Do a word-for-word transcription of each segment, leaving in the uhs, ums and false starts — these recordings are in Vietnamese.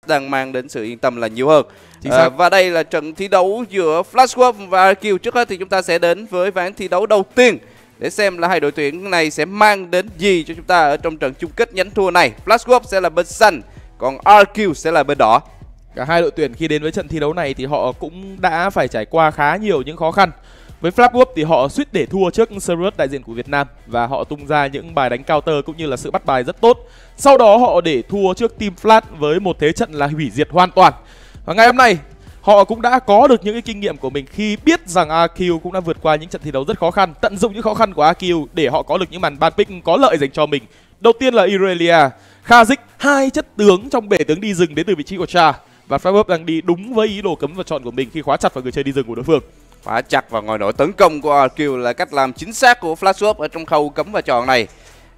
đang mang đến sự yên tâm là nhiều hơn. À, và đây là trận thi đấu giữa Flashwolf và a kiu. Trước hết thì chúng ta sẽ đến với ván thi đấu đầu tiên để xem là hai đội tuyển này sẽ mang đến gì cho chúng ta ở trong trận chung kết nhánh thua này. Flashwolf sẽ là bên xanh, còn a kiu sẽ là bên đỏ. Cả hai đội tuyển khi đến với trận thi đấu này thì họ cũng đã phải trải qua khá nhiều những khó khăn. Với Flashwolf thì họ suýt để thua trước Cerberus đại diện của Việt Nam và họ tung ra những bài đánh counter cũng như là sự bắt bài rất tốt. Sau đó họ để thua trước Team Flash với một thế trận là hủy diệt hoàn toàn. Và ngày hôm nay họ cũng đã có được những cái kinh nghiệm của mình khi biết rằng a kiu cũng đã vượt qua những trận thi đấu rất khó khăn, tận dụng những khó khăn của a kiu để họ có được những màn ban pick có lợi dành cho mình. Đầu tiên là Irelia, Kha'Zix, hai chất tướng trong bể tướng đi rừng đến từ vị trí của Cha. Và Flashwolf đang đi đúng với ý đồ cấm và chọn của mình khi khóa chặt vào người chơi đi rừng của đối phương. Khóa chặt vào ngòi nổ tấn công của a kiu là cách làm chính xác của Flashwolf ở trong khâu cấm và chọn này.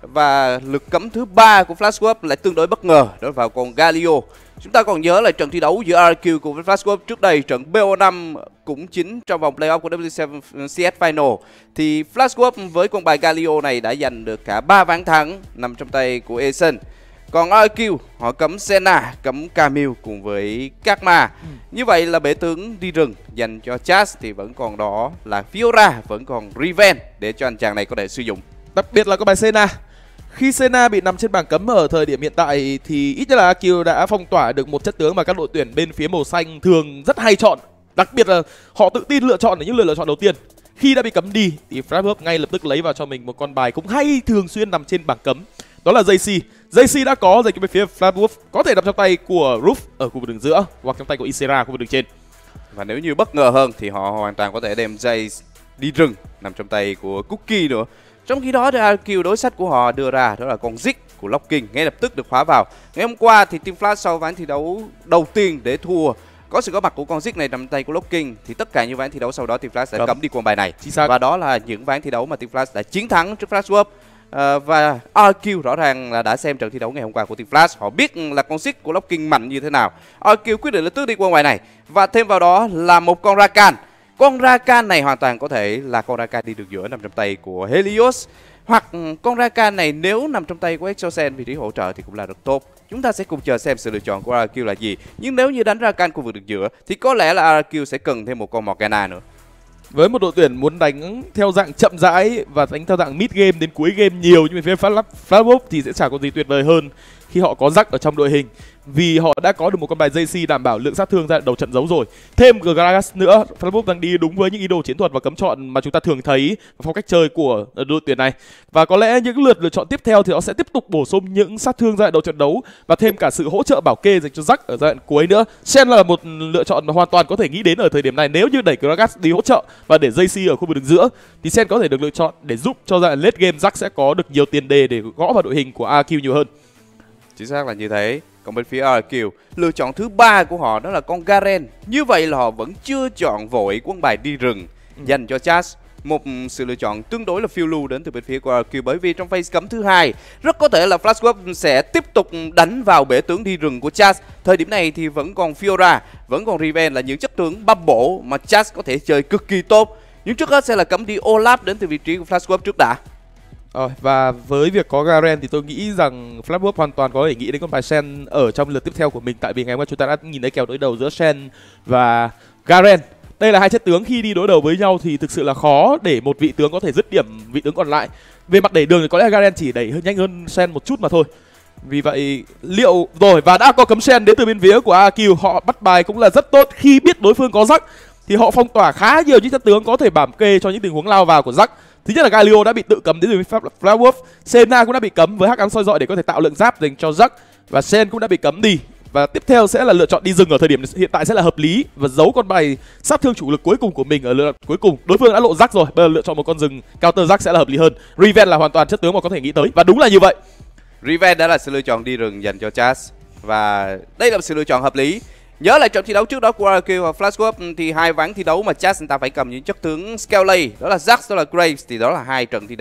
Và lực cấm thứ ba của Flashwolf lại tương đối bất ngờ, đó vào con Galio. Chúng ta còn nhớ là trận thi đấu giữa a kiu cùng với Flashwolf trước đây, trận bê o năm cũng chính trong vòng playoff của W bảy xê ét Final. Thì Flashwolf với con bài Galio này đã giành được cả ba ván thắng nằm trong tay của Essen. Còn a kiu họ cấm Senna, cấm Camille cùng với Karma. Ừ. Như vậy là bể tướng đi rừng dành cho Chaz thì vẫn còn đó là Fiora, vẫn còn Riven để cho anh chàng này có thể sử dụng. Đặc biệt là có bài Senna. Khi Senna bị nằm trên bảng cấm ở thời điểm hiện tại thì ít nhất là a kiu đã phong tỏa được một chất tướng mà các đội tuyển bên phía màu xanh thường rất hay chọn. Đặc biệt là họ tự tin lựa chọn ở những lựa chọn đầu tiên. Khi đã bị cấm đi thì Flashwolf ngay lập tức lấy vào cho mình một con bài cũng hay thường xuyên nằm trên bảng cấm. Đó là gi xê. gi xê đã có dành cho bên phía Flashwolf, có thể nằm trong tay của Roof ở khu vực đường giữa hoặc trong tay của Isera khu vực đường trên. Và nếu như bất ngờ hơn thì họ hoàn toàn có thể đem Jace đi rừng nằm trong tay của Cookie nữa. Trong khi đó thì a kiu đối sách của họ đưa ra đó là con Ziggs của Locking ngay lập tức được khóa vào. Ngày hôm qua thì Team Flash sau ván thi đấu đầu tiên để thua có sự có mặt của con Ziggs này nằm tay của Locking thì tất cả những ván thi đấu sau đó Team Flash đã cấm, cấm đi con bài này. Và đó là những ván thi đấu mà Team Flash đã chiến thắng trước Flashwolf. Uh, và a kiu rõ ràng là đã xem trận thi đấu ngày hôm qua của Team Flash, họ biết là con Ziggs của Locking mạnh như thế nào. a kiu quyết định là tước đi quân bài này và thêm vào đó là một con Rakan. Con Rakan này hoàn toàn có thể là con Rakan đi được giữa nằm trong tay của Helios, hoặc con Rakan này nếu nằm trong tay của Exosen vị trí hỗ trợ thì cũng là rất tốt. Chúng ta sẽ cùng chờ xem sự lựa chọn của a kiu là gì. Nhưng nếu như đánh Rakan khu vực được giữa thì có lẽ là a kiu sẽ cần thêm một con Morgana nữa. Với một đội tuyển muốn đánh theo dạng chậm rãi và đánh theo dạng mid game đến cuối game nhiều như phía Flashwolf thì sẽ chả có gì tuyệt vời hơn khi họ có Jack ở trong đội hình. Vì họ đã có được một con bài gi xê đảm bảo lượng sát thương ra đầu trận giấu rồi. Thêm Gragas nữa, Flashwolf đang đi đúng với những ý đồ chiến thuật và cấm chọn mà chúng ta thường thấy phong cách chơi của đội tuyển này. Và có lẽ những lượt lựa chọn tiếp theo thì họ sẽ tiếp tục bổ sung những sát thương ra đầu trận đấu và thêm cả sự hỗ trợ bảo kê dành cho Jack ở giai đoạn cuối nữa. Shen là một lựa chọn hoàn toàn có thể nghĩ đến ở thời điểm này. Nếu như đẩy Gragas đi hỗ trợ và để gi xê ở khu vực đường giữa thì Shen có thể được lựa chọn để giúp cho giai đoạn late game Jack sẽ có được nhiều tiền đề để gõ vào đội hình của a kiu nhiều hơn. Chính xác là như thế. Còn bên phía a kiu, lựa chọn thứ ba của họ đó là con Garen. Như vậy là họ vẫn chưa chọn vội quân bài đi rừng ừ. dành cho Chaz. Một sự lựa chọn tương đối là phiêu lưu đến từ bên phía của a kiu, bởi vì trong phase cấm thứ hai rất có thể là Flashwolf sẽ tiếp tục đánh vào bể tướng đi rừng của Chaz. Thời điểm này thì vẫn còn Fiora, vẫn còn Riven là những chất tướng bubble mà Chaz có thể chơi cực kỳ tốt. Nhưng trước hết sẽ là cấm đi Olaf đến từ vị trí của Flashwolf trước đã. Rồi, và với việc có Garen thì tôi nghĩ rằng Flashwolf hoàn toàn có thể nghĩ đến con bài Shen ở trong lượt tiếp theo của mình. Tại vì ngày hôm qua chúng ta đã nhìn thấy kèo đối đầu giữa Shen và Garen. Đây là hai chất tướng khi đi đối đầu với nhau thì thực sự là khó để một vị tướng có thể dứt điểm vị tướng còn lại. Về mặt đẩy đường thì có lẽ Garen chỉ đẩy hơi nhanh hơn Shen một chút mà thôi. Vì vậy liệu rồi, và đã có cấm Shen đến từ bên phía của a kiu. Họ bắt bài cũng là rất tốt khi biết đối phương có Jack thì họ phong tỏa khá nhiều những chất tướng có thể bảo kê cho những tình huống lao vào của Jack. Thứ nhất là Galio đã bị tự cấm đến từ Flashwolf, Senna cũng đã bị cấm với hắc ám soi dọi để có thể tạo lượng giáp dành cho Jack, và Shen cũng đã bị cấm đi. Và tiếp theo sẽ là lựa chọn đi rừng ở thời điểm hiện tại sẽ là hợp lý và giấu con bài sát thương chủ lực cuối cùng của mình ở lượt cuối cùng. Đối phương đã lộ Jack rồi, bây giờ lựa chọn một con rừng counter Jack sẽ là hợp lý hơn. Riven là hoàn toàn chất tướng mà có thể nghĩ tới và đúng là như vậy. Riven đã là sự lựa chọn đi rừng dành cho Chaz và đây là một sự lựa chọn hợp lý. Nhớ lại trận thi đấu trước đó của a kiu và Flashwolf thì hai ván thi đấu mà Chaz người ta phải cầm những chất tướng Skelly, đó là Jax, đó là Graves, thì đó là hai trận thi đấu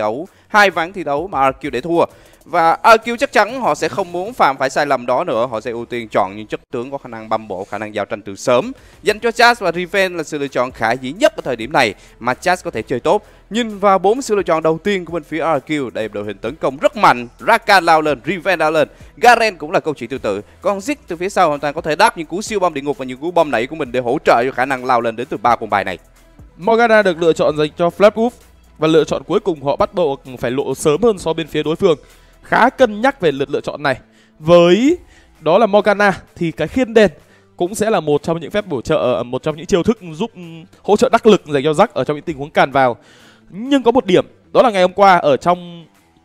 hai ván thi đấu mà a rờ quy để thua. Và a rờ quy chắc chắn họ sẽ không muốn phạm phải sai lầm đó nữa. Họ sẽ ưu tiên chọn những chất tướng có khả năng băm bộ, khả năng giao tranh từ sớm. Dành cho Jazz và Riven là sự lựa chọn khả dĩ nhất ở thời điểm này mà Jazz có thể chơi tốt. Nhìn vào bốn sự lựa chọn đầu tiên của bên phía a rờ quy, đây là đội hình tấn công rất mạnh. Rakan lao lên, Riven lao lên, Garen cũng là câu chuyện tương tự. Còn Ziggs từ phía sau hoàn toàn có thể đáp những cú siêu bom địa ngục và những cú bom nảy của mình để hỗ trợ cho khả năng lao lên đến từ ba con bài này. Morgana được lựa chọn dành cho Flatwolf và lựa chọn cuối cùng họ bắt đầu phải lộ sớm hơn so bên phía đối phương. Khá cân nhắc về lượt lựa chọn này. Với đó là Morgana thì cái khiên đen cũng sẽ là một trong những phép bổ trợ, một trong những chiêu thức giúp hỗ trợ đắc lực dành cho Jack ở trong những tình huống càn vào. Nhưng có một điểm, đó là ngày hôm qua ở trong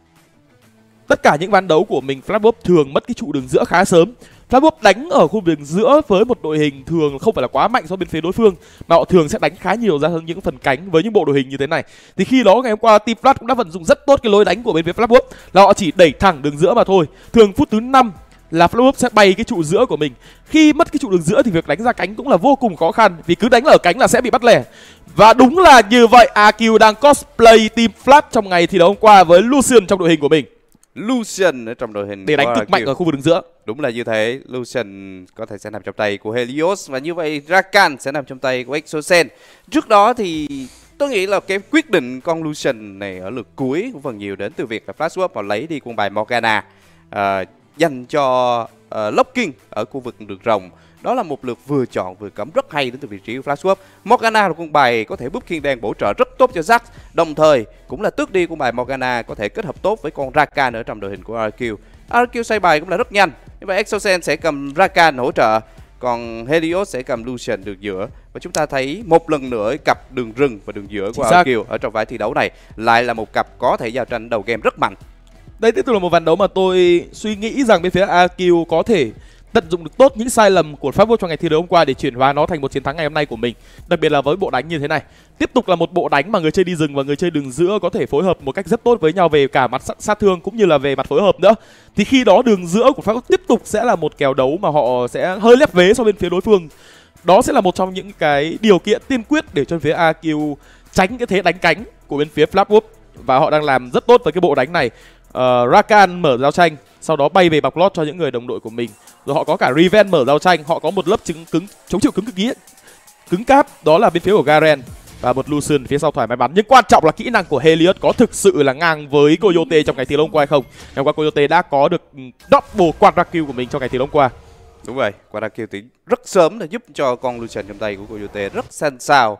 tất cả những ván đấu của mình, Flatwolf thường mất cái trụ đường giữa khá sớm. Flatwolf đánh ở khu vực giữa với một đội hình thường không phải là quá mạnh so bên phía đối phương, mà họ thường sẽ đánh khá nhiều ra những phần cánh với những bộ đội hình như thế này. Thì khi đó ngày hôm qua Team Flat cũng đã vận dụng rất tốt cái lối đánh của bên phía Flatwolf, là họ chỉ đẩy thẳng đường giữa mà thôi. Thường phút thứ năm là Flatwolf sẽ bay cái trụ giữa của mình. Khi mất cái trụ đường giữa thì việc đánh ra cánh cũng là vô cùng khó khăn, vì cứ đánh ở cánh là sẽ bị bắt lẻ. Và đúng là như vậy, a quy đang cosplay Team Flat trong ngày thi đấu hôm qua với Lucian trong đội hình của mình. Lucian ở trong đội hình để đánh cực mạnh ở khu vực đường giữa. Đúng là như thế, Lucian có thể sẽ nằm trong tay của Helios và như vậy Rakan sẽ nằm trong tay của Exosen. Trước đó thì tôi nghĩ là cái quyết định con Lucian này ở lượt cuối cũng phần nhiều đến từ việc là Flashwolf họ lấy đi quân bài Morgana uh, dành cho uh, Locking ở khu vực đường rồng. Đó là một lượt vừa chọn vừa cấm rất hay đến từ vị trí của Flashwolf. Morgana là quân bài có thể búp khiên đen bổ trợ rất tốt cho Jax, đồng thời cũng là tước đi quân bài Morgana có thể kết hợp tốt với con Rakan ở trong đội hình của a rờ quy. a rờ quy xoay bài cũng là rất nhanh. Như vậy Exosen sẽ cầm Rakan hỗ trợ, còn Helios sẽ cầm Lucian đường giữa. Và chúng ta thấy một lần nữa cặp đường rừng và đường giữa của a rờ quy ở trong ván thi đấu này lại là một cặp có thể giao tranh đầu game rất mạnh. Đây tiếp tục là một ván đấu mà tôi suy nghĩ rằng bên phía a rờ quy có thể tận dụng được tốt những sai lầm của Flatwolf trong ngày thi đấu hôm qua để chuyển hóa nó thành một chiến thắng ngày hôm nay của mình. Đặc biệt là với bộ đánh như thế này. Tiếp tục là một bộ đánh mà người chơi đi rừng và người chơi đường giữa có thể phối hợp một cách rất tốt với nhau về cả mặt sát thương cũng như là về mặt phối hợp nữa. Thì khi đó đường giữa của Flatwolf tiếp tục sẽ là một kèo đấu mà họ sẽ hơi lép vế so bên phía đối phương. Đó sẽ là một trong những cái điều kiện tiên quyết để cho phía a rờ quy tránh cái thế đánh cánh của bên phía Flatwolf. Và họ đang làm rất tốt với cái bộ đánh này. uh, Rakan mở giao tranh, sau đó bay về bọc lót cho những người đồng đội của mình. Rồi họ có cả Riven mở giao tranh, họ có một lớp trứng cứng chống chịu cứng cực kỳ, cứng cáp, đó là bên phía của Garen và một Lucian phía sau thoải mái bắn. Nhưng quan trọng là kỹ năng của Helios có thực sự là ngang với Coyote trong ngày thi đấu hôm qua hay không. Ngày hôm qua Coyote đã có được double quadra kill của mình trong ngày thi đấu hôm qua. Đúng rồi, quadra kill thì rất sớm để giúp cho con Lucian trong tay của Coyote rất xanh xao.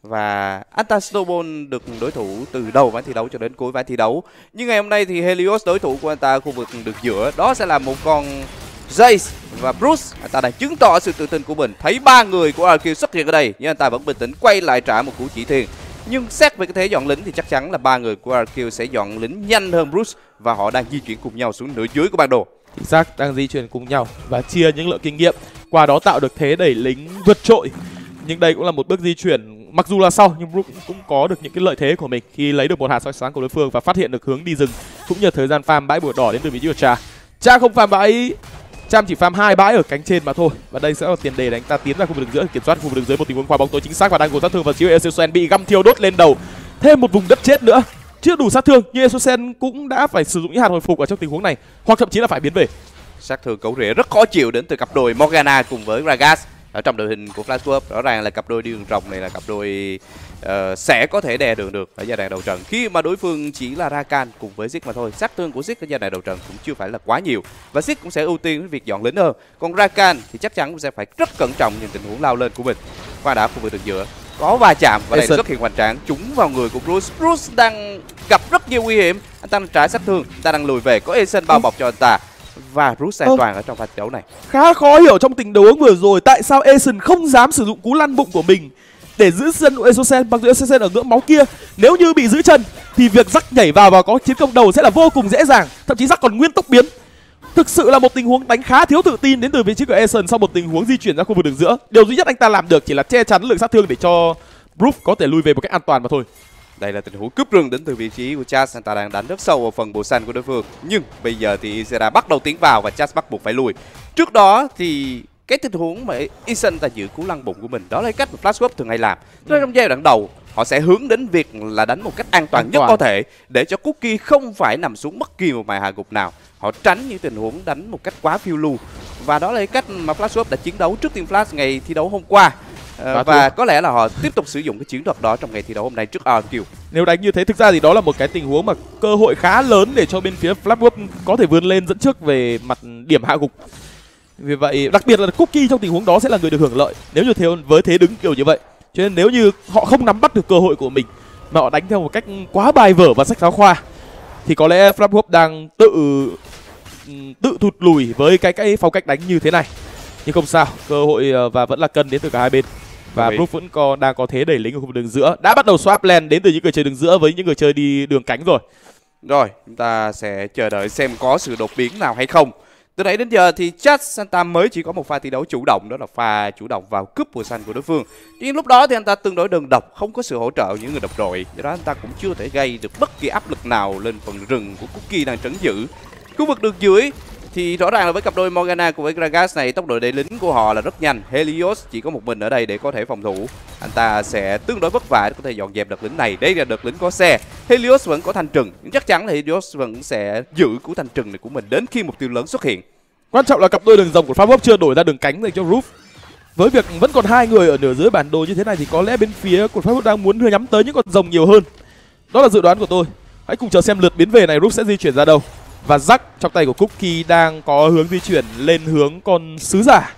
Và Anta Snowball được đối thủ từ đầu ván thi đấu cho đến cuối ván thi đấu. Nhưng ngày hôm nay thì Helios đối thủ của anh ta khu vực được giữa, đó sẽ là một con Jace và Bruce. Anh ta đang chứng tỏ sự tự tin của mình. Thấy ba người của a rờ quy xuất hiện ở đây, nhưng anh ta vẫn bình tĩnh quay lại trả một cú chỉ thiên. Nhưng xét về cái thế dọn lính thì chắc chắn là ba người của a rờ quy sẽ dọn lính nhanh hơn Bruce, và họ đang di chuyển cùng nhau xuống nửa dưới của bản đồ. Chính xác, đang di chuyển cùng nhau và chia những lượng kinh nghiệm, qua đó tạo được thế đẩy lính vượt trội. Nhưng đây cũng là một bước di chuyển, mặc dù là sau nhưng Brook cũng có được những cái lợi thế của mình khi lấy được một hạt soi sáng của đối phương và phát hiện được hướng đi rừng cũng như thời gian farm bãi bùa đỏ đến từ vị trí của Cha. Cha không farm bãi, Cham chỉ farm hai bãi ở cánh trên mà thôi, và đây sẽ là tiền đề để anh ta tiến ra khu vực đường giữa, kiểm soát khu vực đường dưới. Một tình huống qua bóng tối chính xác và đang cố sát thương vào chiếu Exosen bị găm thiêu đốt lên đầu, thêm một vùng đất chết nữa. Chưa đủ sát thương nhưng Exosen cũng đã phải sử dụng những hạt hồi phục ở trong tình huống này, hoặc thậm chí là phải biến về. Sát thương cấu rỉa rất khó chịu đến từ cặp đôi Morgana cùng với Gragas ở trong đội hình của Flashwolf. Rõ ràng là cặp đôi đi đường rồng này là cặp đôi uh, sẽ có thể đè đường được ở giai đoạn đầu trận, khi mà đối phương chỉ là Rakan cùng với Ziggs mà thôi. Sát thương của Ziggs ở giai đoạn đầu trận cũng chưa phải là quá nhiều, và Ziggs cũng sẽ ưu tiên với việc dọn lính hơn. Còn Rakan thì chắc chắn cũng sẽ phải rất cẩn trọng những tình huống lao lên của mình. Qua đã khu vực đường giữa có va chạm và đây xuất hiện hoành tráng trúng vào người của Bruce. Bruce đang gặp rất nhiều nguy hiểm, anh ta đang trả sát thương, anh ta đang lùi về, có Eisen bao bọc cho anh ta. Và Bruce an toàn ở trong pha đấu này. Khá khó hiểu trong tình huống vừa rồi tại sao Eisen không dám sử dụng cú lăn bụng của mình để giữ chân Exosen, mặc dù Exosen ở ngưỡng máu kia. Nếu như bị giữ chân thì việc Jack nhảy vào và có chiến công đầu sẽ là vô cùng dễ dàng, thậm chí Jack còn nguyên tốc biến. Thực sự là một tình huống đánh khá thiếu tự tin đến từ vị trí của Eisen sau một tình huống di chuyển ra khu vực đường giữa. Điều duy nhất anh ta làm được chỉ là che chắn lượng sát thương để cho Bruce có thể lui về một cách an toàn mà thôi. Đây là tình huống cướp rừng đến từ vị trí của Chaz, anh ta đang đánh rất sâu vào phần bộ xanh của đối phương. Nhưng bây giờ thì Isera bắt đầu tiến vào và Chaz bắt buộc phải lùi. Trước đó thì cái tình huống mà Isen ta giữ cú lăn bụng của mình, đó là cách mà Flashwolf thường hay làm. Tức là trong giai đoạn đầu họ sẽ hướng đến việc là đánh một cách an toàn, an nhất toàn. có thể để cho Cookie không phải nằm xuống bất kỳ một màn hạ gục nào. Họ tránh những tình huống đánh một cách quá phiêu lưu. Và đó là cái cách mà FlashSwap đã chiến đấu trước Team Flash ngày thi đấu hôm qua. À, và có lẽ là họ tiếp tục sử dụng cái chiến thuật đó trong ngày thi đấu hôm nay trước a kiu. Nếu đánh như thế, thực ra thì đó là một cái tình huống mà cơ hội khá lớn để cho bên phía FlashWorld có thể vươn lên dẫn trước về mặt điểm hạ gục. Vì vậy, đặc biệt là Cookie trong tình huống đó sẽ là người được hưởng lợi nếu như theo với thế đứng kiểu như vậy. Cho nên nếu như họ không nắm bắt được cơ hội của mình mà họ đánh theo một cách quá bài vở và sách giáo khoa thì có lẽ FlashWorld đang tự tự thụt lùi với cái cái phong cách đánh như thế này. Nhưng không sao, cơ hội và vẫn là cân đến từ cả hai bên. Và Brook vẫn còn đang có thế đẩy lính ở khu vực đường giữa. Đã bắt đầu swap lane đến từ những người chơi đường giữa với những người chơi đi đường cánh rồi. Rồi, chúng ta sẽ chờ đợi xem có sự đột biến nào hay không. Từ nãy đến giờ thì Jazz Santa mới chỉ có một pha thi đấu chủ động, đó là pha chủ động vào cướp mùa xanh của đối phương. Tuy nhiên lúc đó thì anh ta tương đối đơn độc, không có sự hỗ trợ những người đồng đội. Do đó anh ta cũng chưa thể gây được bất kỳ áp lực nào lên phần rừng của Cookie đang trấn giữ. Khu vực đường dưới thì rõ ràng là với cặp đôi Morgana cùng với Gragas này, tốc độ đẩy lính của họ là rất nhanh. Helios chỉ có một mình ở đây để có thể phòng thủ. Anh ta sẽ tương đối vất vả để có thể dọn dẹp đợt lính này. Đây là đợt lính có xe. Helios vẫn có thanh trừng, nhưng chắc chắn là Helios vẫn sẽ giữ cú thanh trừng này của mình đến khi mục tiêu lớn xuất hiện. Quan trọng là cặp đôi đường rồng của FlashWorld chưa đổi ra đường cánh dành cho Roof. Với việc vẫn còn hai người ở nửa dưới bản đồ như thế này thì có lẽ bên phía của FlashWorld đang muốn nhắm tới những con rồng nhiều hơn. Đó là dự đoán của tôi. Hãy cùng chờ xem lượt biến về này Roof sẽ di chuyển ra đâu. Và Jack trong tay của Cookie đang có hướng di chuyển lên hướng con sứ giả.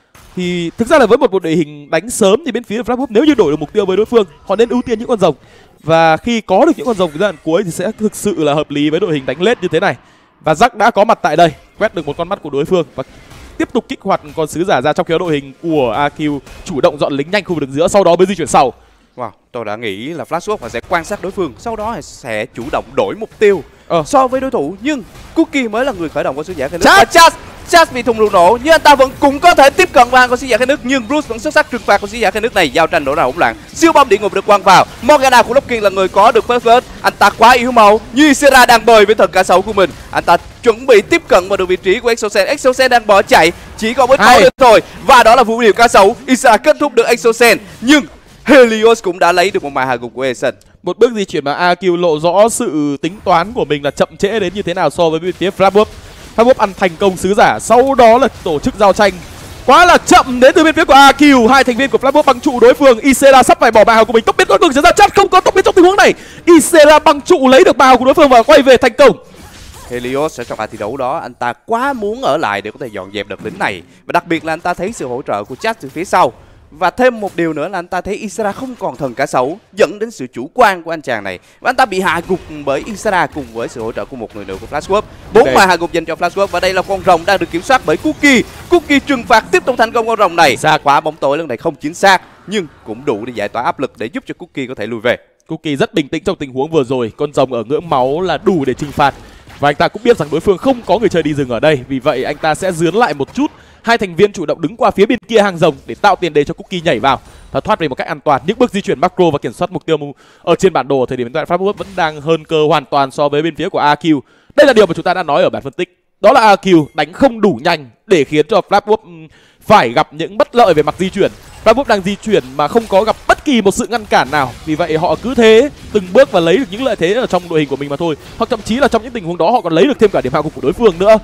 Thì thực ra là với một bộ đội hình đánh sớm thì bên phía FlashWorld nếu như đổi được mục tiêu với đối phương, họ nên ưu tiên những con rồng. Và khi có được những con rồng giai đoạn cuối thì sẽ thực sự là hợp lý với đội hình đánh lết như thế này. Và Jack đã có mặt tại đây, quét được một con mắt của đối phương và tiếp tục kích hoạt con sứ giả ra, trong khi đó đội hình của a kiu chủ động dọn lính nhanh khu vực đường giữa, sau đó mới di chuyển sau. Wow, tôi đã nghĩ là FlashSwap họ sẽ quan sát đối phương, sau đó sẽ chủ động đổi mục tiêu ờ. so với đối thủ. Nhưng Cookie mới là người khởi động con sứ giả khe nước. Và Chaz, Chaz bị thùng lựu nổ, nhưng anh ta vẫn cũng có thể tiếp cận vào con sứ giả khe nước. Nhưng Bruce vẫn xuất sắc trừng phạt con sứ giả khe nước này. Giao tranh đổ ra hỗn loạn, siêu bom địa ngục được quăng vào. Morgana của Locking là người có được first blood. Anh ta quá yếu màu, như Sera đang bơi với thần cá sấu của mình. Anh ta chuẩn bị tiếp cận vào được vị trí của Exocen. Exocen đang bỏ chạy, chỉ còn ít máu nữa thôi. Và đó là vũ điệu cá sấu. Isara kết thúc được Exocen, nhưng Helios cũng đã lấy được một màn hạ gục của Eson. Một bước di chuyển mà a kiu lộ rõ sự tính toán của mình là chậm trễ đến như thế nào so với bên phía FlashWorld. FlashWorld ăn thành công sứ giả, sau đó là tổ chức giao tranh quá là chậm đến từ bên phía của a kiu. Hai thành viên của FlashWorld băng trụ đối phương. Isera sắp phải bỏ bài của mình. Tốc biến con ngừng ra chat, không có tốc biến trong tình huống này. Isera băng trụ lấy được bài của đối phương và quay về thành công. Helios ở trong pha thi đấu đó, anh ta quá muốn ở lại để có thể dọn dẹp đợt lính này. Và đặc biệt là anh ta thấy sự hỗ trợ của Chat từ phía sau. Và thêm một điều nữa là anh ta thấy Isara không còn thần cá sấu, dẫn đến sự chủ quan của anh chàng này. Và anh ta bị hạ gục bởi Isara cùng với sự hỗ trợ của một người nữa của FlashWorld. Bốn màn hạ gục dành cho FlashWorld và đây là con rồng đang được kiểm soát bởi Cookie. Cookie trừng phạt tiếp tục thành công con rồng này. Ra quả bóng tối lần này không chính xác, nhưng cũng đủ để giải tỏa áp lực để giúp cho Cookie có thể lùi về. Cookie rất bình tĩnh trong tình huống vừa rồi, con rồng ở ngưỡng máu là đủ để trừng phạt. Và anh ta cũng biết rằng đối phương không có người chơi đi rừng ở đây, vì vậy anh ta sẽ dướn lại một chút. Hai thành viên chủ động đứng qua phía bên kia hàng rồng để tạo tiền đề cho Cookie nhảy vào và thoát về một cách an toàn. Những bước di chuyển macro và kiểm soát mục tiêu ở trên bản đồ ở thời điểm hiện tại FlashWorld vẫn đang hơn cơ hoàn toàn so với bên phía của a kiu. Đây là điều mà chúng ta đã nói ở bản phân tích. Đó là a kiu đánh không đủ nhanh để khiến cho FlashWorld phải gặp những bất lợi về mặt di chuyển. FlashWorld đang di chuyển mà không có gặp bất kỳ một sự ngăn cản nào, vì vậy họ cứ thế từng bước và lấy được những lợi thế ở trong đội hình của mình mà thôi. Hoặc thậm chí là trong những tình huống đó họ còn lấy được thêm cả điểm hạ gục của đối phương nữa.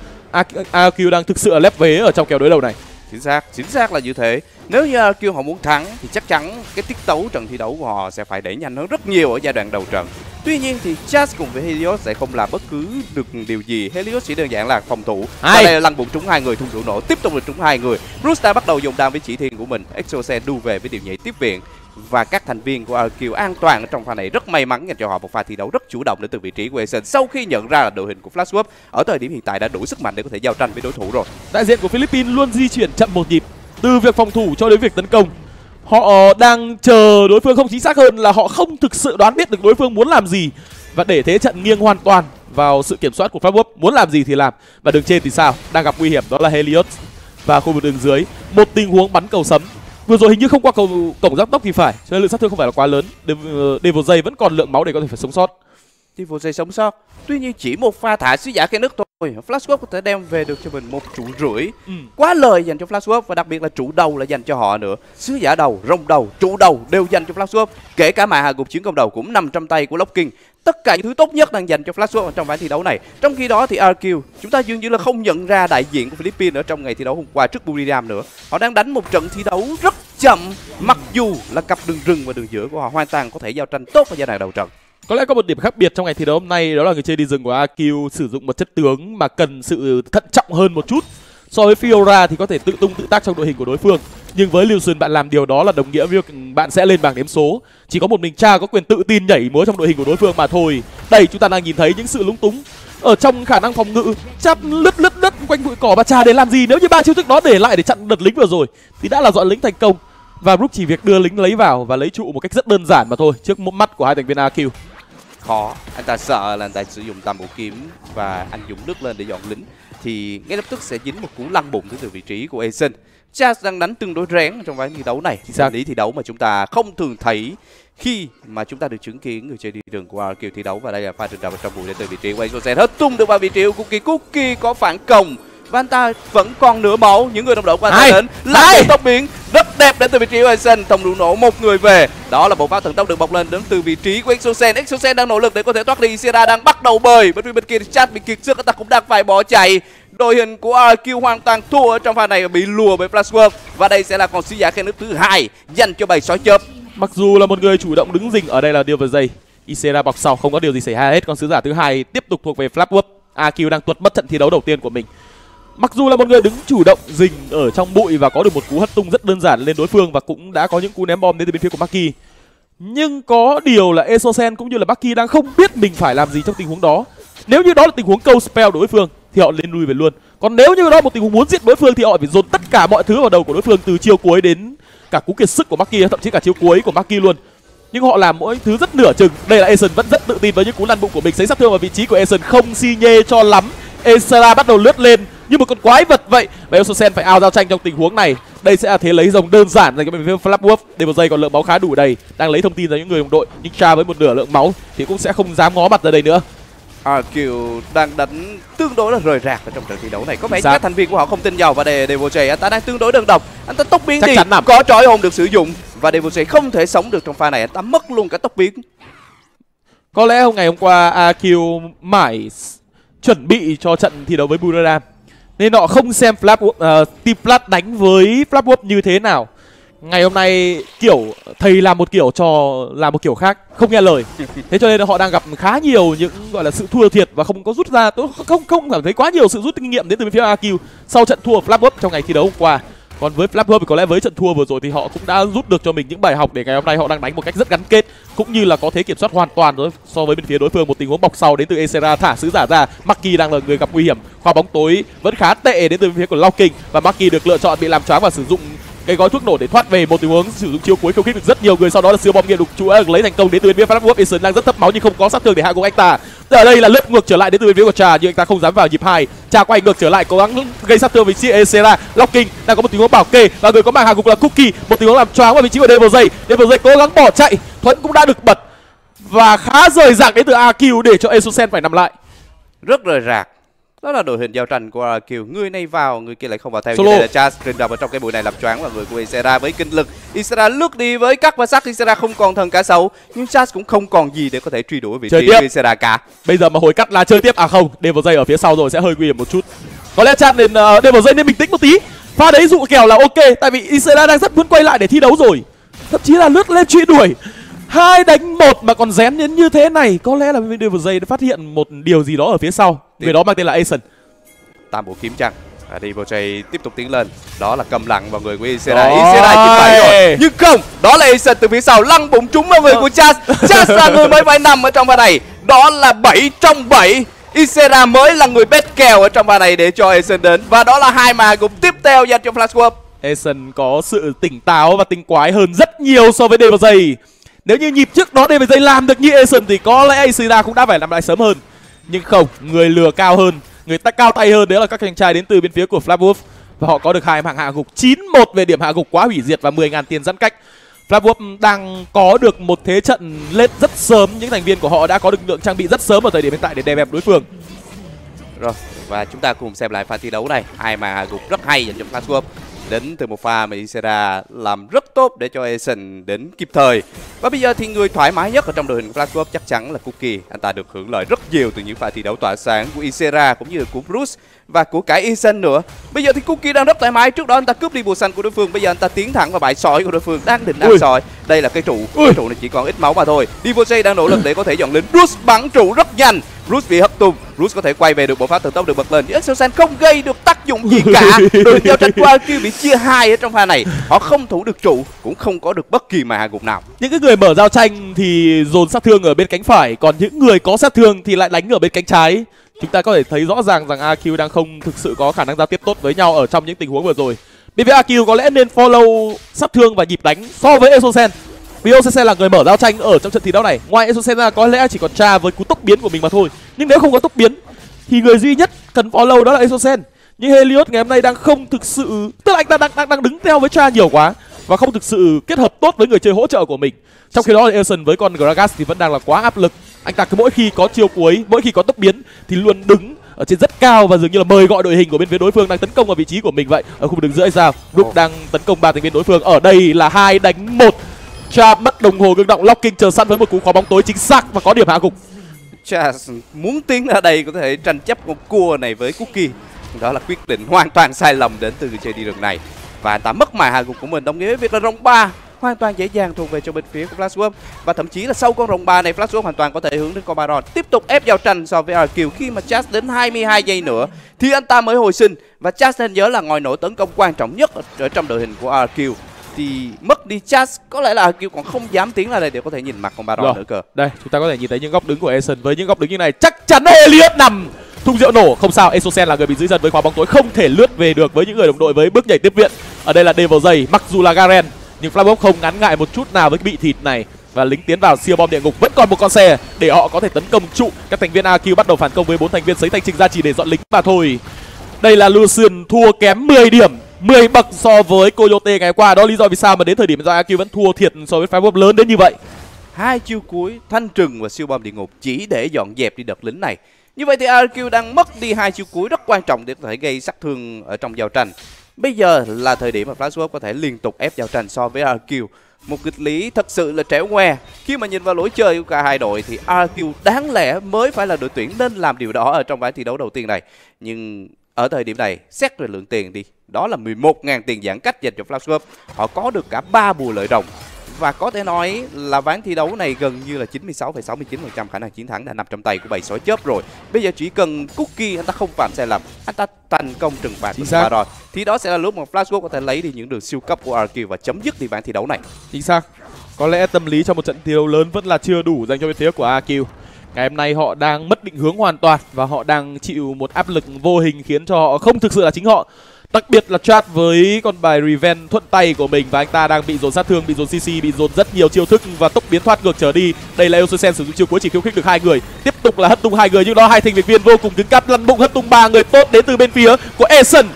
a kiu đang thực sự là lép vế ở trong kèo đối đầu này. Chính xác, chính xác là như thế. Nếu như a kiu họ muốn thắng thì chắc chắn cái tiết tấu trận thi đấu của họ sẽ phải đẩy nhanh hơn rất nhiều ở giai đoạn đầu trận. Tuy nhiên thì Jazz cùng với Helios sẽ không làm bất cứ được điều gì. Helios chỉ đơn giản là phòng thủ. Và đây là lăn bụng trúng hai người, thung lựu nổ tiếp tục được trúng hai người. Bruce bắt đầu dùng đam với chỉ thiên của mình. Exocen đu về với điều nhảy tiếp viện. Và các thành viên của a kiu an toàn ở trong pha này, rất may mắn dành cho họ một pha thi đấu rất chủ động đến từ vị trí của Eson sau khi nhận ra là đội hình của FlashSwap ở thời điểm hiện tại đã đủ sức mạnh để có thể giao tranh với đối thủ rồi. Đại diện của Philippines luôn di chuyển chậm một nhịp từ việc phòng thủ cho đến việc tấn công. Họ đang chờ đối phương, không, chính xác hơn là họ không thực sự đoán biết được đối phương muốn làm gì và để thế trận nghiêng hoàn toàn vào sự kiểm soát của FlashSwap. Muốn làm gì thì làm. Và đường trên thì sao? Đang gặp nguy hiểm, đó là Helios. Và khu vực đường dưới một tình huống bắn cầu sấm. Vừa rồi hình như không qua cầu cổng giáp tốc thì phải, cho nên lượng sát thương không phải là quá lớn. Devil J vẫn còn lượng máu để có thể phải sống sót. Devil Jay sống sót. Tuy nhiên chỉ một pha thả sứ giả khe nứt thôi, Flashwolf có thể đem về được cho mình một trụ rưỡi. Ừ. Quá lời dành cho Flashwolf, và đặc biệt là trụ đầu là dành cho họ nữa. Sứ giả đầu, rồng đầu, trụ đầu đều dành cho Flashwolf. Kể cả màn hạ gục chiến công đầu cũng nằm trong tay của Locking. Tất cả những thứ tốt nhất đang dành cho Flashwolf trong ván thi đấu này. Trong khi đó thì a kiu, chúng ta dường như là không nhận ra đại diện của Philippines ở trong ngày thi đấu hôm qua trước Buriram nữa. Họ đang đánh một trận thi đấu rất chậm, mặc dù là cặp đường rừng và đường giữa của họ hoàn toàn có thể giao tranh tốt ở giai đoạn đầu trận. Có lẽ có một điểm khác biệt trong ngày thi đấu hôm nay, đó là người chơi đi rừng của a kiu sử dụng một chất tướng mà cần sự thận trọng hơn một chút. So với Fiora thì có thể tự tung tự tác trong đội hình của đối phương, nhưng với Lucian bạn làm điều đó là đồng nghĩa với việc bạn sẽ lên bảng đếm số. Chỉ có một mình Cha có quyền tự tin nhảy múa trong đội hình của đối phương mà thôi. Đây chúng ta đang nhìn thấy những sự lúng túng ở trong khả năng phòng ngự. Cha lướt lướt lướt quanh bụi cỏ và Cha để làm gì? Nếu như ba chiêu thức đó để lại để chặn đợt lính vừa rồi thì đã là dọn lính thành công, và Brook chỉ việc đưa lính lấy vào và lấy trụ một cách rất đơn giản mà thôi trước mắt của hai thành viên a kiu. Khó, anh ta sợ là anh ta sử dụng tam bộ kiếm và anh dũng nước lên để dọn lính thì ngay lập tức sẽ dính một cú lăn bụng từ vị trí của Asen. Chaz đang đánh tương đối rén trong ván thi đấu này, tâm lý thi đấu mà chúng ta không thường thấy khi mà chúng ta được chứng kiến người chơi đi rừng của a kiu thi đấu. Và đây là pha trừng đập trong bụi đến từ vị trí của Exocet, hết tung được vào vị trí của Cookie. Cookie có phản công và anh ta vẫn còn nửa máu. Những người đồng đội của anh ta đến lại tốc biến rất đẹp đến từ vị trí của Asen, thông đủ nổ một người về. Đó là bộ pháo thần tốc được bọc lên đến từ vị trí của Exocet. Exocet đang nỗ lực để có thể thoát đi. Sierra đang bắt đầu bơi, bởi vì bên kia Chat bị kiệt sức, anh ta cũng đang phải bỏ chạy. Đội hình của a kiu hoàn toàn thua ở trong pha này và bị lùa bởi Flashwolf, và đây sẽ là con sứ giả khe nước thứ hai dành cho bầy sói chớp. Mặc dù là một người chủ động đứng rình ở đây là Devil Jay, Isera bọc sau không có điều gì xảy ra hết. Con sứ giả thứ hai tiếp tục thuộc về Flashwolf. a kiu đang tuột mất trận thi đấu đầu tiên của mình. Mặc dù là một người đứng chủ động rình ở trong bụi và có được một cú hất tung rất đơn giản lên đối phương, và cũng đã có những cú ném bom đến từ bên phía của Maki, nhưng có điều là Exocet cũng như là Maki đang không biết mình phải làm gì trong tình huống đó. Nếu như đó là tình huống câu spell của đối phương thì họ nên lui về luôn. Còn nếu như đó là một tình huống muốn giết đối phương thì họ phải dồn tất cả mọi thứ vào đầu của đối phương, từ chiêu cuối đến cả cú kiệt sức của Maki, thậm chí cả chiêu cuối của Maki luôn. Nhưng họ làm mỗi thứ rất nửa chừng. Đây là Asen vẫn rất tự tin với những cú lăn bụng của mình, sấy sát thương vào vị trí của Asen không xi nhê cho lắm. Esra bắt đầu lướt lên như một con quái vật vậy, và Exocet phải ao giao tranh trong tình huống này. Đây sẽ là thế lấy rồng đơn giản dành cho bên phía Flashwolf. Devil Jay còn lượng máu khá đủ đầy, đang lấy thông tin ra những người đồng đội, nhưng Cha với một nửa lượng máu thì cũng sẽ không dám ngó mặt ra đây nữa. a kiu đang đánh tương đối là rời rạc ở trong trận thi đấu này. Có vẻ các thành viên của họ không tin vào, và đây Devil Jay anh ta đang tương đối đơn độc. Anh ta tốc biến chắc đi, chắn có trói hồn được sử dụng, và Devil Jay không thể sống được trong pha này, anh ta mất luôn cả tốc biến. Có lẽ hôm ngày hôm qua a kiu mãi chuẩn bị cho trận thi đấu với Buriram nên họ không xem Flashwolf, uh, Team Flash đánh với Flashwolf như thế nào. Ngày hôm nay kiểu thầy làm một kiểu, trò làm một kiểu khác, không nghe lời. Thế cho nên họ đang gặp khá nhiều những gọi là sự thua thiệt và không có rút ra, tôi không không cảm thấy quá nhiều sự rút kinh nghiệm đến từ phía a kiu sau trận thua Flashwolf trong ngày thi đấu hôm qua. Còn với Flashwolf thì có lẽ với trận thua vừa rồi thì họ cũng đã rút được cho mình những bài học để ngày hôm nay họ đang đánh một cách rất gắn kết, cũng như là có thế kiểm soát hoàn toàn rồi so với bên phía đối phương. Một tình huống bọc sau đến từ Esera thả sứ giả ra, Maki đang là người gặp nguy hiểm. Khoa bóng tối vẫn khá tệ đến từ bên phía của Locking, và Maki được lựa chọn bị làm choáng và sử dụng cái gói thuốc nổ để thoát về. Một tình huống sử dụng chiêu cuối khiêu khích được rất nhiều người, sau đó là siêu bom nghiện đục chúa lấy thành công đến từ bên phía Flashwolf. Asen đang rất thấp máu nhưng không có sát thương để hạ gục anh ta. Ở đây là lướt ngược trở lại đến từ bên phía của Cha, nhưng anh ta không dám vào nhịp hai. Cha quay ngược trở lại cố gắng gây sát thương với phía Esera. Locking đang có một tình huống bảo kê và người có màn hạ gục là Cookie, một tình huống làm choáng vào vị trí của Devil Jay. Devil Jay cố gắng bỏ chạy, Thuẫn cũng đã được bật và khá rời rạc đến từ a kiu để cho Exocet phải nằm lại. Rất rời rạc. Đó là đội hình giao tranh của a kiu, người này vào, người kia lại không vào theo. Solo. Đây là Chaz trình đập ở trong cái bụi này làm choáng vào người của Isera với kinh lực. Isera lướt đi với cắt và sắc, Isera không còn thần cá sấu, nhưng Chaz cũng không còn gì để có thể truy đuổi vị trí của Isera cả. Bây giờ mà hồi cắt là chơi tiếp, à không, Devil Jay ở phía sau rồi sẽ hơi nguy hiểm một chút. Có lẽ Chaz nên uh, Devil Jay nên bình tĩnh một tí. Pha đấy dụ kèo là ok, tại vì Isera đang rất muốn quay lại để thi đấu rồi, thậm chí là lướt lên truy đuổi. Hai đánh một mà còn rén đến như thế này, có lẽ là bên Devil Jay đã phát hiện một điều gì đó ở phía sau, người đó mang tên là Asen. Tam bộ kiếm chăng? À, Devil Jay tiếp tục tiến lên, đó là cầm lặng vào người của Isera. Isera chịu phải rồi, nhưng không, đó là Asen từ phía sau lăn bụng trúng vào người của Chaz. Chaz là người mới phải nằm ở trong pha này, đó là bảy trong bảy. Isera mới là người bet kèo ở trong pha này để cho Asen đến, và đó là hai mà gục tiếp theo dành cho Flashwolf. Asen có sự tỉnh táo và tinh quái hơn rất nhiều so với Devil Jay. Nếu như nhịp trước đó Devil Jay làm được như Asen thì có lẽ Isera cũng đã phải làm lại sớm hơn, nhưng không, người lừa cao hơn, người ta cao tay hơn, đấy là các chàng trai đến từ bên phía của Flashwolf, và họ có được hai mạng hạ gục chín một về điểm hạ gục quá hủy diệt và mười nghìn tiền giãn cách. Flapworld đang có được một thế trận lên rất sớm, những thành viên của họ đã có được lượng trang bị rất sớm ở thời điểm hiện tại để đè bẹp đối phương. Rồi, và chúng ta cùng xem lại pha thi đấu này. Hai màn hạ gục rất hay dành cho Flashworld. Đến từ một pha mà Isera làm rất tốt để cho Eisen đến kịp thời. Và bây giờ thì người thoải mái nhất ở trong đội hình của Flashworld chắc chắn là Cookie. Anh ta được hưởng lợi rất nhiều từ những pha thi đấu tỏa sáng của Isera cũng như của Bruce và của cả Eisen nữa. Bây giờ thì Cookie đang rất thoải mái. Trước đó anh ta cướp đi bùa xanh của đối phương, bây giờ anh ta tiến thẳng vào bãi sỏi của đối phương, đang định ăn sỏi. Đây là cây trụ, cây trụ này chỉ còn ít máu mà thôi. Divosay đang nỗ lực để có thể dọn lên. Bruce bắn trụ rất nhanh. Bruce bị hất tung. Bruce có thể quay về được, bộ pháp thần tốc được bật lên. Nhưng Exosen không gây được tác dụng gì cả. Đội giao tranh qua kêu bị chia hai ở trong pha này. Họ không thủ được trụ, cũng không có được bất kỳ mà hạ gục nào. Những cái người mở giao tranh thì dồn sát thương ở bên cánh phải, còn những người có sát thương thì lại đánh ở bên cánh trái. Chúng ta có thể thấy rõ ràng rằng a quy đang không thực sự có khả năng giao tiếp tốt với nhau ở trong những tình huống vừa rồi. Bên phía a quy có lẽ nên follow sát thương và nhịp đánh so với Exosen. Vì Exosen là người mở giao tranh ở trong trận thi đấu này. Ngoài Exosen ra có lẽ chỉ còn Tra với cú tốc biến của mình mà thôi. Nhưng nếu không có tốc biến thì người duy nhất cần follow đó là Exosen. Nhưng Helios ngày hôm nay đang không thực sự, tức là anh ta đang đang, đang đứng theo với Tra nhiều quá và không thực sự kết hợp tốt với người chơi hỗ trợ của mình. Trong khi đó thì Eisen với con Gragas thì vẫn đang là quá áp lực. Anh ta cứ mỗi khi có chiêu cuối, mỗi khi có tốc biến thì luôn đứng ở trên rất cao và dường như là mời gọi đội hình của bên phía đối phương đang tấn công vào vị trí của mình vậy. Ở khu vực đường giữa sao? Brook đang tấn công ba thành viên đối phương. Ở đây là hai đánh một. Cha mất đồng hồ ngưng động, Locking chờ sẵn với một cú khóa bóng tối chính xác và có điểm hạ gục. Cha muốn tiến ra đây có thể tranh chấp con cua này với Cookie. Đó là quyết định hoàn toàn sai lầm đến từ người chơi đi đường này. Và anh ta mất màn hạ gục của mình, đồng nghĩa với việc là rồng ba hoàn toàn dễ dàng thuộc về cho bên phía của Flashworld. Và thậm chí là sau con rồng ba này, Flashworld hoàn toàn có thể hướng đến con Baron, tiếp tục ép giao tranh so với a quy. Khi mà Chas đến hai mươi hai giây nữa thì anh ta mới hồi sinh. Và Chas nên nhớ là ngòi nổ tấn công quan trọng nhất ở, ở trong đội hình của a quy. Thì mất đi Chas, có lẽ là a quy còn không dám tiến ra đây để có thể nhìn mặt con Baron. Rồi, nữa cơ. Đây, chúng ta có thể nhìn thấy những góc đứng của Eisen. Với những góc đứng như này chắc chắn Elliot nằm thung rượu nổ. Không sao, Exosen là người bị giữ dần với khóa bóng tối, không thể lướt về được với những người đồng đội với bước nhảy tiếp viện. Ở đây là Devil Ray, mặc dù là Garen nhưng Flapworld không ngán ngại một chút nào với cái bị thịt này. Và lính tiến vào siêu bom địa ngục, vẫn còn một con xe để họ có thể tấn công trụ. Các thành viên a quy bắt đầu phản công với bốn thành viên sấy thành trình ra chỉ để dọn lính mà thôi. Đây là Lucian thua kém mười điểm, mười bậc so với Coyote ngày qua. Đó lý do vì sao mà đến thời điểm hiện tại a quy vẫn thua thiệt so với Flapworld lớn đến như vậy. Hai chiêu cuối thanh trừng và siêu bom địa ngục chỉ để dọn dẹp đi đợt lính này. Như vậy thì a quy đang mất đi hai chiêu cuối rất quan trọng để có thể gây sát thương ở trong giao tranh. Bây giờ là thời điểm mà Flashworld có thể liên tục ép giao tranh so với a quy. Một nghịch lý thật sự là trẻo ngoe. Khi mà nhìn vào lối chơi của cả hai đội thì a quy đáng lẽ mới phải là đội tuyển nên làm điều đó ở trong ván thi đấu đầu tiên này. Nhưng ở thời điểm này, xét về lượng tiền đi, đó là mười một nghìn tiền giãn cách dành cho Flashworld. Họ có được cả ba bùa lợi rồng. Và có thể nói là ván thi đấu này gần như là chín mươi sáu phẩy sáu mươi chín phần trăm khả năng chiến thắng đã nằm trong tay của bầy sói chớp rồi. Bây giờ chỉ cần Cookie anh ta không phạm sai lầm, anh ta thành công trừng phạt của Baron, thì đó sẽ là lúc mà Flashworld có thể lấy đi những đường siêu cấp của a quy và chấm dứt đi ván thi đấu này. Chính xác. Có lẽ tâm lý trong một trận thi đấu lớn vẫn là chưa đủ dành cho bên phía của a quy. Ngày hôm nay họ đang mất định hướng hoàn toàn và họ đang chịu một áp lực vô hình khiến cho họ không thực sự là chính họ. Đặc biệt là Chat với con bài Revenge thuận tay của mình và anh ta đang bị dồn sát thương, bị dồn xê xê, bị dồn rất nhiều chiêu thức và tốc biến thoát ngược trở đi. Đây là Exosen sử dụng chiêu cuối chỉ khiêu khích được hai người, tiếp tục là hất tung hai người, nhưng đó hai thành viên vô cùng cứng cáp lăn bụng hất tung ba người tốt đến từ bên phía của Eisen.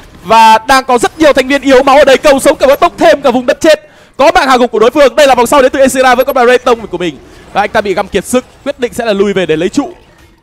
Và đang có rất nhiều thành viên yếu máu ở đây, cầu sống cả tốc thêm cả vùng đất chết. Có mạng hạ gục của đối phương, đây là vòng sau đến từ Esira với con bài Rayton của mình. Và anh ta bị găm kiệt sức, quyết định sẽ là lùi về để lấy trụ.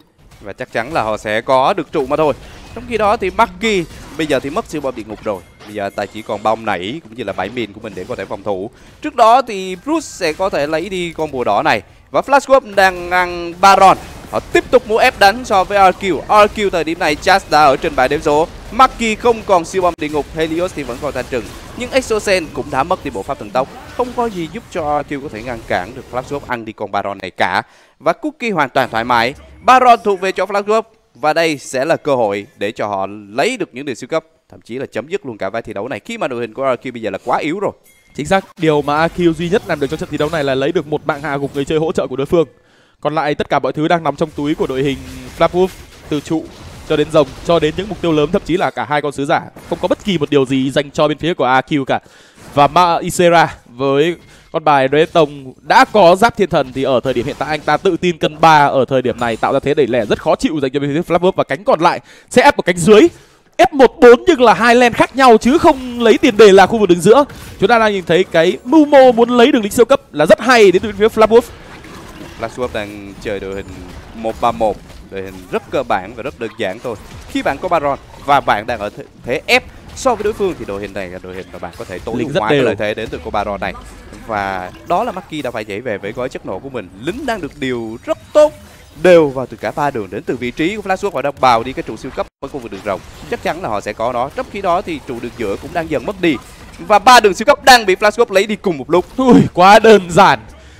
Và chắc chắn là họ sẽ có được trụ mà thôi. Trong khi đó thì Maki bây giờ thì mất siêu bom địa ngục rồi. Bây giờ ta chỉ còn bom nảy cũng như là bảy min của mình để có thể phòng thủ. Trước đó thì Bruce sẽ có thể lấy đi con bùa đỏ này. Và Flashworld đang ngăn Baron. Họ tiếp tục mua ép đánh so với a quy. a quy thời điểm này Chas đã ở trên bài đếm số. Maki không còn siêu bom địa ngục, Helios thì vẫn còn thanh trừng. Nhưng Exosen cũng đã mất đi bộ pháp thần tốc. Không có gì giúp cho a quy có thể ngăn cản được Flashworld ăn đi con Baron này cả. Và Cookie hoàn toàn thoải mái. Baron thuộc về cho Flashworld. Và đây sẽ là cơ hội để cho họ lấy được những điều siêu cấp, thậm chí là chấm dứt luôn cả ván thi đấu này khi mà đội hình của a quy bây giờ là quá yếu rồi. Chính xác, điều mà a quy duy nhất làm được trong trận thi đấu này là lấy được một mạng hạ gục người chơi hỗ trợ của đối phương. Còn lại tất cả mọi thứ đang nằm trong túi của đội hình Flapworld, từ trụ cho đến rồng cho đến những mục tiêu lớn, thậm chí là cả hai con sứ giả. Không có bất kỳ một điều gì dành cho bên phía của a quy cả. Và Ma Isera với con bài Rayton đã có giáp thiên thần thì ở thời điểm hiện tại anh ta tự tin cân ba ở thời điểm này tạo ra thế đẩy lẻ rất khó chịu dành cho bên phía Flapworld và cánh còn lại sẽ ép vào cánh dưới. ép một bốn nhưng là hai lane khác nhau chứ không lấy tiền đề là khu vực đường giữa. Chúng ta đang nhìn thấy cái mưu mô muốn lấy đường lính siêu cấp là rất hay đến từ phía Flapwood. Flapwood đang chơi đội hình một ba một, đội hình rất cơ bản và rất đơn giản thôi. Khi bạn có Baron và bạn đang ở thế, thế ép so với đối phương thì đội hình này là đội hình mà bạn có thể tối ưu hóa cái lợi thế đến từ cô Baron này. Và đó là Maki đã phải nhảy về với gói chất nổ của mình. Lính đang được điều rất tốt, đều vào từ cả ba đường, đến từ vị trí của Flashwood. Họ đang bào đi cái trụ siêu cấp ở khu vực đường rồng, chắc chắn là họ sẽ có nó. Trong khi đó thì trụ đường giữa cũng đang dần mất đi và ba đường siêu cấp đang bị Flashwood lấy đi cùng một lúc. Ui, quá đơn giản.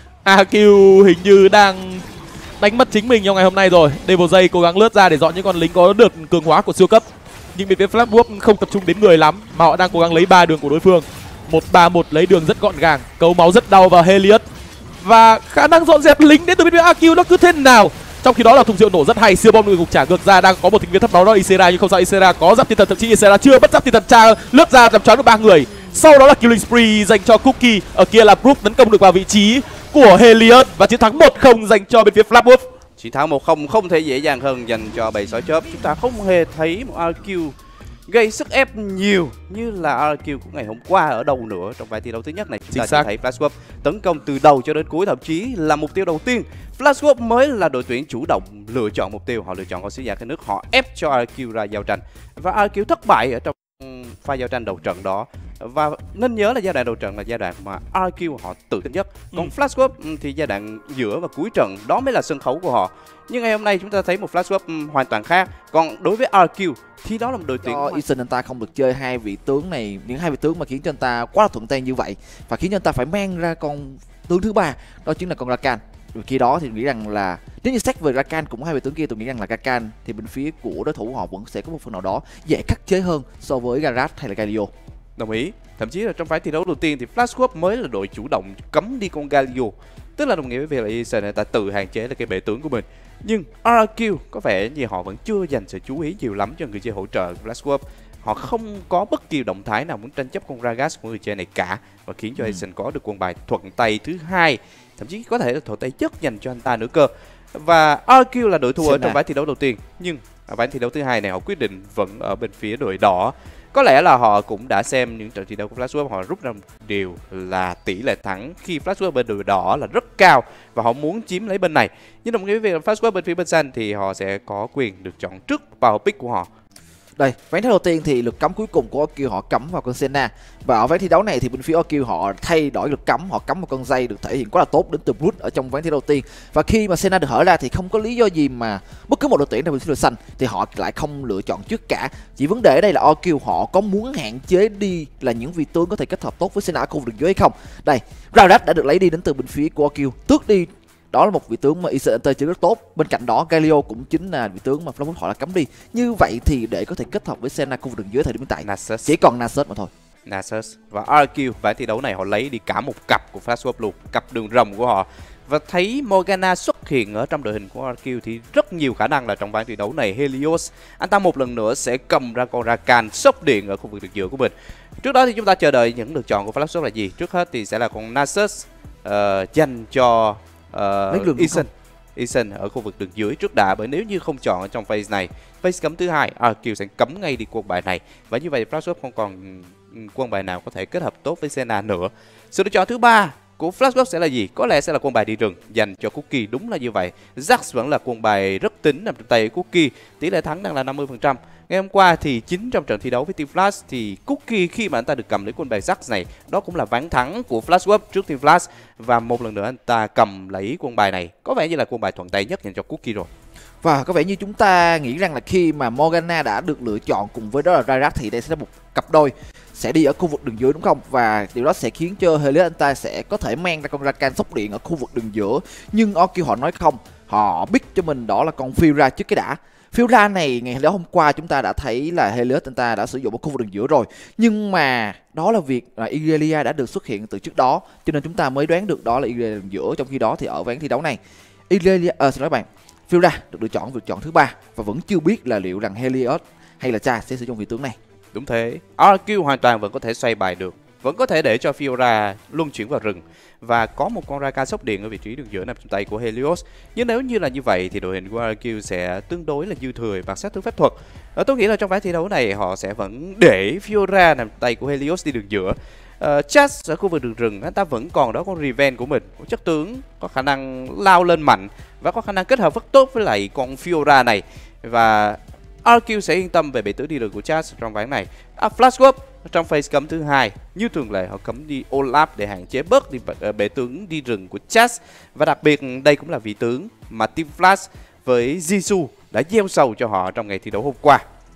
a quy hình như đang đánh mất chính mình trong ngày hôm nay rồi. Devil Jay cố gắng lướt ra để dọn những con lính có được cường hóa của siêu cấp, nhưng bên phía Flapwood không tập trung đến người lắm mà họ đang cố gắng lấy ba đường của đối phương. Một ba một lấy đường rất gọn gàng, cấu máu rất đau vào Helios và khả năng dọn dẹp lính đến từ bên phía a quy nó cứ thế nào. Trong khi đó là thùng rượu nổ rất hay, siêu bom được gục trả ngược ra, đang có một thành viên thấp máu đó Isera, nhưng không sao, Isera có giáp thiên thần, thậm chí Isera chưa bất giáp thiên thần, tra lướt ra làm choáng được ba người. Sau đó là killing spree dành cho Cookie, ở kia là Brook tấn công được vào vị trí của Helios và chiến thắng một không dành cho bên phía Flapwood. Chiến thắng một không không thể dễ dàng hơn dành cho bầy sói chớp. Chúng ta không hề thấy một a quy gây sức ép nhiều như là a quy của ngày hôm qua ở đâu nữa. Trong vài thi đấu thứ nhất này chúng ta chỉ thấy Flashwood tấn công từ đầu cho đến cuối, thậm chí là mục tiêu đầu tiên Flashwood mới là đội tuyển chủ động lựa chọn mục tiêu. Họ lựa chọn con sứ giả cái nước, họ ép cho a quy ra giao tranh và a quy thất bại ở trong pha giao tranh đầu trận đó. Và nên nhớ là giai đoạn đầu trận là giai đoạn mà a quy họ tự tin nhất. Còn ừ. Flashwood thì giai đoạn giữa và cuối trận đó mới là sân khấu của họ. Nhưng ngày hôm nay chúng ta thấy một Flashwood hoàn toàn khác. Còn đối với a quy thì đó là một đội tuyển do Eason anh ta không được chơi hai vị tướng này, những hai vị tướng mà khiến cho anh ta quá là thuận tay như vậy và khiến cho anh ta phải mang ra con tướng thứ ba, đó chính là con Rakan. Rồi khi đó thì nghĩ rằng là nếu như xét về Rakan cùng hai vị tướng kia, tôi nghĩ rằng là Rakan thì bên phía của đối thủ họ vẫn sẽ có một phần nào đó dễ khắc chế hơn so với Garage hay là Galio. Đồng ý. Thậm chí là trong vài thi đấu đầu tiên thì Flashwood mới là đội chủ động cấm đi con Galio, tức là đồng nghĩa với việc là Eason người ta tự hạn chế là cái bệ tướng của mình. Nhưng a quy có vẻ như họ vẫn chưa dành sự chú ý nhiều lắm cho người chơi hỗ trợ Flashwood. Họ không có bất kỳ động thái nào muốn tranh chấp con Gragas của người chơi này cả, và khiến cho Eason có được quân bài thuận tay thứ hai, thậm chí có thể là thuận tay nhất dành cho anh ta nữa cơ. Và a quy là đội thua ở trong ván thi đấu đầu tiên, nhưng ở ván thi đấu thứ hai này họ quyết định vẫn ở bên phía đội đỏ. Có lẽ là họ cũng đã xem những trận thi đấu của Flashwood, họ rút ra một điều là tỷ lệ thắng khi Flashwood bên đội đỏ là rất cao và họ muốn chiếm lấy bên này. Nhưng đồng nghĩa với việc là Flashwood bên phía bên xanh thì họ sẽ có quyền được chọn trước vào pick của họ. Đây, ván thi đấu đầu tiên thì lực cấm cuối cùng của a quy họ cấm vào con Senna. Và ở ván thi đấu này thì bên phía a quy họ thay đổi lực cấm, họ cấm một con dây được thể hiện quá là tốt đến từ Brute ở trong ván thi đấu đầu tiên. Và khi mà Senna được hở ra thì không có lý do gì mà bất cứ một đội tuyển nào bên phía đội xanh thì họ lại không lựa chọn trước cả. Chỉ vấn đề ở đây là a quy họ có muốn hạn chế đi là những vị tướng có thể kết hợp tốt với Senna ở khu vực đường dưới hay không. Đây, Raudat đã được lấy đi đến từ bên phía của a quy, tước đi. Đó là một vị tướng mà Eason chơi rất tốt. Bên cạnh đó Galio cũng chính là vị tướng mà Flapwood họ đã cấm đi. Như vậy thì để có thể kết hợp với Senna khu vực đường dưới thời điểm hiện tại Nasus. chỉ còn Nasus mà thôi. Nasus và a quy ván thi đấu này họ lấy đi cả một cặp của Flashwood luôn, cặp đường rồng của họ. Và thấy Morgana xuất hiện ở trong đội hình của a quy thì rất nhiều khả năng là trong ván thi đấu này Helios anh ta một lần nữa sẽ cầm ra con Rakan sốc điện ở khu vực đường giữa của mình. Trước đó thì chúng ta chờ đợi những lựa chọn của Flashwood là gì. Trước hết thì sẽ là con Nasus uh, dành cho Uh, Eason. Eason ở khu vực đường dưới trước đã, bởi nếu như không chọn ở trong phase này, phase cấm thứ hai, a quy sẽ cấm ngay đi quân bài này và như vậy Flashwood không còn quân bài nào có thể kết hợp tốt với Senna nữa. Sự lựa chọn thứ ba của Flashwood sẽ là gì? Có lẽ sẽ là quân bài đi rừng dành cho Cookie, đúng là như vậy. Jax vẫn là quân bài rất tính nằm trong tay của Cookie, tỷ lệ thắng đang là năm mươi phần trăm. Ngày hôm qua thì chính trong trận thi đấu với Team Flash thì Cookie khi mà anh ta được cầm lấy quân bài Jax này, đó cũng là ván thắng của Flashwood trước Team Flash, và một lần nữa anh ta cầm lấy quân bài này, có vẻ như là quân bài thuận tay nhất dành cho Cookie rồi. Và có vẻ như chúng ta nghĩ rằng là khi mà Morgana đã được lựa chọn cùng với đó là Rairat thì đây sẽ là một cặp đôi sẽ đi ở khu vực đường dưới, đúng không? Và điều đó sẽ khiến cho Helios anh ta sẽ có thể mang ra con Rakan sốc điện ở khu vực đường giữa. Nhưng a quy họ nói không, họ biết cho mình đó là con Fiora trước cái đã. Fiora này ngày đó hôm qua chúng ta đã thấy là Helios anh ta đã sử dụng ở khu vực đường giữa rồi. Nhưng mà đó là việc là Irelia đã được xuất hiện từ trước đó, cho nên chúng ta mới đoán được đó là Irelia đường giữa. Trong khi đó thì ở ván thi đấu này Irelia, à, xin lỗi bạn, Fiora được lựa chọn lựa chọn thứ ba và vẫn chưa biết là liệu rằng Helios hay là Cha sẽ sử dụng vị tướng này. Đúng thế, a quy hoàn toàn vẫn có thể xoay bài được. vẫn có thể để cho Fiora luân chuyển vào rừng và có một con Rakan sốc điện ở vị trí đường giữa nằm trong tay của Helios. Nhưng nếu như là như vậy thì đội hình của rờ quy sẽ tương đối là dư thừa bằng sát thương phép thuật. Ở tôi nghĩ là trong ván thi đấu này họ sẽ vẫn để Fiora nằm trong tay của Helios đi đường giữa. Uh, Chas ở khu vực đường rừng anh ta vẫn còn đó con Riven của mình, một chất tướng có khả năng lao lên mạnh và có khả năng kết hợp rất tốt với lại con Fiora này, và rờ quy sẽ yên tâm về bệ tướng đi đường của Chas trong ván này. À, Flashwap trong phase cấm thứ hai như thường lệ họ cấm đi Olaf để hạn chế bớt đi bệ tướng đi rừng của Chas, và đặc biệt đây cũng là vị tướng mà Team Flash với Jisoo đã gieo sầu cho họ trong ngày thi đấu hôm qua.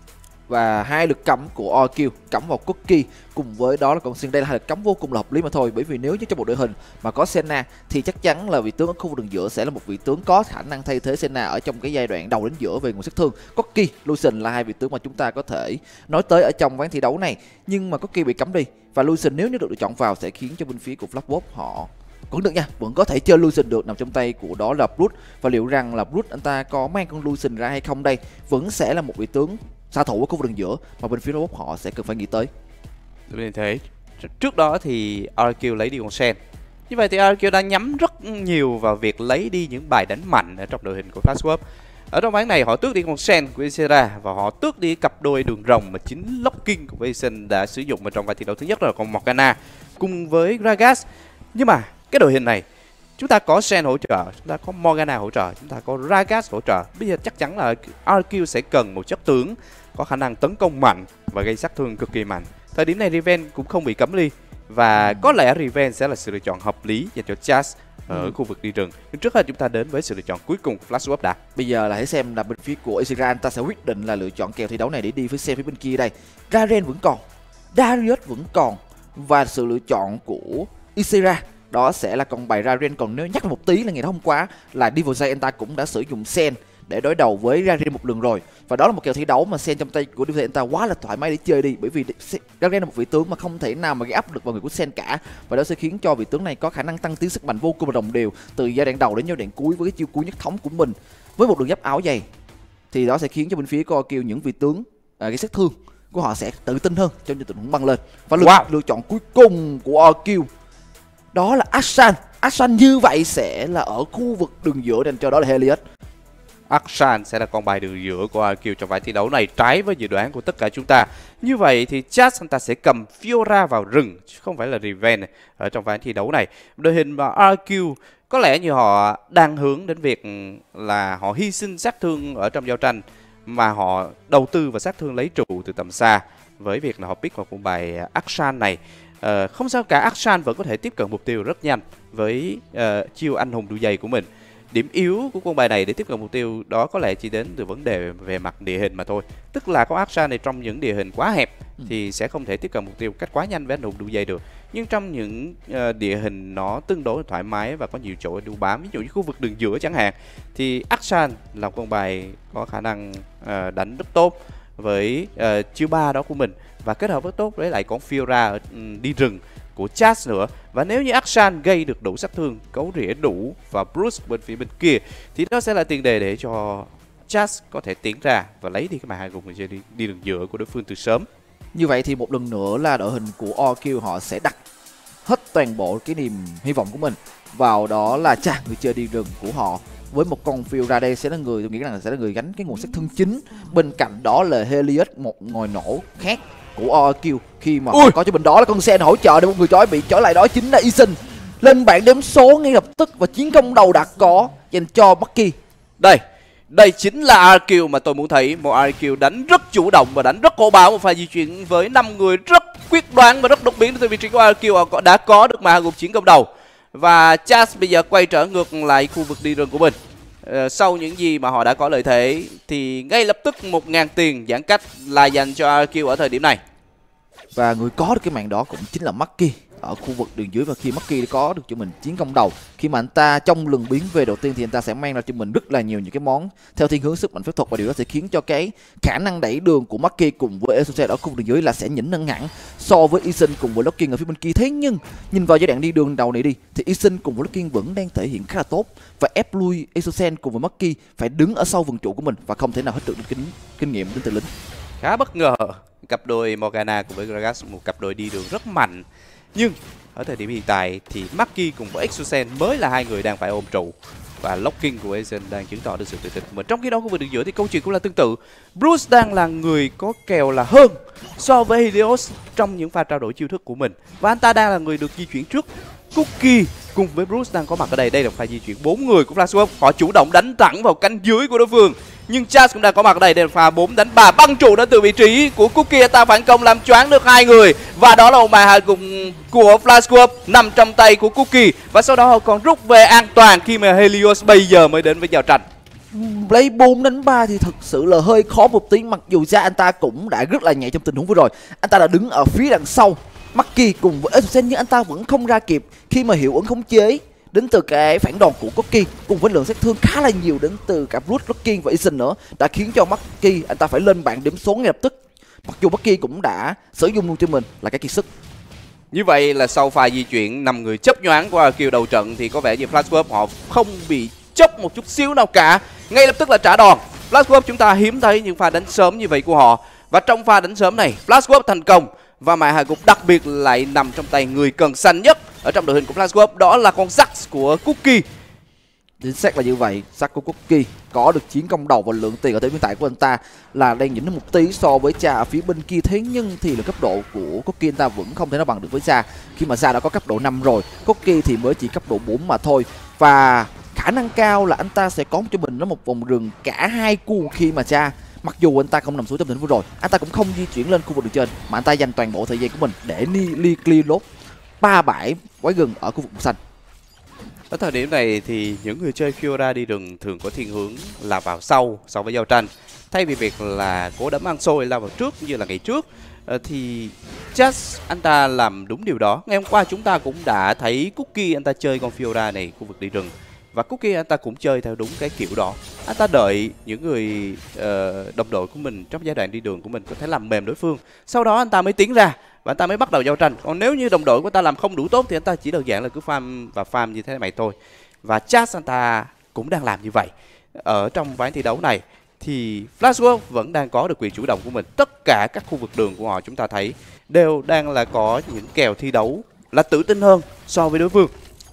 Và hai lực cấm của rờ quy cấm vào Cookie cùng với đó là con Sin, đây là hai lực cấm vô cùng là hợp lý mà thôi, bởi vì nếu như trong một đội hình mà có Senna thì chắc chắn là vị tướng ở khu vực đường giữa sẽ là một vị tướng có khả năng thay thế Senna ở trong cái giai đoạn đầu đến giữa về nguồn sát thương. Cookie, Lucian là hai vị tướng mà chúng ta có thể nói tới ở trong ván thi đấu này, nhưng mà Cookie bị cấm đi và Lucian nếu như được lựa chọn vào sẽ khiến cho bên phía của Flashwap họ vẫn được nha, vẫn có thể chơi Lucian được, nằm trong tay của đó là Brut. Và liệu rằng là Brut anh ta có mang con Lucian ra hay không đây, vẫn sẽ là một vị tướng xạ thủ ở khu vực đường giữa mà bên phía Robot họ sẽ cần phải nghĩ tới. Như thế, trước đó thì rờ quy lấy đi con Sen. Như vậy thì rờ quy đang nhắm rất nhiều vào việc lấy đi những bài đánh mạnh ở trong đội hình của Flashwap. Ở trong ván này họ tước đi con Sen của Isera và họ tước đi cặp đôi đường rồng mà chính Locking của Vision đã sử dụng ở trong ván thi đấu thứ nhất là con Morgana cùng với Gragas. Nhưng mà cái đội hình này chúng ta có Sen hỗ trợ, chúng ta có Morgana hỗ trợ, chúng ta có Gragas hỗ trợ. Bây giờ chắc chắn là rờ quy sẽ cần một chất tướng có khả năng tấn công mạnh và gây sát thương cực kỳ mạnh. Thời điểm này Riven cũng không bị cấm đi và có lẽ Riven sẽ là sự lựa chọn hợp lý dành cho Chas ở ừ. khu vực đi rừng. Nhưng trước hết chúng ta đến với sự lựa chọn cuối cùng của Flashwap đã. Bây giờ là hãy xem là bên phía của Isera ta sẽ quyết định là lựa chọn kèo thi đấu này để đi với xe phía bên kia đây. Garen vẫn còn, Darius vẫn còn và sự lựa chọn của Isera đó sẽ là con bài Garen. Còn nếu nhắc một tí là ngày hôm qua là Devil's anh ta cũng đã sử dụng Sen để đối đầu với Garen một lần rồi, và đó là một kèo thi đấu mà Sen trong tay của Devil's anh ta quá là thoải mái để chơi đi, bởi vì Garen là một vị tướng mà không thể nào mà gây áp lực vào người của Sen cả, và đó sẽ khiến cho vị tướng này có khả năng tăng tiến sức mạnh vô cùng đồng đều từ giai đoạn đầu đến giai đoạn cuối với cái chiêu cuối nhất thống của mình. Với một đường giáp áo dày thì đó sẽ khiến cho bên phía của kêu những vị tướng à, cái sát thương của họ sẽ tự tin hơn trong những tình huống băng lên. Và lựa, wow. lựa chọn cuối cùng của rờ quy đó là Akshan. Akshan như vậy sẽ là ở khu vực đường giữa dành cho đó là Helios. Akshan sẽ là con bài đường giữa của rờ quy trong ván thi đấu này, trái với dự đoán của tất cả chúng ta. Như vậy thì Chas anh ta sẽ cầm Fiora vào rừng chứ không phải là Riven ở trong ván thi đấu này. Đội hình mà rờ quy có lẽ như họ đang hướng đến việc là họ hy sinh sát thương ở trong giao tranh mà họ đầu tư vào sát thương lấy trụ từ tầm xa với việc là họ pick vào con bài Akshan này. Uh, không sao cả, Akshan vẫn có thể tiếp cận mục tiêu rất nhanh với uh, chiêu anh hùng đu dây của mình. Điểm yếu của con bài này để tiếp cận mục tiêu đó có lẽ chỉ đến từ vấn đề về mặt địa hình mà thôi. Tức là con Akshan này trong những địa hình quá hẹp ừ. thì sẽ không thể tiếp cận mục tiêu cách quá nhanh với anh hùng đu dây được. Nhưng trong những uh, địa hình nó tương đối thoải mái và có nhiều chỗ đu bám, ví dụ như khu vực đường giữa chẳng hạn, thì Akshan là con bài có khả năng uh, đánh rất tốt với uh, chiêu ba đó của mình, và kết hợp rất tốt với lại con Fiora ở, um, đi rừng của Chas nữa. Và nếu như Akshan gây được đủ sát thương, cấu rỉa đủ và Bruce bên phía bên kia thì đó sẽ là tiền đề để cho Chas có thể tiến ra và lấy đi cái màn hai gục người đi, đi đường giữa của đối phương từ sớm. Như vậy thì một lần nữa là đội hình của rờ quy họ sẽ đặt hết toàn bộ cái niềm hy vọng của mình vào đó là chà người chơi đi rừng của họ, với một con Fiora đây sẽ là người, tôi nghĩ rằng sẽ là người gánh cái nguồn sát thương chính. Bên cạnh đó là Helios, một ngòi nổ khác của rờ quy, khi mà có cho bên đó là con Sen hỗ trợ để một người chói bị chói lại, đó chính là Isin. Lên bảng đếm số ngay lập tức và chiến công đầu đã có dành cho Bucky. Đây, đây chính là rờ quy mà tôi muốn thấy, một rờ quy đánh rất chủ động và đánh rất khổ bạo, một pha di chuyển với năm người rất quyết đoán và rất đột biến từ vị trí của rờ quy. Họ đã có được màn gục chiến công đầu và Chas bây giờ quay trở ngược lại khu vực đi rừng của mình. Uh, sau những gì mà họ đã có lợi thế thì ngay lập tức một ngàn tiền giãn cách là dành cho rờ quy ở thời điểm này. Và người có được cái màn đó cũng chính là Maki ở khu vực đường dưới, và khi Maki có được cho mình chiến công đầu, khi mà anh ta trong lần biến về đầu tiên thì anh ta sẽ mang ra cho mình rất là nhiều những cái món theo thiên hướng sức mạnh phép thuật, và điều đó sẽ khiến cho cái khả năng đẩy đường của Maki cùng với Exocet ở khu vực đường dưới là sẽ nhỉnh hơn hẳn so với Isin cùng với Locking ở phía bên kia. Thế nhưng nhìn vào giai đoạn đi đường đầu này đi thì Isin cùng với Locking vẫn đang thể hiện khá là tốt và ép lui Exocet cùng với Maki phải đứng ở sau vườn trụ của mình và không thể nào hết được kinh kinh nghiệm đến từ lính. Khá bất ngờ, cặp đôi Morgana cùng với Gragas, một cặp đôi đi đường rất mạnh. Nhưng ở thời điểm hiện tại thì Maki cùng với Exosen mới là hai người đang phải ôm trụ. Và Locking của Asian đang chứng tỏ được sự tự tin của mình. Trong khi đó khu vực đường giữa thì câu chuyện cũng là tương tự. Bruce đang là người có kèo là hơn so với Helios trong những pha trao đổi chiêu thức của mình. Và anh ta đang là người được di chuyển trước. Cookie cùng với Bruce đang có mặt ở đây. Đây là pha di chuyển bốn người của Flashwolf. Họ chủ động đánh thẳng vào cánh dưới của đối phương. Nhưng Chaz cũng đang có mặt ở đây. Đây là pha bốn đánh ba băng trụ đến từ vị trí của Cookie. Anh ta phản công làm choáng được hai người. Và đó là một màn hạ gục của Flashwolf nằm trong tay của Cookie. Và sau đó họ còn rút về an toàn khi mà Helios bây giờ mới đến với giao tranh. Lấy bốn đánh ba thì thực sự là hơi khó một tí. Mặc dù ra anh ta cũng đã rất là nhạy trong tình huống vừa rồi. Anh ta đã đứng ở phía đằng sau Maki cùng với Exosen, nhưng anh ta vẫn không ra kịp khi mà hiệu ứng khống chế đến từ cái phản đòn của Cookie cùng với lượng sát thương khá là nhiều đến từ cả Bruce, Locking và Asian nữa đã khiến cho Maki anh ta phải lên bảng điểm số ngay lập tức. Mặc dù Maki cũng đã sử dụng luôn cho mình là cái kiệt sức. Như vậy là sau pha di chuyển năm người chấp nhoáng qua kill đầu trận thì có vẻ như Flashwolf họ không bị chốc một chút xíu nào cả. Ngay lập tức là trả đòn. Flashwolf chúng ta hiếm thấy những pha đánh sớm như vậy của họ. Và trong pha đánh sớm này, Flashwolf thành công. Và màn hạ gục đặc biệt lại nằm trong tay người cần xanh nhất ở trong đội hình của Flashwolf, đó là con Jax của Cookie. Chính xác là như vậy. Jax của Cookie có được chiến công đầu và lượng tiền ở thời điểm hiện tại của anh ta là đang nhỉnh một tí so với Cha ở phía bên kia. Thế nhưng thì là cấp độ của Cookie anh ta vẫn không thể nào bằng được với Cha. Khi mà Cha đã có cấp độ năm rồi, Cookie thì mới chỉ cấp độ bốn mà thôi. Và khả năng cao là anh ta sẽ có cho mình nó một vòng rừng cả hai cu khi mà Cha, mặc dù anh ta không nằm xuống trong tình vừa rồi, anh ta cũng không di chuyển lên khu vực đường trên mà anh ta dành toàn bộ thời gian của mình để đi li clear lốt ba bãi quái rừng ở khu vực vùng xanh. Ở thời điểm này thì những người chơi Fiora đi rừng thường có thiên hướng là vào sau so với giao tranh, thay vì việc là cố đấm ăn xôi lao vào trước như là ngày trước. Ờ, thì Just anh ta làm đúng điều đó. Ngày hôm qua chúng ta cũng đã thấy Cookie anh ta chơi con Fiora này khu vực đi rừng, và Cookie anh ta cũng chơi theo đúng cái kiểu đó. Anh ta đợi những người uh, đồng đội của mình trong giai đoạn đi đường của mình có thể làm mềm đối phương, sau đó anh ta mới tiến ra và anh ta mới bắt đầu giao tranh. Còn nếu như đồng đội của anh ta làm không đủ tốt thì anh ta chỉ đơn giản là cứ farm và farm như thế này thôi. Và Chaz anh ta cũng đang làm như vậy. Ở trong ván thi đấu này thì Flashwolf vẫn đang có được quyền chủ động của mình. Tất cả các khu vực đường của họ chúng ta thấy đều đang là có những kèo thi đấu là tự tin hơn so với đối phương.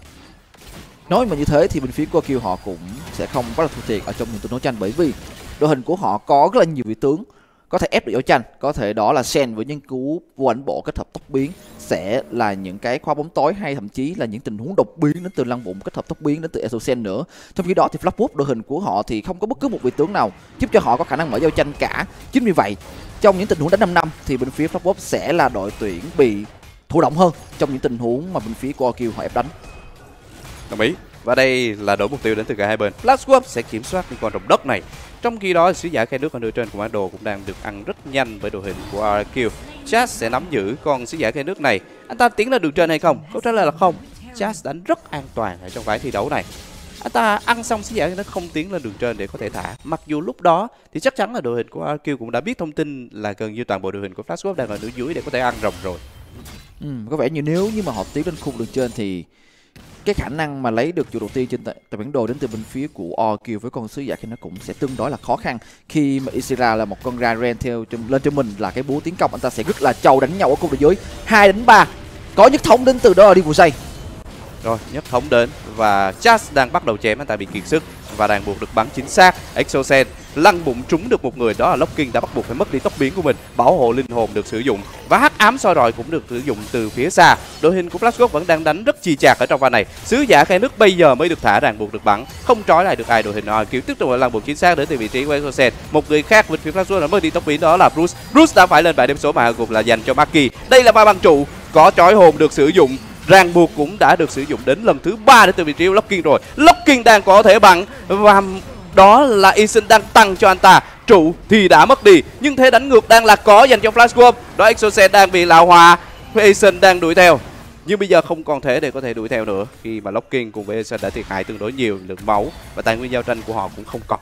Nói mà như thế thì bên phía của Q họ cũng sẽ không quá là thua thiệt ở trong những trận đấu tranh, bởi vì đội hình của họ có rất là nhiều vị tướng có thể ép được giao tranh. Có thể đó là Shen với nhân cứu vô ảnh bộ kết hợp tốc biến sẽ là những cái khoa bóng tối, hay thậm chí là những tình huống đột biến đến từ lăng bụng kết hợp tốc biến đến từ Exosen nữa. Trong khi đó thì Flashwolf đội hình của họ thì không có bất cứ một vị tướng nào giúp cho họ có khả năng mở giao tranh cả. Chính vì vậy trong những tình huống đánh năm năm thì bên phía Flashwolf sẽ là đội tuyển bị thụ động hơn trong những tình huống mà bên phía của Q họ ép đánh. Đồng ý. Và đây là đổi mục tiêu đến từ cả hai bên. Flashwolf sẽ kiểm soát những con rồng đất này. Trong khi đó, sứ giả khe nước ở nửa trên của bản đồ cũng đang được ăn rất nhanh bởi đội hình của rờ quy. Chaz sẽ nắm giữ con sứ giả khe nước này. Anh ta tiến lên đường trên hay không? Câu trả lời là không. Chaz đánh rất an toàn ở trong ván thi đấu này. Anh ta ăn xong sứ giả khe nước không tiến lên đường trên để có thể thả. Mặc dù lúc đó thì chắc chắn là đội hình của rờ quy cũng đã biết thông tin là gần như toàn bộ đội hình của Flashwolf đang ở nửa dưới để có thể ăn rồng rồi. Ừ, có vẻ như nếu như mà họ tiến lên khu vực đường trên thì cái khả năng mà lấy được chủ đầu tiên trên tại bản đồ đến từ bên phía của rờ quy với con sứ giả thì nó cũng sẽ tương đối là khó khăn, khi mà Isira là một con Garen theo lên cho mình là cái búa tiến công, anh ta sẽ rất là trâu đánh nhau ở khu vực dưới. Hai đánh ba có nhất thống đến từ đó là đi vụ say. Rồi nhất thống đến và Chaz đang bắt đầu chém, anh ta bị kiệt sức và đang buộc được bắn chính xác. Exosen lăn bụng trúng được một người, đó là Locking đã bắt buộc phải mất đi tốc biến của mình. Bảo hộ linh hồn được sử dụng và hắc ám soi rọi cũng được sử dụng từ phía xa. Đội hình của Flashwolf vẫn đang đánh rất chi chạc ở trong pha này. Sứ giả khe nước bây giờ mới được thả, ràng buộc được bắn, không trói lại được ai. Đội hình rờ quy tiếp tục lăn bụng chính xác đến từ vị trí của Exosen. Một người khác bên phía Flashwolf đã mất đi tốc biến, đó là Bruce. Bruce đã phải lên bảng điểm số mà gục là dành cho Maki. Đây là ba băng trụ, có trói hồn được sử dụng. Ràng buộc cũng đã được sử dụng đến lần thứ ba đến từ vị trí của Locking rồi. Locking đang có thể bắn và đó là Eason đang tăng cho anh ta. Trụ thì đã mất đi, nhưng thế đánh ngược đang là có dành cho Flashwolf. Đó, Exosen đang bị lão hòa, Eason đang đuổi theo, nhưng bây giờ không còn thể để có thể đuổi theo nữa khi mà Locking cùng với Eason đã thiệt hại tương đối nhiều lượng máu và tài nguyên giao tranh của họ cũng không còn.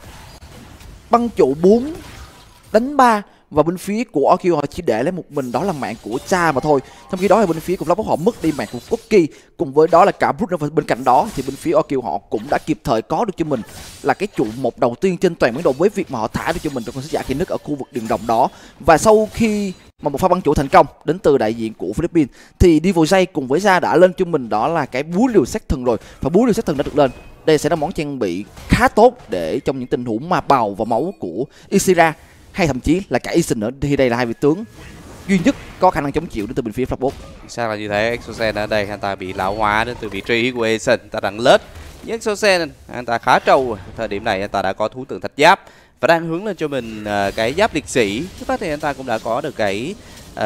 Băng trụ bốn đánh ba và bên phía của rờ quy họ chỉ để lấy một mình đó là mạng của Cha mà thôi. Trong khi đó thì bên phía của Flashwolf họ mất đi mạng của Cookie, cùng với đó là cả Bruce. Và bên cạnh đó thì bên phía rờ quy họ cũng đã kịp thời có được cho mình là cái trụ một đầu tiên trên toàn bản đồ với việc mà họ thả được cho mình trong con sứ giả khe nước ở khu vực đường đồng đó. Và sau khi mà một pha bắn chủ thành công đến từ đại diện của Philippines thì Devojay cùng với Ra đã lên cho mình đó là cái búa rìu sát thần rồi, và búa rìu sát thần đã được lên. Đây sẽ là món trang bị khá tốt để trong những tình huống mà bào và máu của Isira hay thậm chí là cả Eason nữa, thì đây là hai vị tướng duy nhất có khả năng chống chịu đến từ bên phía Flashbot. Sao là như thế? Exosen ở đây anh ta bị lão hóa đến từ vị trí của Eason, ta đang lết. Nhưng Exosen anh ta khá trâu, thời điểm này anh ta đã có thú tượng thạch giáp và đang hướng lên cho mình uh, cái giáp liệt sĩ. Trước đó thì anh ta cũng đã có được cái uh,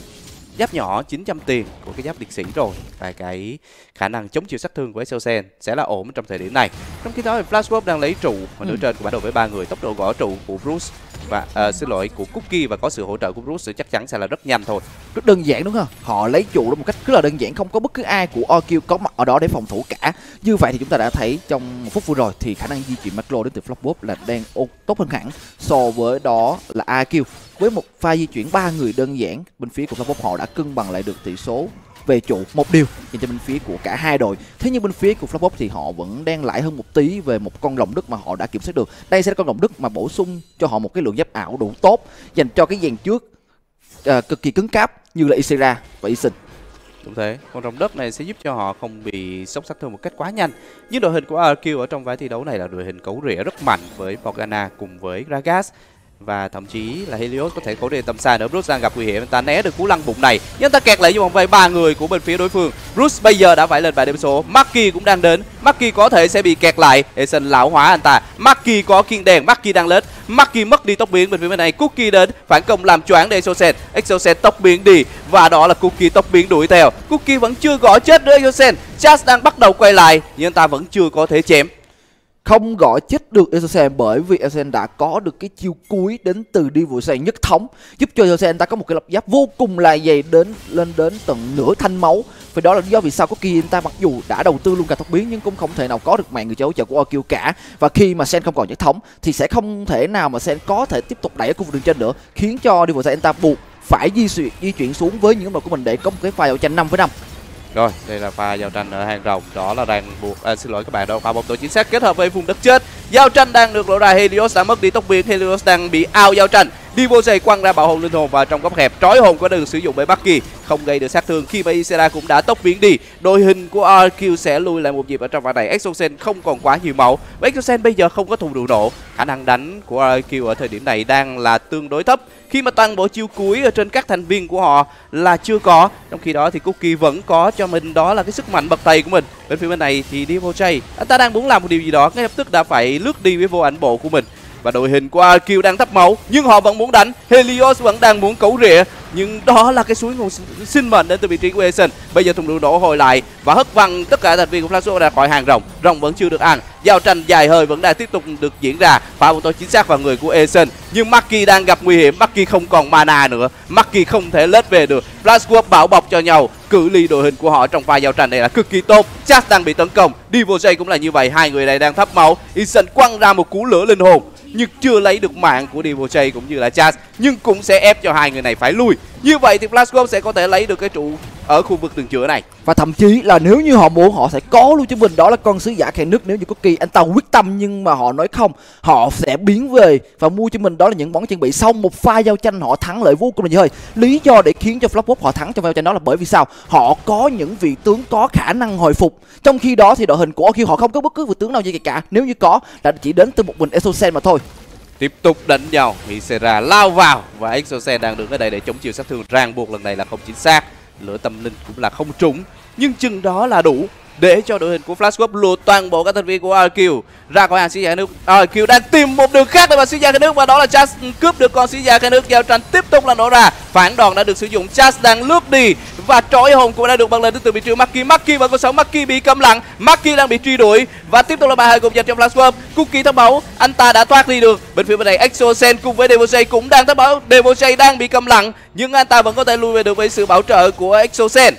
giáp nhỏ chín trăm tiền của cái giáp liệt sĩ rồi, và cái khả năng chống chịu sát thương của Exosen sẽ là ổn trong thời điểm này. Trong khi đó thì Flashbot đang lấy trụ ở nửa ừ. trên của bản đồ với ba người, tốc độ gõ trụ của Bruce và uh, xin lỗi của Cookie và có sự hỗ trợ của Bruce thì chắc chắn sẽ là rất nhanh thôi. Rất đơn giản đúng không? Họ lấy trụ đó một cách rất là đơn giản, không có bất cứ ai của o kiu có mặt ở đó để phòng thủ cả. Như vậy thì chúng ta đã thấy trong một phút vừa rồi thì khả năng di chuyển macro đến từ Flashbot là đang tốt hơn hẳn so với đó là a kiu. Với một pha di chuyển ba người đơn giản, bên phía của Flashbot họ đã cân bằng lại được tỷ số về trụ một điều dành cho bên phía của cả hai đội. Thế nhưng bên phía của Flashbot thì họ vẫn đang lãi hơn một tí về một con rồng đất mà họ đã kiểm soát được. Đây sẽ là con rồng đất mà bổ sung cho họ một cái lượng giáp ảo đủ tốt dành cho cái dàn trước uh, cực kỳ cứng cáp như là Isira và Eason. Đúng thế, con rồng đất này sẽ giúp cho họ không bị sốc sát thương một cách quá nhanh. Nhưng đội hình của a kiu ở trong ván thi đấu này là đội hình cấu rỉa rất mạnh với Morgana cùng với Gragas. Và thậm chí là Helios có thể cố đề tầm xa nữa. Bruce đang gặp nguy hiểm, anh ta né được cú lăn bụng này, nhưng anh ta kẹt lại trong vòng vây ba người của bên phía đối phương. Bruce bây giờ đã phải lên vài điểm số. Maki cũng đang đến, Maki có thể sẽ bị kẹt lại. Eason lão hóa anh ta. Maki có kiên đèn, Maki đang lết. Maki mất đi tốc biến bên phía bên này. Cookie đến phản công làm choáng để Exosen. Exosen tốc biến đi và đó là Cookie tốc biến đuổi theo. Cookie vẫn chưa gõ chết được Exosen. Chas đang bắt đầu quay lại nhưng anh ta vẫn chưa có thể chém. Không gọi chết được Exosen bởi vì Exosen đã có được cái chiêu cuối đến từ Devojay nhất thống, giúp cho Exosen ta có một cái lập giáp vô cùng là dày đến lên đến tận nửa thanh máu. Vì đó là lý do vì sao có kia anh ta mặc dù đã đầu tư luôn cả tốc biến nhưng cũng không thể nào có được mạng người chơi hỗ trợ của o kiu cả. Và khi mà Sen không còn nhất thống thì sẽ không thể nào mà Sen có thể tiếp tục đẩy ở khu vực đường trên nữa, khiến cho Devojay anh ta buộc phải di chuyển di chuyển xuống với những đội của mình để có một cái pha giao tranh năm với năm. Rồi, đây là pha giao tranh ở hàng rồng, đó là đang buộc à, xin lỗi các bạn, đâu pha bóng tối chính xác kết hợp với vùng đất chết. Giao tranh đang được lộ ra, Helios đã mất đi tốc biến, Helios đang bị out giao tranh. Devojay quăng ra bảo hồn linh hồn vào trong góc hẹp, trói hồn có được sử dụng bởi Maki, không gây được sát thương khi mà Isera cũng đã tốc biến đi. Đội hình của a kiu sẽ lùi lại một nhịp ở trong ván này. Exosen không còn quá nhiều máu, và Exosen bây giờ không có thùng đủ nổ. Khả năng đánh của a kiu ở thời điểm này đang là tương đối thấp, khi mà toàn bộ chiêu cuối ở trên các thành viên của họ là chưa có. Trong khi đó thì Cookie vẫn có cho mình đó là cái sức mạnh bậc thầy của mình. Bên phía bên này thì Devojay anh ta đang muốn làm một điều gì đó, ngay lập tức đã phải lướt đi với vô ảnh bộ của mình. Và đội hình của a kiu đang thấp máu nhưng họ vẫn muốn đánh. Helios vẫn đang muốn cấu rỉa, nhưng đó là cái suối nguồn sinh mệnh đến từ vị trí của Eason. Bây giờ thùng đường đổ hồi lại và hất văng tất cả thành viên của Flashbot ra khỏi hàng rồng. Rồng vẫn chưa được ăn, giao tranh dài hơi vẫn đang tiếp tục được diễn ra. Pha bóng tối chính xác vào người của Eason, nhưng Maki đang gặp nguy hiểm. Maki không còn mana nữa, Maki không thể lết về được. Flashbot bảo bọc cho nhau, cự ly đội hình của họ trong pha giao tranh này là cực kỳ tốt. Chas đang bị tấn công, Devojay cũng là như vậy, hai người này đang thấp máu. Eason quăng ra một cú lửa linh hồn nhưng chưa lấy được mạng của Devojay cũng như là Chas, nhưng cũng sẽ ép cho hai người này phải lui. Như vậy thì Flashbot sẽ có thể lấy được cái trụ ở khu vực đường chữa này. Và thậm chí là nếu như họ muốn họ sẽ có luôn cho mình đó là con sứ giả khe nước. Nếu như Cookie anh ta quyết tâm nhưng mà họ nói không, họ sẽ biến về và mua cho mình đó là những món trang bị. Sau một pha giao tranh họ thắng lợi vô cùng là dễ hơi. Lý do để khiến cho Flashbot họ thắng trong giao tranh đó là bởi vì sao? Họ có những vị tướng có khả năng hồi phục, trong khi đó thì đội hình của o kiu họ không có bất cứ vị tướng nào như vậy cả. Nếu như có là chỉ đến từ một mình Exosen mà thôi. Tiếp tục đánh nhau, Isera lao vào và Exosen đang đứng ở đây để chống chịu sát thương ràng buộc lần này là không chính xác. Lửa tâm linh cũng là không trúng, nhưng chừng đó là đủ để cho đội hình của Flashbot lùa toàn bộ các thành viên của a kiu ra khỏi hàng sứ giả nước. a kiu đang tìm một đường khác để mà sứ giả khe nước, và đó là Chas cướp được con sứ giả khe nước. Giao tranh tiếp tục là nổ ra, phản đòn đã được sử dụng. Chas đang lướt đi và trói hồn cũng đã được bật lên từ vị trí Maki. Maki vẫn còn sống, Maki bị câm lặng, Maki đang bị truy đuổi và tiếp tục là bài hai cùng dành cho Flashbot. Cookie thất máu, anh ta đã thoát đi được. Bên phía bên này Exosen cùng với Devojay cũng đang thất máu. Devojay đang bị câm lặng nhưng anh ta vẫn có thể lui về được với sự bảo trợ của Exosen.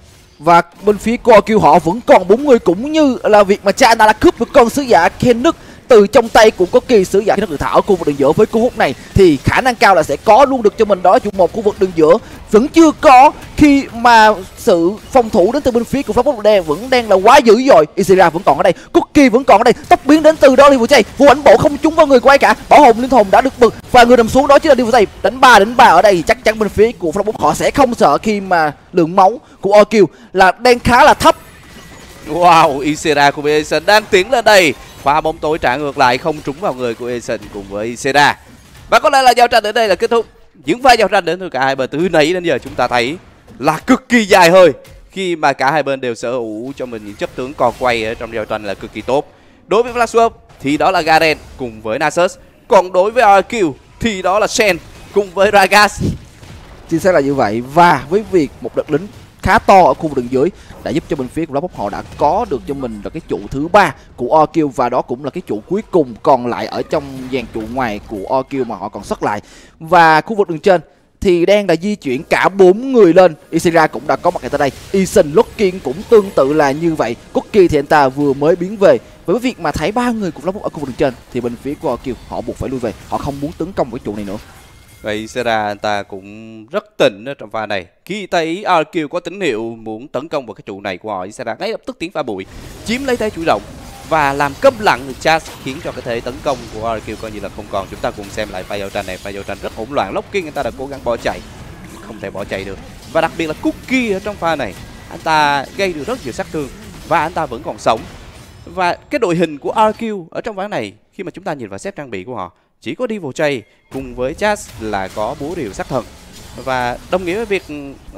Và bên phía của o kiu họ vẫn còn bốn người, cũng như là việc mà cha anh ta đã cướp được con sứ giả khe nước từ trong tay của Corki sứ giả khí được thả ở khu vực đường giữa. Với cú hút này thì khả năng cao là sẽ có luôn được cho mình đó chủ một khu vực đường giữa vẫn chưa có, khi mà sự phòng thủ đến từ bên phía của Flashpoint đen vẫn đang là quá dữ dội. Isira vẫn còn ở đây, Corki vẫn còn ở đây, tốc biến đến từ đó Liverpool chay, vụ ảnh bộ không trúng vào người của ai cả, bảo hồn linh hồn đã được bật và người nằm xuống đó chính là Liverpool chay. Đánh ba đến ba ở đây thì chắc chắn bên phía của Flashpoint họ sẽ không sợ khi mà lượng máu của Orkill là đang khá là thấp. Wow, Isira của Eason đang tiến lên đây, pha bóng tối trả ngược lại không trúng vào người của Eason cùng với Isira. Và có lẽ là giao tranh đến đây là kết thúc. Những pha giao tranh đến từ cả hai bên từ nãy đến giờ chúng ta thấy là cực kỳ dài hơi, khi mà cả hai bên đều sở hữu cho mình những chất tướng còn quay ở trong giao tranh là cực kỳ tốt. Đối với Flashwolf thì đó là Garen cùng với Nasus, còn đối với Orkill thì đó là Shen cùng với Ragas. Chính xác là như vậy, và với việc một đợt lính khá to ở khu vực đường dưới đã giúp cho bên phía của Flashpoint họ đã có được cho mình là cái trụ thứ ba của Orkill, và đó cũng là cái trụ cuối cùng còn lại ở trong dàn trụ ngoài của Orkill mà họ còn sót lại. Và khu vực đường trên thì đang là di chuyển cả bốn người lên. Isira cũng đã có mặt tại đây, Eason, Locking cũng tương tự là như vậy. Corki thì anh ta vừa mới biến về. Với việc mà thấy ba người của Flashpoint ở khu vực đường trên thì bên phía của Orkill họ buộc phải lui về, họ không muốn tấn công cái trụ này nữa. Và Isira anh ta cũng rất tỉnh ở trong pha này. Khi thấy Orkill có tín hiệu muốn tấn công vào cái trụ này của họ, Isira ngay lập tức tiến pha bụi, chiếm lấy thế chủ động và làm câm lặng được Chaz, khiến cho cái thế tấn công của Orkill coi như là không còn. Chúng ta cùng xem lại pha giao tranh này, pha giao tranh rất hỗn loạn. Locking anh ta đã cố gắng bỏ chạy, không thể bỏ chạy được. Và đặc biệt là Cookie ở trong pha này, anh ta gây được rất nhiều sát thương và anh ta vẫn còn sống. Và cái đội hình của Orkill ở trong ván này, khi mà chúng ta nhìn vào set trang bị của họ, chỉ có Devil Chay cùng với Chaz là có búa rìu sát thần, và đồng nghĩa với việc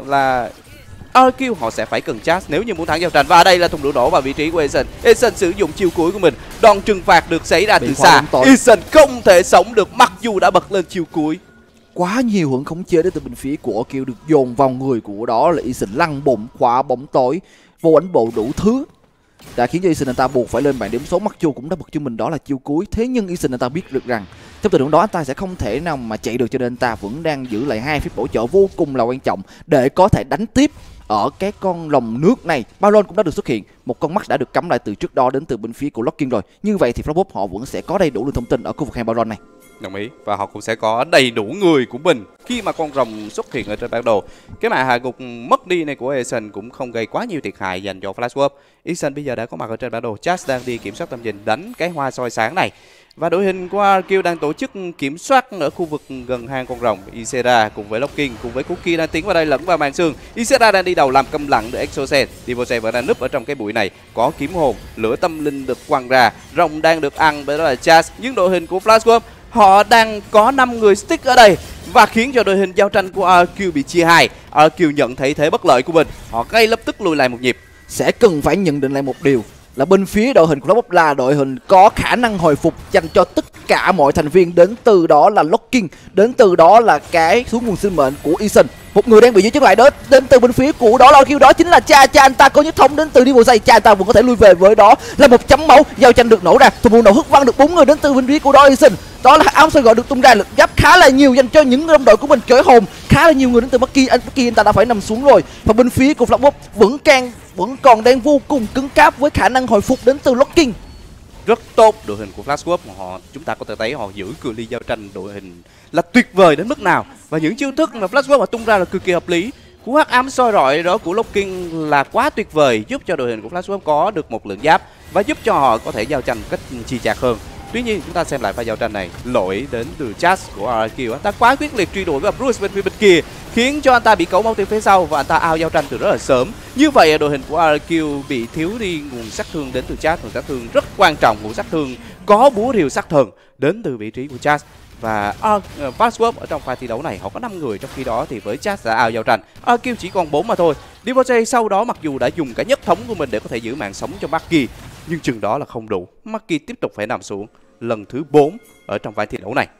là Orkill họ sẽ phải cần Chaz nếu như muốn thắng giao tranh. Và ở đây là thùng đổ nổ vào vị trí của Eason. Eason sử dụng chiêu cuối của mình, đòn trừng phạt được xảy ra từ xa. Eason không thể sống được mặc dù đã bật lên chiêu cuối. Quá nhiều hưởng khống chế đến từ bên phía của Orkill được dồn vào người của đó là Eason, lăn bụng, khóa bóng tối, vô ảnh bộ đủ thứ đã khiến cho Eason anh ta buộc phải lên bảng điểm số. Mặc dù cũng đã bật cho mình đó là chiêu cuối, thế nhưng Eason anh ta biết được rằng trong tình huống đó anh ta sẽ không thể nào mà chạy được, cho nên anh ta vẫn đang giữ lại hai phép bổ trợ vô cùng là quan trọng để có thể đánh tiếp ở cái con lồng nước này. Baron cũng đã được xuất hiện, một con mắt đã được cắm lại từ trước đó đến từ bên phía của Locking rồi. Như vậy thì Flashpoint họ vẫn sẽ có đầy đủ lượng thông tin ở khu vực hai Baron này. Đồng ý, và họ cũng sẽ có đầy đủ người của mình khi mà con rồng xuất hiện ở trên bản đồ. Cái màn hạ gục mất đi này của Eason cũng không gây quá nhiều thiệt hại dành cho Flashwolf. Eason bây giờ đã có mặt ở trên bản đồ, Chaz đang đi kiểm soát tầm nhìn đánh cái hoa soi sáng này. Và đội hình của Orkill đang tổ chức kiểm soát ở khu vực gần hang con rồng. Isera cùng với Locking cùng với Cookie đang tiến vào đây lẫn vào màn sương. Isera đang đi đầu làm câm lặng được Exocet. Devil vẫn đang núp ở trong cái bụi này. Có kiếm hồn, lửa tâm linh được quăng ra, rồng đang được ăn bởi đó là Chaz. Nhưng đội hình của Flashwolf họ đang có năm người stick ở đây và khiến cho đội hình giao tranh của Orkill bị chia hai. Orkill nhận thấy thế bất lợi của mình, họ ngay lập tức lùi lại một nhịp. Sẽ cần phải nhận định lại một điều là bên phía đội hình của Flashpoint là đội hình có khả năng hồi phục dành cho tất cả mọi thành viên, đến từ đó là Locking, đến từ đó là cái xuống nguồn sinh mệnh của Eason. Một người đang bị giữ chân lại đó đến từ bên phía của đó là Orkill, đó chính là cha cha anh ta có nhất thống đến từ Devil Chay. Cha anh ta vẫn có thể lui về với đó là một chấm máu. Giao tranh được nổ ra, thùng bùn nổ hất văng được bốn người đến từ bên phía của đó Eason. Đó là áo soi gọi được tung ra, lực giáp khá là nhiều dành cho những đồng đội của mình. Chổi hồn khá là nhiều người đến từ Maki, anh Maki anh ta đã phải nằm xuống rồi. Và bên phía của Flashpoint vẫn càng vẫn còn đang vô cùng cứng cáp với khả năng hồi phục đến từ Locking. Rất tốt, đội hình của Flashwolf họ chúng ta có thể thấy họ giữ cự ly giao tranh đội hình là tuyệt vời đến mức nào, và những chiêu thức mà Flashwolf họ tung ra là cực kỳ hợp lý. Cú hắc ám soi rọi đó của Locking là quá tuyệt vời, giúp cho đội hình của Flashwolf có được một lượng giáp và giúp cho họ có thể giao tranh cách chi chạc hơn. Tuy nhiên chúng ta xem lại pha giao tranh này, lỗi đến từ Chaz của Orkill, anh ta quá quyết liệt truy đuổi vào Bruce bên phía bên kia, khiến cho anh ta bị cấu máu từ phía sau và anh ta out giao tranh từ rất là sớm. Như vậy đội hình của Orkill bị thiếu đi nguồn sát thương đến từ Chaz, nguồn sát thương rất quan trọng, nguồn sát thương có búa rìu sát thần đến từ vị trí của Chaz. Và uh, Flashwolf ở trong pha thi đấu này họ có năm người, trong khi đó thì với Chaz đã out giao tranh, Orkill chỉ còn bốn mà thôi. Devil Chay sau đó mặc dù đã dùng cả nhất thống của mình để có thể giữ mạng sống cho Maki, nhưng chừng đó là không đủ. Maki tiếp tục phải nằm xuống lần thứ bốn ở trong ván thi đấu này.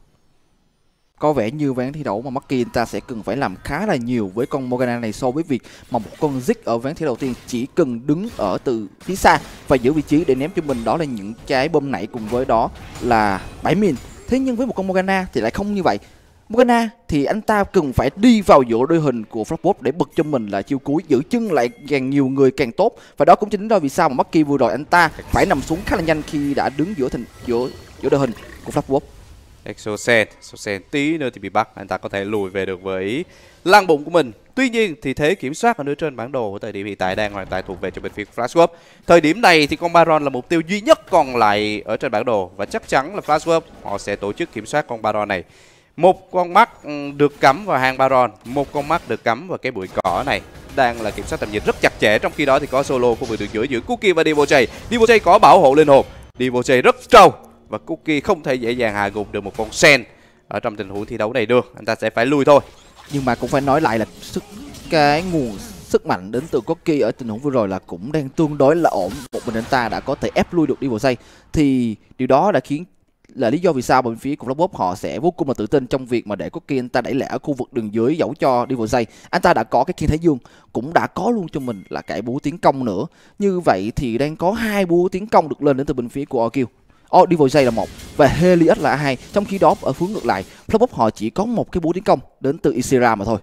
Có vẻ như ván thi đấu mà Maki anh ta sẽ cần phải làm khá là nhiều với con Morgana này, so với việc mà một con Ziggs ở ván thi đấu đầu tiên chỉ cần đứng ở từ phía xa và giữ vị trí để ném cho mình đó là những cái bom nảy cùng với đó là bảy min. Thế nhưng với một con Morgana thì lại không như vậy. Morgana thì anh ta cần phải đi vào giữa đội hình của Flopbot để bật cho mình là chiêu cuối, giữ chân lại càng nhiều người càng tốt. Và đó cũng chính là vì sao mà Maki vừa rồi anh ta phải nằm xuống khá là nhanh khi đã đứng giữa thành giữa giữa đội hình của Flopbot. Exosen, Exosen tí nữa thì bị bắt, anh ta có thể lùi về được với lăng bụng của mình. Tuy nhiên thì thế kiểm soát ở nơi trên bản đồ ở thời điểm hiện tại đang hoàn toàn thuộc về cho bên phía Flashwolf. Thời điểm này thì con Baron là mục tiêu duy nhất còn lại ở trên bản đồ và chắc chắn là Flashwolf họ sẽ tổ chức kiểm soát con Baron này. Một con mắt được cắm vào hang Baron, một con mắt được cắm vào cái bụi cỏ này. Đang là kiểm soát tầm nhìn rất chặt chẽ, trong khi đó thì có solo khu vực đường giữa giữa Cookie và Devojay. Devojay có bảo hộ linh hồn, Devojay rất trâu và Cookie không thể dễ dàng hạ gục được một con Sen ở trong tình huống thi đấu này được, anh ta sẽ phải lui thôi. Nhưng mà cũng phải nói lại là sức cái nguồn sức mạnh đến từ Cookie ở tình huống vừa rồi là cũng đang tương đối là ổn. Một mình anh ta đã có thể ép lui được Devojay, thì điều đó đã khiến là lý do vì sao bên phía của Flopbot họ sẽ vô cùng là tự tin trong việc mà để Cookie anh ta đẩy lẻ ở khu vực đường dưới dẫu cho Devojay. Anh ta đã có cái Kiên Thái Dương, cũng đã có luôn cho mình là cái búa tiến công nữa. Như vậy thì đang có hai búa tiến công được lên đến từ bên phía của Orkill. Oh, Devojay là một và Helios là hai. Trong khi đó ở hướng ngược lại, Flopbot họ chỉ có một cái búa tiến công đến từ Ysera mà thôi.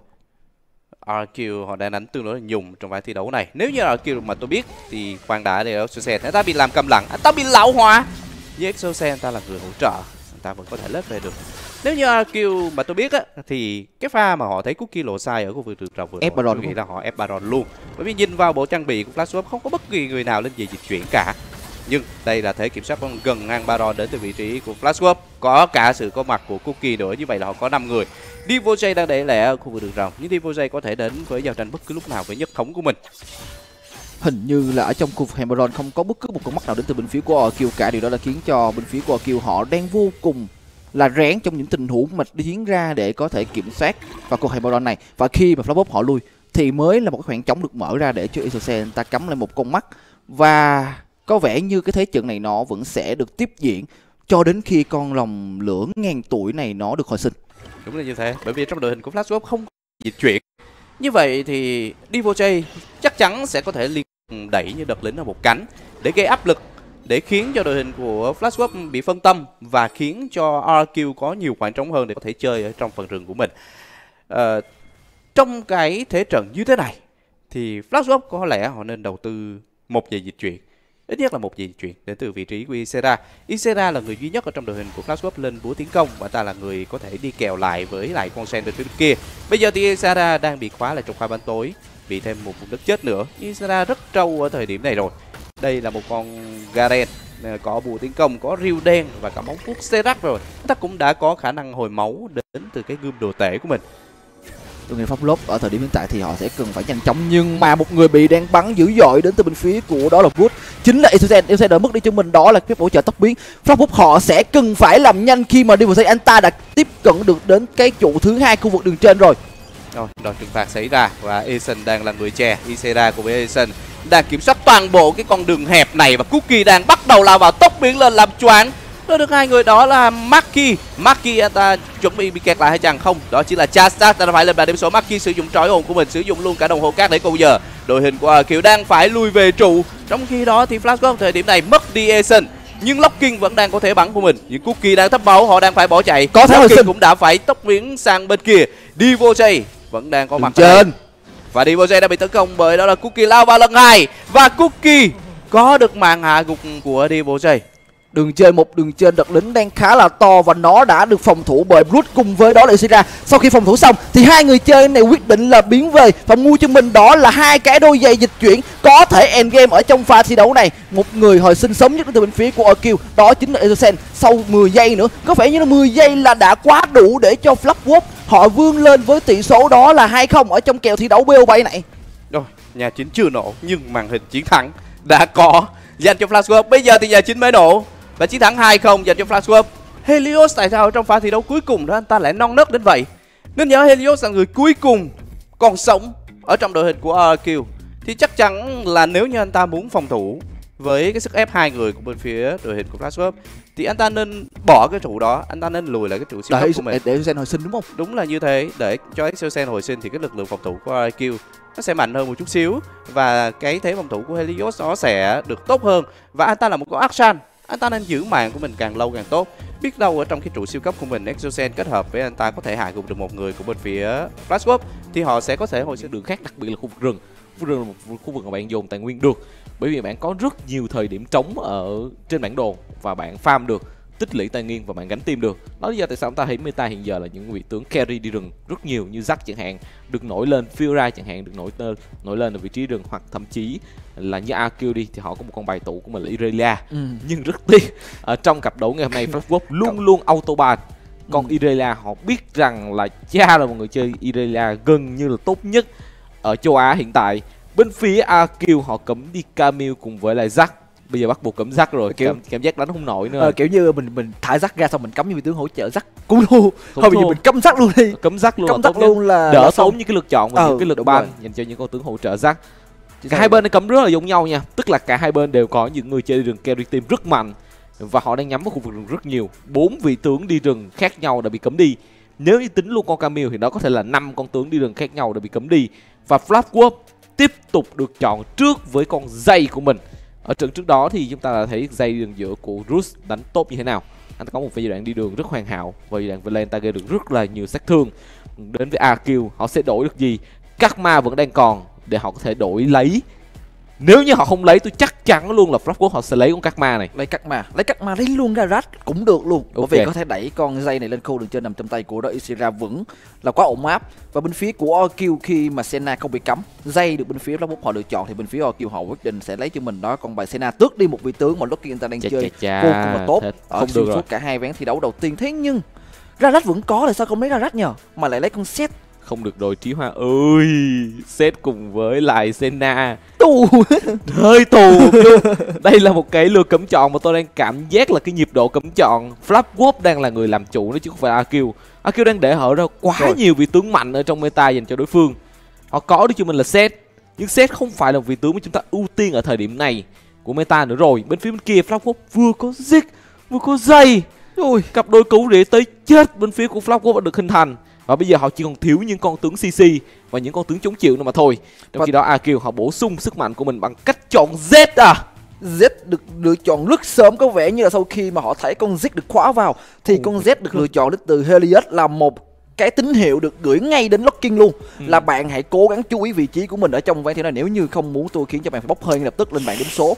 Orkill họ đang đánh tương đối là nhùng trong ván thi đấu này. Nếu như Orkill mà tôi biết thì khoan đã để Exosen anh ta bị làm cầm lặng, anh ta bị lão hóa. Với Exosen anh ta là người hỗ trợ, anh ta vẫn có thể lết về được. Nếu như Orkill mà tôi biết á thì cái pha mà họ thấy Cookie lộ sai ở khu vực đường rồng vừa ép Baron, tôi nghĩ là họ ép Baron luôn. Bởi vì nhìn vào bộ trang bị của Flashwolf không có bất kỳ người nào lên về dịch chuyển cả. Nhưng đây là thế kiểm soát con gần ngang Baron đến từ vị trí của Flashwolf, có cả sự có mặt của Cookie nữa, như vậy là họ có năm người. Devojay đang để lẻ ở khu vực đường rồng, nhưng Devojay có thể đến với giao tranh bất cứ lúc nào với nhất thống của mình. Hình như là ở trong khu vực hang Baron không có bất cứ một con mắt nào đến từ bên phía của Orkill cả. Điều đó là khiến cho bên phía của Orkill họ đang vô cùng là rén trong những tình huống mà diễn ra để có thể kiểm soát vào khu hang Baron này. Và khi mà Flopbot họ lui thì mới là một cái khoảng trống được mở ra để cho Exosen ta cắm lại một con mắt. Và có vẻ như cái thế trận này nó vẫn sẽ được tiếp diễn cho đến khi con rồng lửa ngàn tuổi này nó được hồi sinh. Đúng là như thế, bởi vì trong đội hình của Flashwolf không có dịch chuyển. Như vậy thì Devojay chắc chắn sẽ có thể liên đẩy như đợt lính ở một cánh để gây áp lực, để khiến cho đội hình của Flashwolf bị phân tâm và khiến cho Orkill có nhiều khoảng trống hơn để có thể chơi ở trong phần rừng của mình. À, trong cái thế trận như thế này thì Flashwolf có lẽ họ nên đầu tư một giây dịch chuyển, ít nhất là một giây dịch chuyển đến từ vị trí của Ysera. Ysera là người duy nhất ở trong đội hình của Flashwolf lên búa tiến công và ta là người có thể đi kèo lại với lại con Sen bên phía bên kia. Bây giờ thì Ysera đang bị khóa lại trong khoa bắn tối, bị thêm một vùng đất chết nữa. Ysera rất trâu ở thời điểm này rồi. Đây là một con Garen có bùa tiến công, có rìu đen và cả móng vuốt Serac rồi. Ta cũng đã có khả năng hồi máu đến từ cái gươm đồ tể của mình. Tôi nghĩ Flopbot ở thời điểm hiện tại thì họ sẽ cần phải nhanh chóng, nhưng mà một người bị đang bắn dữ dội đến từ bên phía của đó là Wood, chính là Exosen. Exosen đỡ mất đi cho mình đó là phép hỗ trợ tốc biến. Flopbot họ sẽ cần phải làm nhanh khi mà Devojay anh ta đã tiếp cận được đến cái trụ thứ hai khu vực đường trên rồi. Rồi, đòn trừng phạt xảy ra và Eason đang là người chè. Ysera cùng với Eason đang kiểm soát toàn bộ cái con đường hẹp này và Cookie đang bắt đầu lao vào tốc biến lên làm choáng. Rồi được hai người đó là Maki. Maki anh ta chuẩn bị bị kẹt lại hay chẳng không? Đó chỉ là Chastas, ta phải lên bàn điểm số. Maki sử dụng trói hồn của mình, sử dụng luôn cả đồng hồ cát để câu giờ. Đội hình của Orkill đang phải lui về trụ. Trong khi đó thì Flashwolf thời điểm này mất đi Eason, nhưng Locking vẫn đang có thể bắn của mình. Nhưng Cookie đang thấp máu, họ đang phải bỏ chạy. Có thể hồi sinh cũng đã phải tốc biến sang bên kia. Devojay vẫn đang có mặt trên và Devojay đã bị tấn công bởi đó là Cookie lao vào lần hai và Cookie có được màn hạ gục của Devojay. Đường trên, một đường trên đợt lính đang khá là to và nó đã được phòng thủ bởi Brute cùng với đó là Ysera. Sau khi phòng thủ xong thì hai người chơi này quyết định là biến về và mua cho mình đó là hai cái đôi giày dịch chuyển có thể endgame ở trong pha thi đấu này. Một người hồi sinh sớm nhất từ bên phía của Orkill đó chính là Exosen. Sau mười giây nữa, có vẻ như là mười giây là đã quá đủ để cho Flopbot họ vươn lên với tỷ số đó là hai không ở trong kèo thi đấu bê o bảy này. Rồi, nhà chính chưa nổ nhưng màn hình chiến thắng đã có dành cho Flashwolf. Bây giờ thì nhà chính mới nổ và chiến thắng hai không dành cho Flashwolf. Helios tại sao ở trong pha thi đấu cuối cùng đó anh ta lại non nớt đến vậy? Nên nhớ Helios là người cuối cùng còn sống ở trong đội hình của Orkill, thì chắc chắn là nếu như anh ta muốn phòng thủ với cái sức ép hai người của bên phía đội hình của Flashwolf thì anh ta nên bỏ cái trụ đó, anh ta nên lùi lại cái trụ siêu cấp của mình để Exosen hồi sinh, đúng không? Đúng là như thế, để cho Exosen hồi sinh thì cái lực lượng phòng thủ của Orkill nó sẽ mạnh hơn một chút xíu và cái thế phòng thủ của Helios nó sẽ được tốt hơn. Và anh ta là một con Akshan. anh ta nên giữ mạng của mình càng lâu càng tốt. Biết đâu ở trong cái trụ siêu cấp của mình, Exosen kết hợp với anh ta có thể hạ gục được một người của bên phía Flashwolf thì họ sẽ có thể hồi sinh đường khác, đặc biệt là khu vực rừng. Khu vực rừng là một khu vực mà bạn dồn tài nguyên được, bởi vì bạn có rất nhiều thời điểm trống ở trên bản đồ và bạn farm được, tích lũy tài nguyên và bạn gánh team được. Đó là lý do tại sao chúng ta thấy meta hiện giờ là những vị tướng carry đi rừng rất nhiều, như Zac chẳng hạn được nổi lên, Fiora chẳng hạn được nổi lên nổi lên ở vị trí rừng, hoặc thậm chí là như a quy đi thì họ có một con bài tụ của mình là Irelia. Ừ. Nhưng rất tiếc ở trong cặp đấu ngày hôm nay Flashwolf luôn luôn auto ban con ừ. Irelia. Họ biết rằng là cha là một người chơi Irelia gần như là tốt nhất ở châu Á hiện tại. Bên phía a quy họ cấm đi Camille cùng với lại Zac. Bây giờ bắt buộc cấm Zac rồi, kiểu cảm, cảm giác đánh không nổi nữa. Ờ, kiểu như mình mình thả Zac ra xong mình cấm như vị tướng hỗ trợ Zac cũng luôn. Thôi bây giờ mình cấm Zac luôn đi. Cấm Zac luôn, cấm Zac luôn là đỡ là tốn những cái lượt chọn và ờ, những cái lượt ban dành cho những con tướng hỗ trợ Zac. Cả hai bên cấm rất là giống nhau nha, tức là cả hai bên đều có những người chơi đi rừng carry team rất mạnh và họ đang nhắm vào khu vực rừng rất nhiều. Bốn vị tướng đi rừng khác nhau đã bị cấm đi. Nếu như tính luôn con Camille thì đó có thể là năm con tướng đi rừng khác nhau đã bị cấm đi. Và Flashwolf tiếp tục được chọn trước với con dây của mình. Ở trận trước đó thì chúng ta đã thấy dây đường giữa của Rus đánh tốt như thế nào. Anh ta có một giai đoạn đi đường rất hoàn hảo và giai đoạn về lên ta gây được rất là nhiều sát thương. Đến với a quy họ sẽ đổi được gì? Karma vẫn đang còn để họ có thể đổi lấy. Nếu như họ không lấy tôi chắc chắn luôn là Flashwolf họ sẽ lấy con Karma này. Lấy Karma, lấy Karma lấy luôn ra Rat cũng được luôn. Bởi okay. vì có thể đẩy con dây này lên khu đường trên nằm trong tay của đội Isira vững là quá ổn áp. Và bên phía của a quy khi mà Senna không bị cấm, dây được bên phía Flashwolf họ lựa chọn thì bên phía a quy họ quyết định sẽ lấy cho mình đó con bài Senna, tước đi một vị tướng mà Loki người ta đang chà, chơi chà, chà. vô cùng là tốt ở xuyên suốt cả hai ván thi đấu đầu tiên. Thế nhưng ra Rat vẫn có, là sao không lấy ra Rat nhờ mà lại lấy con Set? Không được rồi Trí Hoa ơi, Set cùng với lại Senna tù hơi tù luôn. Đây là một cái lượt cấm chọn mà tôi đang cảm giác là cái nhịp độ cấm chọn Flashwolf đang là người làm chủ nó chứ không phải a quy. a quy đang để hở ra quá rồi. Nhiều vị tướng mạnh ở trong meta dành cho đối phương. Họ có được cho mình là Set, nhưng Set không phải là một vị tướng mà chúng ta ưu tiên ở thời điểm này của meta nữa rồi. Bên phía bên kia Flashwolf vừa có Zig vừa có dây. Ôi, cặp đôi cứu để tới chết bên phía của Flashwolf đã được hình thành. Và bây giờ họ chỉ còn thiếu những con tướng xê xê và những con tướng chống chịu nữa mà thôi. Trong và khi đó a quy họ bổ sung sức mạnh của mình bằng cách chọn Z à. Z được lựa chọn rất sớm, có vẻ như là sau khi mà họ thấy con Z được khóa vào thì ừ. con Z được lựa chọn đến từ Helios là một cái tín hiệu được gửi ngay đến Locking luôn. Ừ. Là bạn hãy cố gắng chú ý vị trí của mình ở trong ván thi này, nếu như không muốn tôi khiến cho bạn phải bốc hơi ngay lập tức lên bảng điểm số.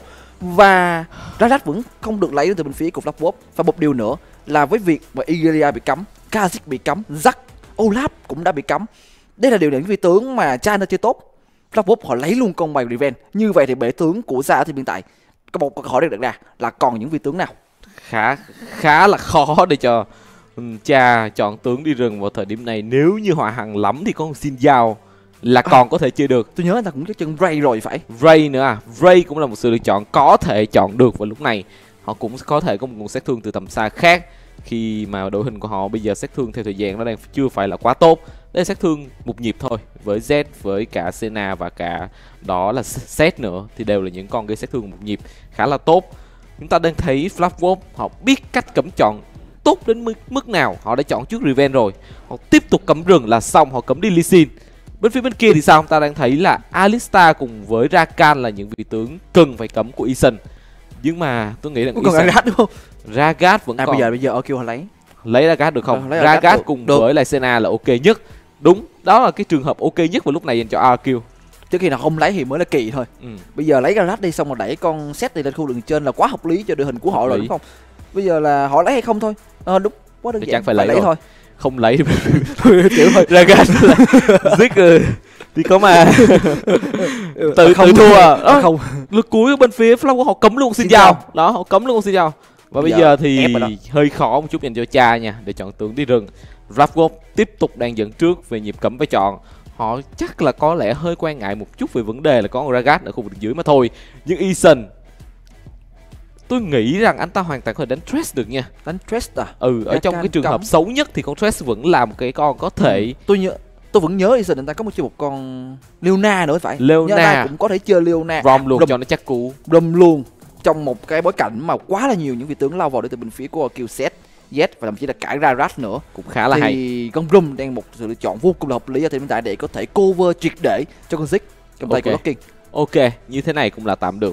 Và Rarat vẫn không được lấy từ bên phía của Flashwolf. Và một điều nữa là với việc mà Irelia bị cấm, Kha'Zix bị cấm, Zac, Olaf cũng đã bị cấm. Đây là điều những vị tướng mà China chơi tốt. Flashwolf họ lấy luôn con bài Revenge. Như vậy thì bể tướng của Ra thì hiện tại có một câu hỏi được đặt ra là còn những vị tướng nào? Khá khá là khó để cho cha chọn tướng đi rừng vào thời điểm này. Nếu như hòa hằng lắm thì có con Xin Giao là à, còn có thể chơi được. Tôi nhớ anh ta cũng có chân Ray rồi phải. Ray nữa à. Ray cũng là một sự lựa chọn có thể chọn được vào lúc này. Họ cũng có thể có một nguồn sát thương từ tầm xa khác, khi mà đội hình của họ bây giờ sát thương theo thời gian nó đang chưa phải là quá tốt. Đây là sát thương một nhịp thôi. Với Z, với cả Senna và cả đó là Set nữa thì đều là những con gây sát thương một nhịp khá là tốt. Chúng ta đang thấy Flashwolf họ biết cách cấm chọn tốt đến mức nào. Họ đã chọn trước Revenge rồi, họ tiếp tục cấm rừng là xong, họ cấm đi Lee Sin. Bên phía bên kia thì sao? Chúng ta đang thấy là Alistar cùng với Rakan là những vị tướng cần phải cấm của Eason. Nhưng mà tôi nghĩ là còn Ragat đúng không? Ragat vẫn à, còn. Bây giờ bây giờ kêu họ lấy lấy Ragat được không? Ờ, Ragat cùng được. Với lại Senna là ok nhất. Đúng, đó là cái trường hợp ok nhất vào lúc này dành cho a quy. Trước khi nào không lấy thì mới là kỳ thôi. Ừ. Bây giờ lấy Ragat đi xong rồi đẩy con Set đi lên khu đường trên là quá hợp lý cho đội hình của họ rồi đúng không? Bây giờ là họ lấy hay không thôi. Ờ đúng, quá đơn giản. Phải lấy, lấy thôi. Không lấy kiểu thôi. Ragat Zig thì có mà tự không tự thua à. Không. Lượt cuối bên phía Flashwolf họ cấm luôn Xin Giao. Đó, họ cấm luôn Xin Giao. Và bây, bây giờ, giờ thì hơi khó một chút dành cho cha nha để chọn tướng đi rừng. Flashwolf tiếp tục đang dẫn trước về nhịp cấm phải chọn. Họ chắc là có lẽ hơi quan ngại một chút về vấn đề là có con Ragat ở khu vực dưới mà thôi. Nhưng Eason, tôi nghĩ rằng anh ta hoàn toàn có thể đánh Thresh được nha. Đánh Thresh à? Ừ, ở trong cái trường hợp xấu nhất thì con Thresh vẫn là một cái con có thể. Ừ. Tôi nhớ tôi vẫn nhớ Eason anh ta có một chơi một con Leona nữa phải. Leona cũng có thể chơi Leona. Rom luôn cho nó chắc cú. Rom luôn. Trong một cái bối cảnh mà quá là nhiều những vị tướng lao vào để từ bên phía của Q Set, Z và thậm chí là cả Rarat nữa cũng khá là thì hay. Thì con Rum đang một sự lựa chọn vô cùng là hợp lý ở thời điểm hiện tại để có thể cover triệt để cho con Zig trong tay okay. của Locking. Ok, như thế này cũng là tạm được.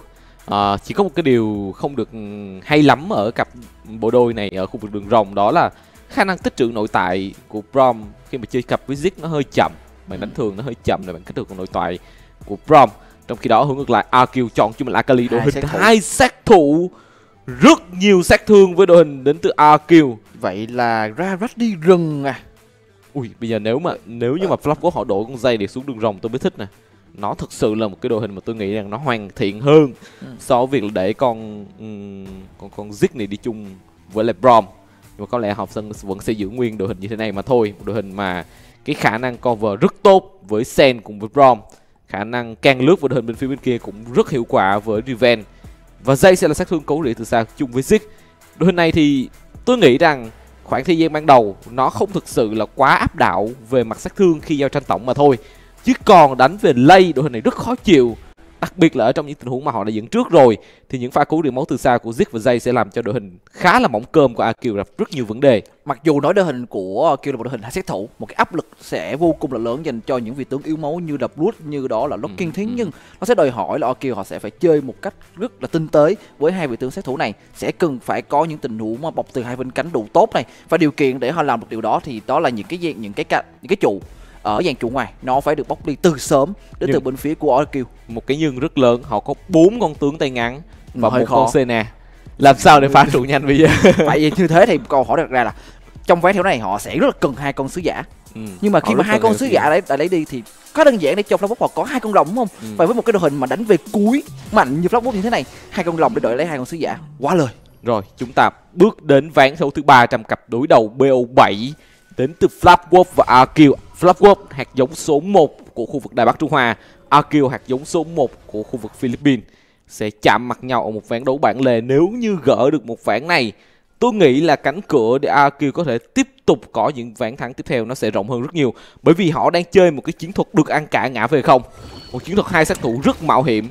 À, chỉ có một cái điều không được hay lắm ở cặp bộ đôi này ở khu vực đường rồng, đó là khả năng tích trữ nội tại của Braum khi mà chơi cặp với Ziggs nó hơi chậm. Bạn đánh thường nó hơi chậm là bạn kết được nội tại của Braum. Trong khi đó hướng ngược lại, a kiu chọn cho mình Akali, đội hình hai sát thủ, rất nhiều sát thương với đội hình đến từ a kiu. Vậy là ra rách đi rừng à. Ui, bây giờ nếu mà nếu như mà Flapwood họ đổi con dây để xuống đường rồng tôi mới thích nè. Nó thực sự là một cái đội hình mà tôi nghĩ rằng nó hoàn thiện hơn ừ. so với việc để con um, con con Ziggs này đi chung với lại Braum. Nhưng mà có lẽ học sinh vẫn sẽ giữ nguyên đội hình như thế này mà thôi. Một đội hình mà cái khả năng cover rất tốt với Sen cùng với Braum, khả năng can lướt vào đội hình bên phía bên kia cũng rất hiệu quả với Riven, và dây sẽ là sát thương cấu rỉa từ xa chung với Ziggs. Đội hình này thì tôi nghĩ rằng khoảng thời gian ban đầu nó không thực sự là quá áp đảo về mặt sát thương khi giao tranh tổng mà thôi, chứ còn đánh về lay đội hình này rất khó chịu, đặc biệt là ở trong những tình huống mà họ đã dẫn trước rồi thì những pha cứu điện máu từ xa của Ziggs và Jay sẽ làm cho đội hình khá là mỏng cơm của a kiu gặp rất nhiều vấn đề. Mặc dù nói đội hình của a kiu là một đội hình hai sát thủ, một cái áp lực sẽ vô cùng là lớn dành cho những vị tướng yếu máu như là Blood, như đó là Locking, ừ, thế ừ. nhưng nó sẽ đòi hỏi là a kiu họ sẽ phải chơi một cách rất là tinh tế với hai vị tướng sát thủ này, sẽ cần phải có những tình huống mà bọc từ hai bên cánh đủ tốt này, và điều kiện để họ làm được điều đó thì đó là những cái những cái những cái trụ ở dàn trụ ngoài nó phải được bóc đi từ sớm đến nhưng từ bên phía của a kiu. Một cái nhưng rất lớn, họ có bốn con tướng tay ngắn và hơi một khó. con Senna, làm sao để phá trụ nhanh bây giờ? Tại vì như thế thì câu hỏi đặt ra là trong vé theo này họ sẽ rất là cần hai con sứ giả, ừ. nhưng mà khi họ mà hai con sứ giả đã, đã lấy đi thì có đơn giản để cho Flapwood họ có hai con rồng đúng không? Ừ. Và với một cái đội hình mà đánh về cuối mạnh như Flapwood như thế này, hai con rồng để đợi lấy hai con sứ giả quá lời. Rồi chúng ta bước đến ván đấu thứ ba trong cặp đối đầu bê o bảy đến từ Flapwood và a kiu. Flapwood hạt giống số một của khu vực Đài Bắc Trung Hoa, a kiu hạt giống số một của khu vực Philippines sẽ chạm mặt nhau ở một ván đấu bản lề. Nếu như gỡ được một ván này, tôi nghĩ là cánh cửa để a kiu có thể tiếp tục có những ván thắng tiếp theo nó sẽ rộng hơn rất nhiều, bởi vì họ đang chơi một cái chiến thuật được ăn cả ngã về không, một chiến thuật hai sát thủ rất mạo hiểm,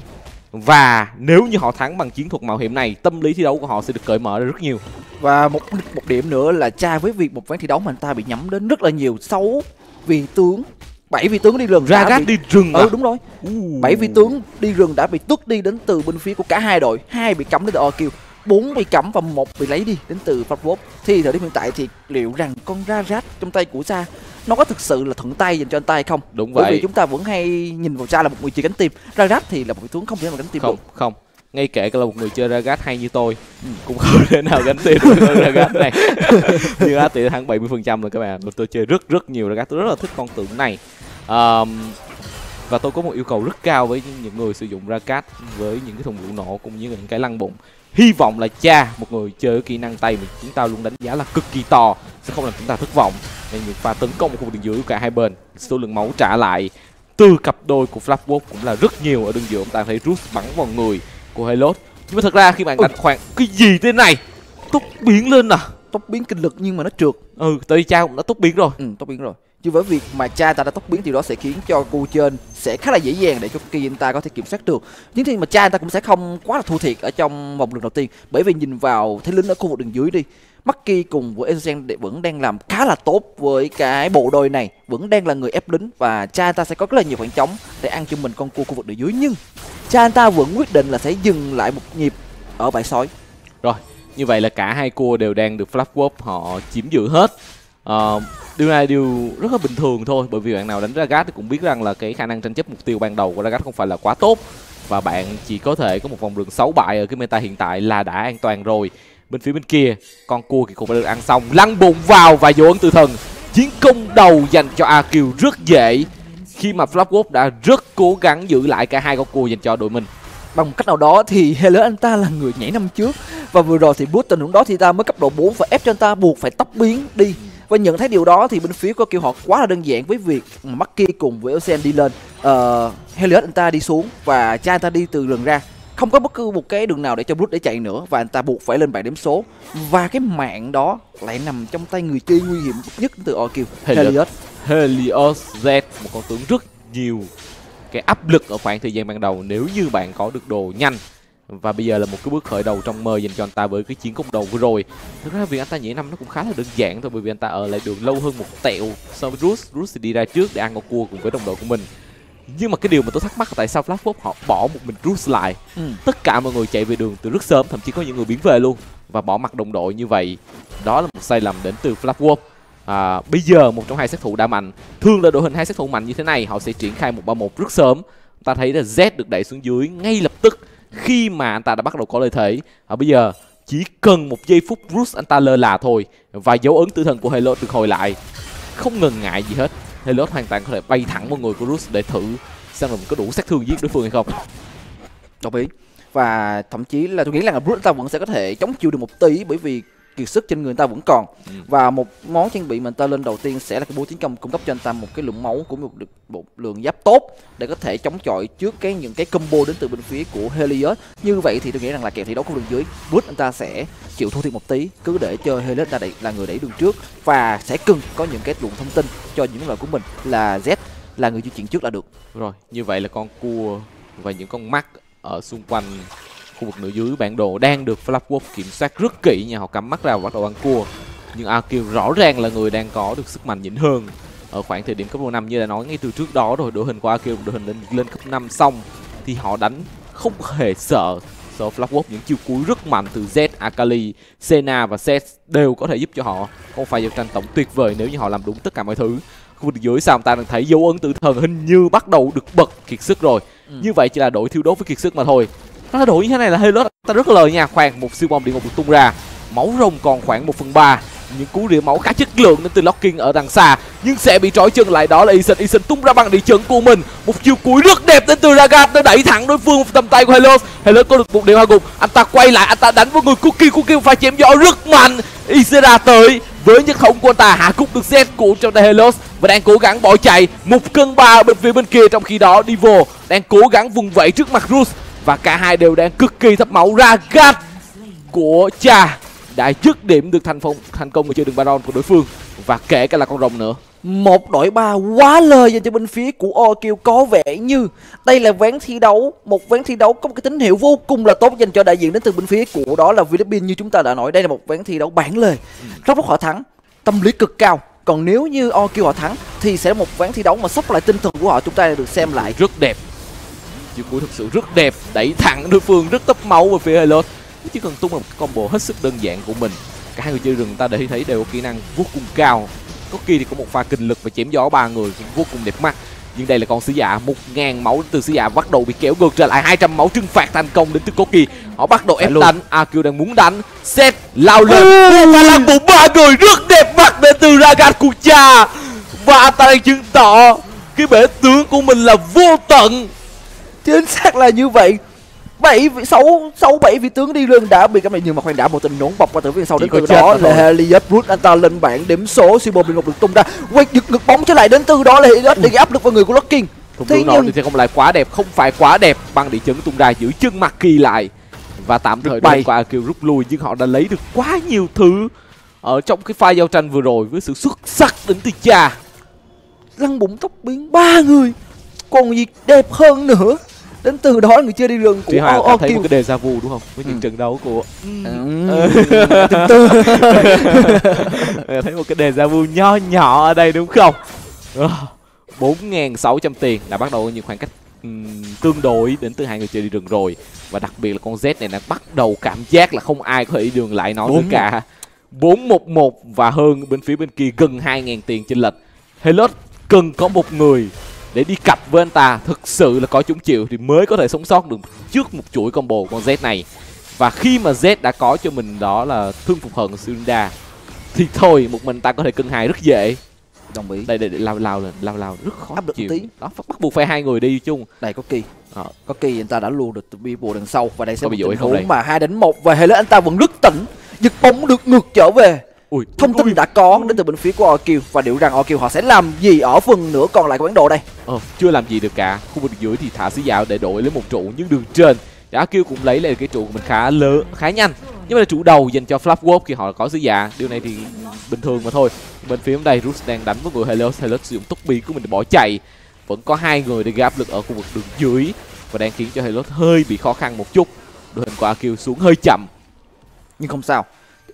và nếu như họ thắng bằng chiến thuật mạo hiểm này, tâm lý thi đấu của họ sẽ được cởi mở ra rất nhiều. Và một một điểm nữa là cha với việc một ván thi đấu mà anh ta bị nhắm đến rất là nhiều sáu vị tướng, bảy vị tướng đi rừng ra gác bị... đi rừng ừ à? Đúng rồi, bảy vị tướng đi rừng đã bị tuốt đi đến từ bên phía của cả hai đội, hai bị cấm đến từ a kiu, bốn bị cấm và một bị lấy đi đến từ Flapwood. Thì thời điểm hiện tại thì liệu rằng con ra rát trong tay của Sa nó có thực sự là thuận tay dành cho anh ta hay không? Đúng vậy. Bởi vì chúng ta vẫn hay nhìn vào Sa là một người chơi cánh tim, ra rát thì là một vị tướng không thể nào cánh tim không được. Không, ngay kể cả là một người chơi Ragat hay như tôi ừ. cũng không thể nào gánh tiền được Ragat này. Nhưng Ragat thì thắng bảy mươi phần trăm rồi các bạn. Tôi chơi rất rất nhiều Ragat, tôi rất là thích con tượng này. Um, và tôi có một yêu cầu rất cao với những người sử dụng Ragat với những cái thùng vụ nổ cũng như những cái lăng bụng. Hy vọng là cha, một người chơi kỹ năng tay mà chúng ta luôn đánh giá là cực kỳ to, sẽ không làm chúng ta thất vọng. Nên những pha tấn công của khu vực đường dưới của cả hai bên, số lượng máu trả lại từ cặp đôi của Flapwood cũng là rất nhiều. Ở đường giữa chúng ta thấy Rus bắn vào người của Helot. Nhưng mà thật ra khi bạn đánh khoảng cái gì thế này, tốc biến lên à, tốc biến kinh lực nhưng mà nó trượt. Ừ, tại vì cha cũng đã tốc biến rồi. Ừ, tốc biến rồi. Chứ với việc mà cha ta đã tốc biến thì đó sẽ khiến cho cô trên sẽ khá là dễ dàng để cho Ki ta có thể kiểm soát được. Nhưng thì mà cha ta cũng sẽ không quá là thua thiệt ở trong vòng đường đầu tiên, bởi vì nhìn vào thế lính ở khu vực đường dưới đi, Maki cùng với Ezen vẫn đang làm khá là tốt với cái bộ đôi này, vẫn đang là người ép lính, và cha ta sẽ có rất là nhiều khoảng trống để ăn cho mình con cua khu vực đường dưới. Nhưng cha ta vẫn quyết định là sẽ dừng lại một nhịp ở bãi sói. Rồi, như vậy là cả hai cua đều đang được Flapwood họ chiếm giữ hết. Uh, điều này điều rất là bình thường thôi, bởi vì bạn nào đánh Ragat thì cũng biết rằng là cái khả năng tranh chấp mục tiêu ban đầu của Ragat không phải là quá tốt, và bạn chỉ có thể có một vòng đường sáu bại ở cái meta hiện tại là đã an toàn rồi. Bên phía bên kia, con cua thì cũng đã được ăn xong, lăn bụng vào và dấu ấn tử thần. Chiến công đầu dành cho a kiu rất dễ khi mà Flapwood đã rất cố gắng giữ lại cả hai con cua dành cho đội mình. Bằng một cách nào đó thì Helot anh ta là người nhảy năm trước, và vừa rồi thì bút tình huống đó thì ta mới cấp độ bốn và ép cho anh ta buộc phải tốc biến đi. Và nhận thấy điều đó thì bên phía của kêu họ quá là đơn giản với việc Maki cùng với Ocean đi lên, uh, Helot anh ta đi xuống và cha anh ta đi từ rừng ra, không có bất cứ một cái đường nào để cho Blood để chạy nữa, và anh ta buộc phải lên bảng điểm số, và cái mạng đó lại nằm trong tay người chơi nguy hiểm nhất từ a kiu, Helios. Helios Z, một con tướng rất nhiều cái áp lực ở khoảng thời gian ban đầu nếu như bạn có được đồ nhanh. Và bây giờ là một cái bước khởi đầu trong mơ dành cho anh ta với cái chiến công đầu vừa rồi. Thực ra việc anh ta nhảy năm nó cũng khá là đơn giản thôi, bởi vì anh ta ở lại đường lâu hơn một tẹo so với Rus. Rus thì đi ra trước để ăn con cua cùng với đồng đội của mình. Nhưng mà cái điều mà tôi thắc mắc là tại sao Flashwolf họ bỏ một mình Rus lại. Ừ. Tất cả mọi người chạy về đường từ rất sớm, thậm chí có những người biến về luôn và bỏ mặt đồng đội như vậy. Đó là một sai lầm đến từ Flashwolf. À, bây giờ một trong hai sát thủ đã mạnh, thường là đội hình hai sát thủ mạnh như thế này họ sẽ triển khai một ba một rất sớm. Ta thấy là Z được đẩy xuống dưới ngay lập tức khi mà anh ta đã bắt đầu có lợi thế. Và bây giờ chỉ cần một giây phút Rus anh ta lơ là thôi và dấu ấn tử thần của Helot được hồi lại, không ngần ngại gì hết. Helot hoàn toàn có thể bay thẳng vào người của Rus để thử xem là mình có đủ sát thương giết đối phương hay không. Đồng ý. Và thậm chí là tôi nghĩ là Rus ta vẫn sẽ có thể chống chịu được một tí, bởi vì kiệt sức trên người ta vẫn còn. Ừ. Và một món trang bị mà anh ta lên đầu tiên sẽ là cái búa tiến công cung cấp cho anh ta một cái lượng máu của một, một lượng giáp tốt để có thể chống chọi trước cái những cái combo đến từ bên phía của Helios. Như vậy thì tôi nghĩ rằng là kèo thi đấu của đường dưới, Rus anh ta sẽ chịu thua thiệt một tí, cứ để cho Helios ta đẩy, là người đẩy đường trước và sẽ cần có những cái luồng thông tin cho những loại của mình là Z là người di chuyển trước là được. Rồi, như vậy là con cua và những con mắt ở xung quanh khu vực nửa dưới bản đồ đang được Flashwolf kiểm soát rất kỹ nha. Họ cắm mắt ra và bắt đầu ăn cua. Nhưng Akil rõ ràng là người đang có được sức mạnh nhỉnh hơn ở khoảng thời điểm cấp độ năm, như đã nói ngay từ trước đó rồi. Đội hình của Akil đội hình lên, lên cấp năm xong thì họ đánh không hề sợ so Flashwolf. Những chiêu cuối rất mạnh từ Z, Akali, Senna và Seth đều có thể giúp cho họ không phải giao tranh tổng tuyệt vời nếu như họ làm đúng tất cả mọi thứ. Khu vực dưới sao ta đang thấy dấu ấn tử thần hình như bắt đầu được bật kiệt sức rồi. Ừ. Như vậy chỉ là đổi thiêu đốt với kiệt sức mà thôi. Nó đổi như thế này là Helot ta rất là lời nha. Khoan, một siêu bom địa ngục được tung ra, máu rồng còn khoảng một phần ba. Những cú rỉa máu khá chất lượng đến từ Locking ở đằng xa, nhưng sẽ bị trói chân lại. Đó là Eason. Eason tung ra bằng địa chấn của mình, một chiêu cuối rất đẹp đến từ Ragat, nó đẩy thẳng đối phương tầm tay của Helot. Helot có được một điểm hạ gục, anh ta quay lại, anh ta đánh với người Cookie. Cookie phải chém gió rất mạnh. Isera tới với nhất thống của anh ta hạ gục được Z của trong tay Helot và đang cố gắng bỏ chạy. Một cân ba bên phía bên kia, trong khi đó Divo đang cố gắng vùng vẫy trước mặt Rus và cả hai đều đang cực kỳ thấp máu. Ragat của cha đã dứt điểm được thành công thành công ở chơi đường Baron của đối phương và kể cả là con rồng nữa. Một đội ba quá lời dành cho bên phía của Orkill. Có vẻ như đây là ván thi đấu, một ván thi đấu có một cái tín hiệu vô cùng là tốt dành cho đại diện đến từ bên phía của đó là Philippines. Như chúng ta đã nói, đây là một ván thi đấu bản lề, rất rất họ thắng, tâm lý cực cao. Còn nếu như Orkill họ thắng thì sẽ là một ván thi đấu mà sốc lại tinh thần của họ. Chúng ta được xem lại rất đẹp, chiêu cuối thực sự rất đẹp, đẩy thẳng đối phương rất tấp máu về phía Helot. Chỉ cần tung một combo hết sức đơn giản của mình, cả hai người chơi rừng ta để thấy đều có kỹ năng vô cùng cao. Có kia thì có một pha kình lực và chém gió ba người cũng vô cùng đẹp mắt. Nhưng đây là con sứ giả, một ngàn máu đến từ sứ giả bắt đầu bị kéo ngược trở lại. Hai trăm máu trừng phạt thành công đến từ Koki. Họ bắt đầu ép đánh. Akil đang muốn đánh, Seth lao lên và làm bụng ba người rất đẹp mắt đến từ Ragat Kucha. Và anh ta đang chứng tỏ cái bể tướng của mình là vô tận. Chính xác là như vậy. bảy sáu sáu bảy vị tướng đi lên đã bị cái này, nhưng mà khoan đã, một tình nổ bọc qua từ phía sau đến từ đó là Helios. Rút anh ta lên bảng điểm số, siêu bom bị ngục được tung ra, quay giật ngược bóng trở lại đến từ đó là Helios để áp lực vào người của Locking. Thế nhưng thì không lại quá đẹp, không phải quá đẹp. Băng địa chấn tung ra giữ chân mặt kỳ lại và tạm thời bay qua kêu rút lui, nhưng họ đã lấy được quá nhiều thứ ở trong cái pha giao tranh vừa rồi với sự xuất sắc đến từ cha. Lăn bụng tóc biến ba người, còn gì đẹp hơn nữa. Đến từ đó người chơi đi rừng của Orkill thấy một cái déjà vu đúng không, với những ừ. trận đấu của thấy một cái déjà vu nho nhỏ ở đây đúng không. Bốn nghìn sáu trăm tiền đã bắt đầu những khoảng cách um, tương đối đến từ hai người chơi đi rừng rồi, và đặc biệt là con Z này đã bắt đầu cảm giác là không ai có thể đi đường lại nó nữa cả. Bốn một một và hơn bên phía bên kia gần hai nghìn tiền chênh lệch. Helot cần có một người để đi cặp với anh ta thực sự là có chúng chịu thì mới có thể sống sót được trước một chuỗi combo của con Z này. Và khi mà Z đã có cho mình đó là thương phục hận Syrinda thì thôi, một mình ta có thể cân hai rất dễ. Đồng ý. Đây, đây, đây lao lao lên, lao lao rất khó áp lực chịu. Tí. Đó, bắt buộc phải hai người đi chung. Đây có Kỳ. À. Có Kỳ anh ta đã luôn được bị bộ đằng sau và đây sẽ có một tình huống mà hai đánh một và Helot anh ta vẫn rất tỉnh, giật bóng được ngược trở về. Ui, thông tin ui, đã có ui. đến từ bên phía của Orkill và liệu rằng Orkill họ sẽ làm gì ở phần nửa còn lại của bản đồ đây? Ờ, chưa làm gì được cả. Khu vực dưới thì thả sứ dạo để đổi lấy một trụ, nhưng đường trên thì Orkill cũng lấy lại cái trụ của mình khá lớn, khá nhanh. Nhưng mà là trụ đầu dành cho Flashwolf khi họ có sứ dạ, điều này thì bình thường mà thôi. Bên phía đây Rus đang đánh với người Helot. Helot sử dụng tốc biến của mình để bỏ chạy, vẫn có hai người để gây áp lực ở khu vực đường dưới và đang khiến cho Helot hơi bị khó khăn một chút. Đội hình của Orkill xuống hơi chậm, nhưng không sao.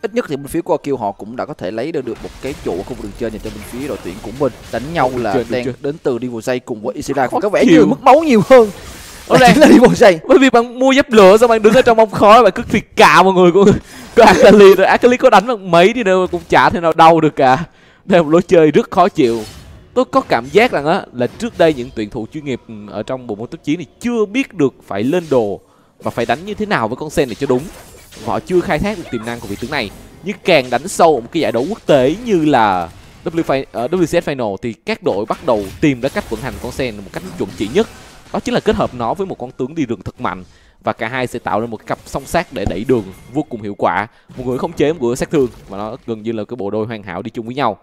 ít nhất thì bên phía của Kill họ cũng đã có thể lấy được một cái trụ ở khu vực đường trên dành cho bên phía đội tuyển của mình. Đánh nhau là Chơi, đang chơi. đến từ Divozay cùng với Isira, còn có vẻ chịu. như mất máu nhiều hơn. Đó Đó chính là Divozay. Bởi vì bạn mua dép lửa xong bạn đứng ở trong bóng khói, bạn cứ phịch cạ mọi người của của Akali, rồi Akali có đánh bằng mấy đi nữa cũng chả thể nào đau được cả. Đây là một lối chơi rất khó chịu. Tôi có cảm giác rằng á là trước đây những tuyển thủ chuyên nghiệp ở trong bộ môn tốc chiến này chưa biết được phải lên đồ và phải đánh như thế nào với con sen này cho đúng. Họ chưa khai thác được tiềm năng của vị tướng này. Nhưng càng đánh sâu một cái giải đấu quốc tế như là W W C S Final thì các đội bắt đầu tìm ra cách vận hành con sen một cách chuẩn chỉ nhất. Đó chính là kết hợp nó với một con tướng đi rừng thật mạnh, và cả hai sẽ tạo ra một cái cặp song sát để đẩy đường vô cùng hiệu quả. Một người khống chế, một người sát thương, và nó gần như là cái bộ đôi hoàn hảo đi chung với nhau.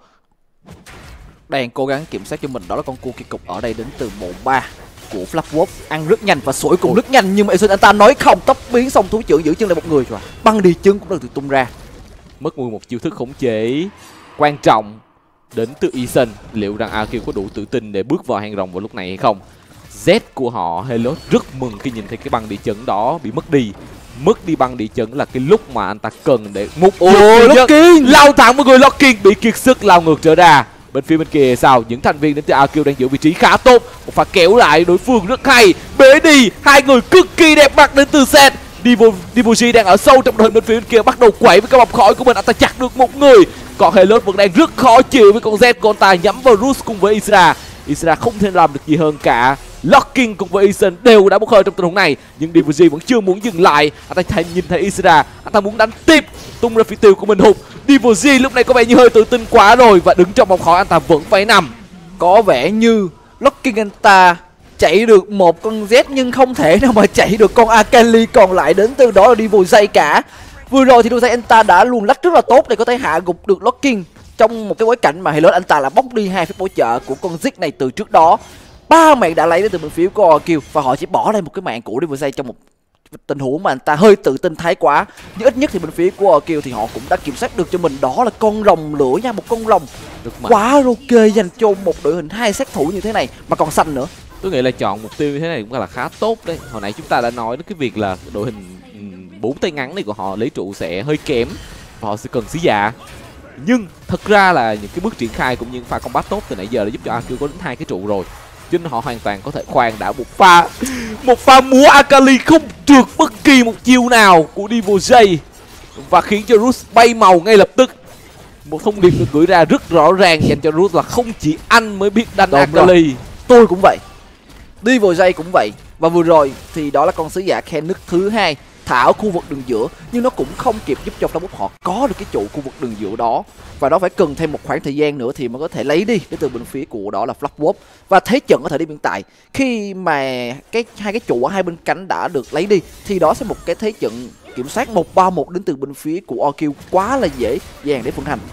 Đang cố gắng kiểm soát cho mình, đó là con cua kỳ cục ở đây đến từ bộ ba của Flapwolf, ăn rất nhanh và sủi cũng rất nhanh, nhưng mà Eson nói không, tốc biến xong thú trưởng giữ chân lại một người rồi, băng đi chân cũng được tung ra. Mất mùi một chiêu thức khống chế quan trọng đến từ Eson. Liệu rằng a kiu có đủ tự tin để bước vào hang rồng vào lúc này hay không? Z của họ Helot rất mừng khi nhìn thấy cái băng địa chấn đó bị mất đi. Mất đi băng địa chấn là cái lúc mà anh ta cần để một Ôi, Locking lao thẳng một người. Locking bị kiệt sức lao ngược trở ra. Bên phía bên kia sao những thành viên đến từ a kiu đang giữ vị trí khá tốt, một pha kéo lại đối phương rất hay, bế đi hai người cực kỳ đẹp mắt đến từ Sen. Divoji đang ở sâu trong đội hình bên phía bên kia, bắt đầu quẩy với cái bọc khói của mình, anh ta chặt được một người. Còn Helot vẫn đang rất khó chịu với con Z của anh ta nhắm vào Rus cùng với Isra. Isra không thể làm được gì hơn cả. Locking cùng với Eson đều đã bốc hơi trong tình huống này, nhưng Divoji vẫn chưa muốn dừng lại. Anh ta nhìn thấy Isra, anh ta muốn đánh tiếp, tung ra phi tiêu của mình hụt. Divoji lúc này có vẻ như hơi tự tin quá rồi, và đứng trong bóng khói anh ta vẫn phải nằm. Có vẻ như Locking anh ta chạy được một con Z nhưng không thể nào mà chạy được con Akali còn lại đến từ đó là Divozay cả. Vừa rồi thì Divozay anh ta đã luồn lách rất là tốt để có thể hạ gục được Locking trong một cái bối cảnh mà Helot anh ta là bóc đi hai phép bổ trợ của con Ziggs này từ trước đó. Ba mạng đã lấy đến từ bên phía của Kill, và họ chỉ bỏ lại một cái mạng của Divozay trong một tình huống mà anh ta hơi tự tin thái quá. Nhưng ít nhất thì bên phía của Kill thì họ cũng đã kiểm soát được cho mình, đó là con rồng lửa nha, một con rồng quá ok dành cho một đội hình hai sát thủ như thế này mà còn xanh nữa. Tôi nghĩ là chọn mục tiêu như thế này cũng là khá tốt đấy. Hồi nãy chúng ta đã nói đến cái việc là đội hình bốn tay ngắn này của họ lấy trụ sẽ hơi kém và họ sẽ cần sứ dạ. Nhưng thật ra là những cái bước triển khai cũng như những pha combat tốt từ nãy giờ đã giúp cho a kiu có đến hai cái trụ rồi, cho nên họ hoàn toàn có thể khoan đã một pha một pha múa Akali không trượt bất kỳ một chiêu nào của Divozay và khiến cho Rus bay màu ngay lập tức. Một thông điệp được gửi ra rất rõ ràng dành cho Rus là không chỉ anh mới biết đánh Akali. Rồi. Tôi cũng vậy, Divozay cũng vậy. Và vừa rồi thì đó là con sứ giả Kenneth thứ hai thả ở khu vực đường giữa, nhưng nó cũng không kịp giúp cho Flapwolf họ có được cái trụ khu vực đường giữa đó, và nó phải cần thêm một khoảng thời gian nữa thì mới có thể lấy đi đến từ bên phía của đó là Flapwolf. Và thế trận ở thời điểm hiện tại, khi mà cái hai cái trụ ở hai bên cánh đã được lấy đi thì đó sẽ một cái thế trận kiểm soát một ba một đến từ bên phía của a kiu quá là dễ dàng để vận hành.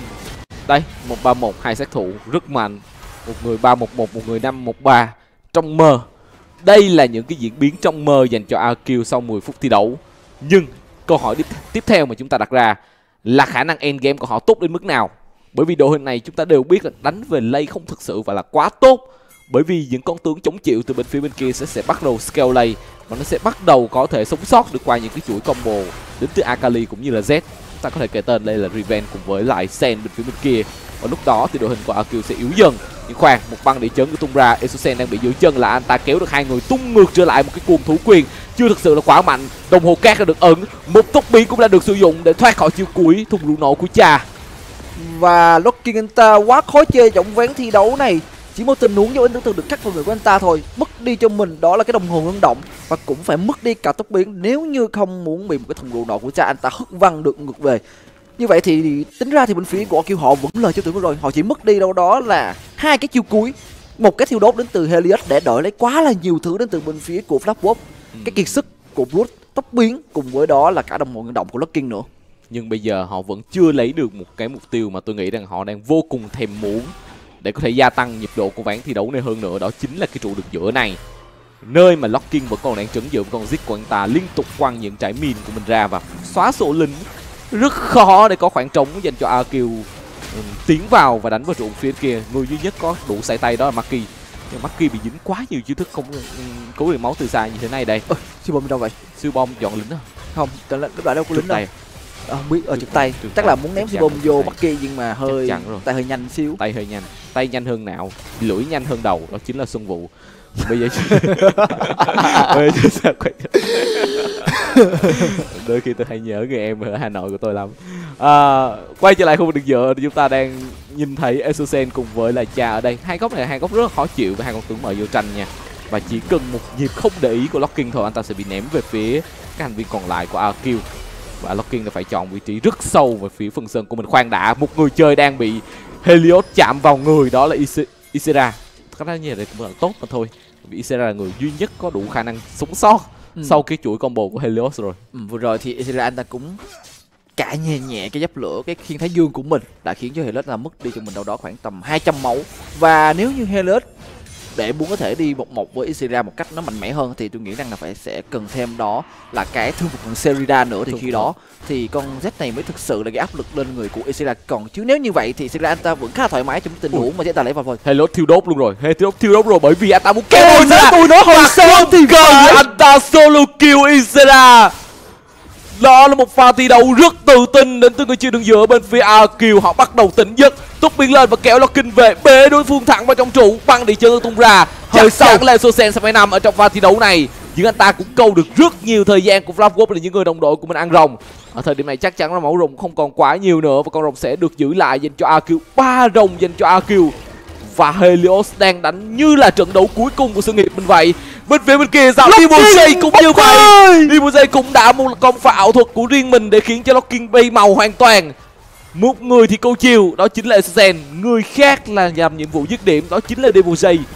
Đây, một ba một, hai sát thủ rất mạnh, một người ba một một, một người năm một ba trong mơ. Đây là những cái diễn biến trong mơ dành cho a kiu sau mười phút thi đấu. Nhưng câu hỏi tiếp theo mà chúng ta đặt ra là khả năng endgame của họ tốt đến mức nào. Bởi vì đội hình này chúng ta đều biết là đánh về lane không thực sự phải là quá tốt. Bởi vì những con tướng chống chịu từ bên phía bên kia sẽ, sẽ bắt đầu scale lane, và nó sẽ bắt đầu có thể sống sót được qua những cái chuỗi combo đến từ Akali cũng như là Z. Chúng ta có thể kể tên đây là Riven cùng với lại Sen bên phía bên kia. Và lúc đó thì đội hình của a kiu sẽ yếu dần. Nhưng khoan, một băng địa chấn của tung ra, Esusen đang bị giữ chân, là anh ta kéo được hai người tung ngược trở lại một cái cuồng thú quyền chưa thực sự là quá mạnh. Đồng hồ cát đã được ẩn, một tốc biến cũng đã được sử dụng để thoát khỏi chiêu cuối thùng lựu nổ của cha. Và Locking anh ta quá khó chơi trọng ván thi đấu này, chỉ một tình huống do anh tưởng được cắt vào người của anh ta thôi, mất đi cho mình đó là cái đồng hồ ngưng động, và cũng phải mất đi cả tốc biến nếu như không muốn bị một cái thùng lựu nổ của cha anh ta hất văng được ngược về. Như vậy thì tính ra thì bên phía của a kiu họ vẫn lời cho tuyển rồi, họ chỉ mất đi đâu đó là hai cái chiêu cuối, một cái thiêu đốt đến từ Helios để đổi lấy quá là nhiều thứ đến từ bên phía của Flapwolf, ừ. cái kiệt sức của Brute, tốc biến cùng với đó là cả đồng hồ ngưng động của Locking nữa. Nhưng bây giờ họ vẫn chưa lấy được một cái mục tiêu mà tôi nghĩ rằng họ đang vô cùng thèm muốn để có thể gia tăng nhịp độ của ván thi đấu này hơn nữa, đó chính là cái trụ được giữa này, nơi mà Locking vẫn còn đang trấn giữ con Ziggs của anh ta, liên tục quăng những trái min của mình ra và xóa sổ lính. Rất khó để có khoảng trống dành cho a kiu um, tiến vào và đánh vào trụ phía kia. Người duy nhất có đủ sải tay đó là Maki, nhưng Maki bị dính quá nhiều chiêu thức không um, cứu được máu từ xa như thế này đây. Ơ, siêu bom đâu vậy? Siêu bom dọn lính à? Không, lúc lại đâu có lính đâu. Không biết ở trực tay, chắc là muốn ném si bom vô Bucky nhưng mà hơi tay hơi nhanh xíu. Tay hơi nhanh, tay nhanh hơn não, lưỡi nhanh hơn đầu, đó chính là Xuân Vũ. Bây giờ bây giờ sao quay đôi khi tôi hay nhớ người em ở Hà Nội của tôi lắm. À, quay trở lại khu vực đường giữa thì chúng ta đang nhìn thấy Exosen cùng với là Cha ở đây. Hai góc này là hai góc rất là khó chịu với hai con tướng mở vô tranh nha. Và chỉ cần một nhịp không để ý của Locking thôi, anh ta sẽ bị ném về phía các thành viên còn lại của a quy. Và Locking đã phải chọn vị trí rất sâu về phía phần sân của mình. Khoan đã, một người chơi đang bị Helios chạm vào người, đó là Isera. Các nói như vậy cũng là tốt mà thôi. Vì Isera là người duy nhất có đủ khả năng sống sót ừ. sau cái chuỗi combo của Helios rồi. Ừ, vừa rồi thì Isera anh ta cũng cãi nhẹ nhẹ cái giáp lửa, cái khiên thái dương của mình đã khiến cho Helios là mất đi cho mình đâu đó khoảng tầm hai trăm máu. Và nếu như Helios để muốn có thể đi một một với Isera một cách nó mạnh mẽ hơn thì tôi nghĩ rằng là phải sẽ cần thêm đó là cái thương phục bằng Serida nữa, thì thương khi đó thì con Z này mới thực sự là gây áp lực lên người của Isera. Còn chứ nếu như vậy thì Isera anh ta vẫn khá là thoải mái trong tình huống mà chúng ta lấy vào thôi. Helios thiêu đốt luôn rồi, Helios thiêu đốt rồi bởi vì anh ta muốn kéo Isera tôi nó hồi sớm thì cần anh ta solo kill Isera. Đó là một pha thi đấu rất tự tin đến từ người chơi đường giữa bên phía a quy. Họ bắt đầu tỉnh giấc, túc biến lên và kéo Locking về, bế đối phương thẳng vào trong trụ, băng đi chân tung ra. Hơi sáng lên Exosen sẽ phải nằm ở trong pha thi đấu này, nhưng anh ta cũng câu được rất nhiều thời gian của Flapwood là những người đồng đội của mình ăn rồng. Ở thời điểm này chắc chắn là máu rồng không còn quá nhiều nữa và con rồng sẽ được giữ lại dành cho a quy. Ba rồng dành cho a quy và Helios đang đánh như là trận đấu cuối cùng của sự nghiệp mình vậy. Bên phía bên kia sao Demon cũng như vậy. Demon cũng đã một công pha ảo thuật của riêng mình để khiến cho Locking bay màu hoàn toàn. Một người thì câu chiều, đó chính là Exosen, người khác là làm nhiệm vụ dứt điểm, đó chính là Demon.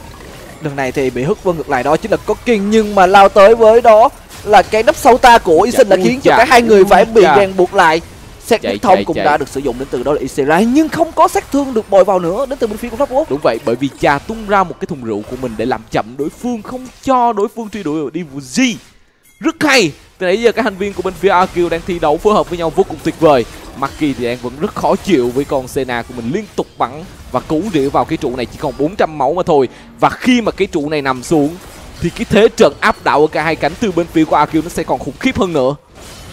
Lần này thì bị hất vân ngược lại, đó chính là Cooking, nhưng mà lao tới với đó là cái nắp sau ta của Isen đã khiến cho cả hai người phải bị ràng buộc lại. Xét đứt thông cũng chạy. đã được sử dụng đến từ đó là Isera, nhưng không có sát thương được bồi vào nữa đến từ bên phía của Flapwood. Đúng vậy, bởi vì Cha tung ra một cái thùng rượu của mình để làm chậm đối phương, không cho đối phương truy đuổi ở Divuzi. Rất hay. Từ nãy giờ các thành viên của bên phía a quy đang thi đấu phối hợp với nhau vô cùng tuyệt vời. Maki thì đang vẫn rất khó chịu với con Senna của mình liên tục bắn và cứu rỉa vào cái trụ này chỉ còn bốn trăm máu mà thôi. Và khi mà cái trụ này nằm xuống thì cái thế trận áp đảo ở cả hai cánh từ bên phía của a quy nó sẽ còn khủng khiếp hơn nữa.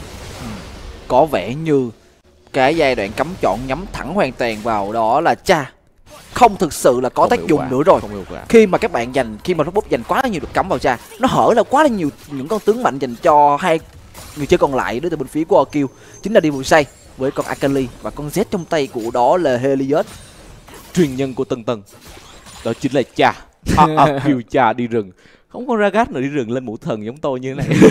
Có vẻ như cái giai đoạn cắm chọn nhắm thẳng hoàn toàn vào đó là Cha không thực sự là có không tác dụng quả, nữa rồi. Khi mà các bạn dành khi mà Flapwood dành quá là nhiều được cắm vào Cha, nó hở là quá là nhiều những con tướng mạnh dành cho hai người chơi còn lại đến từ bên phía của a quy, chính là Demon với con Akali và con Z trong tay của đó là Helios. Truyền nhân của Tân Tân đó chính là Cha. a quy Cha đi rừng, không có Ragat nào đi rừng lên mũ thần giống tôi như thế này.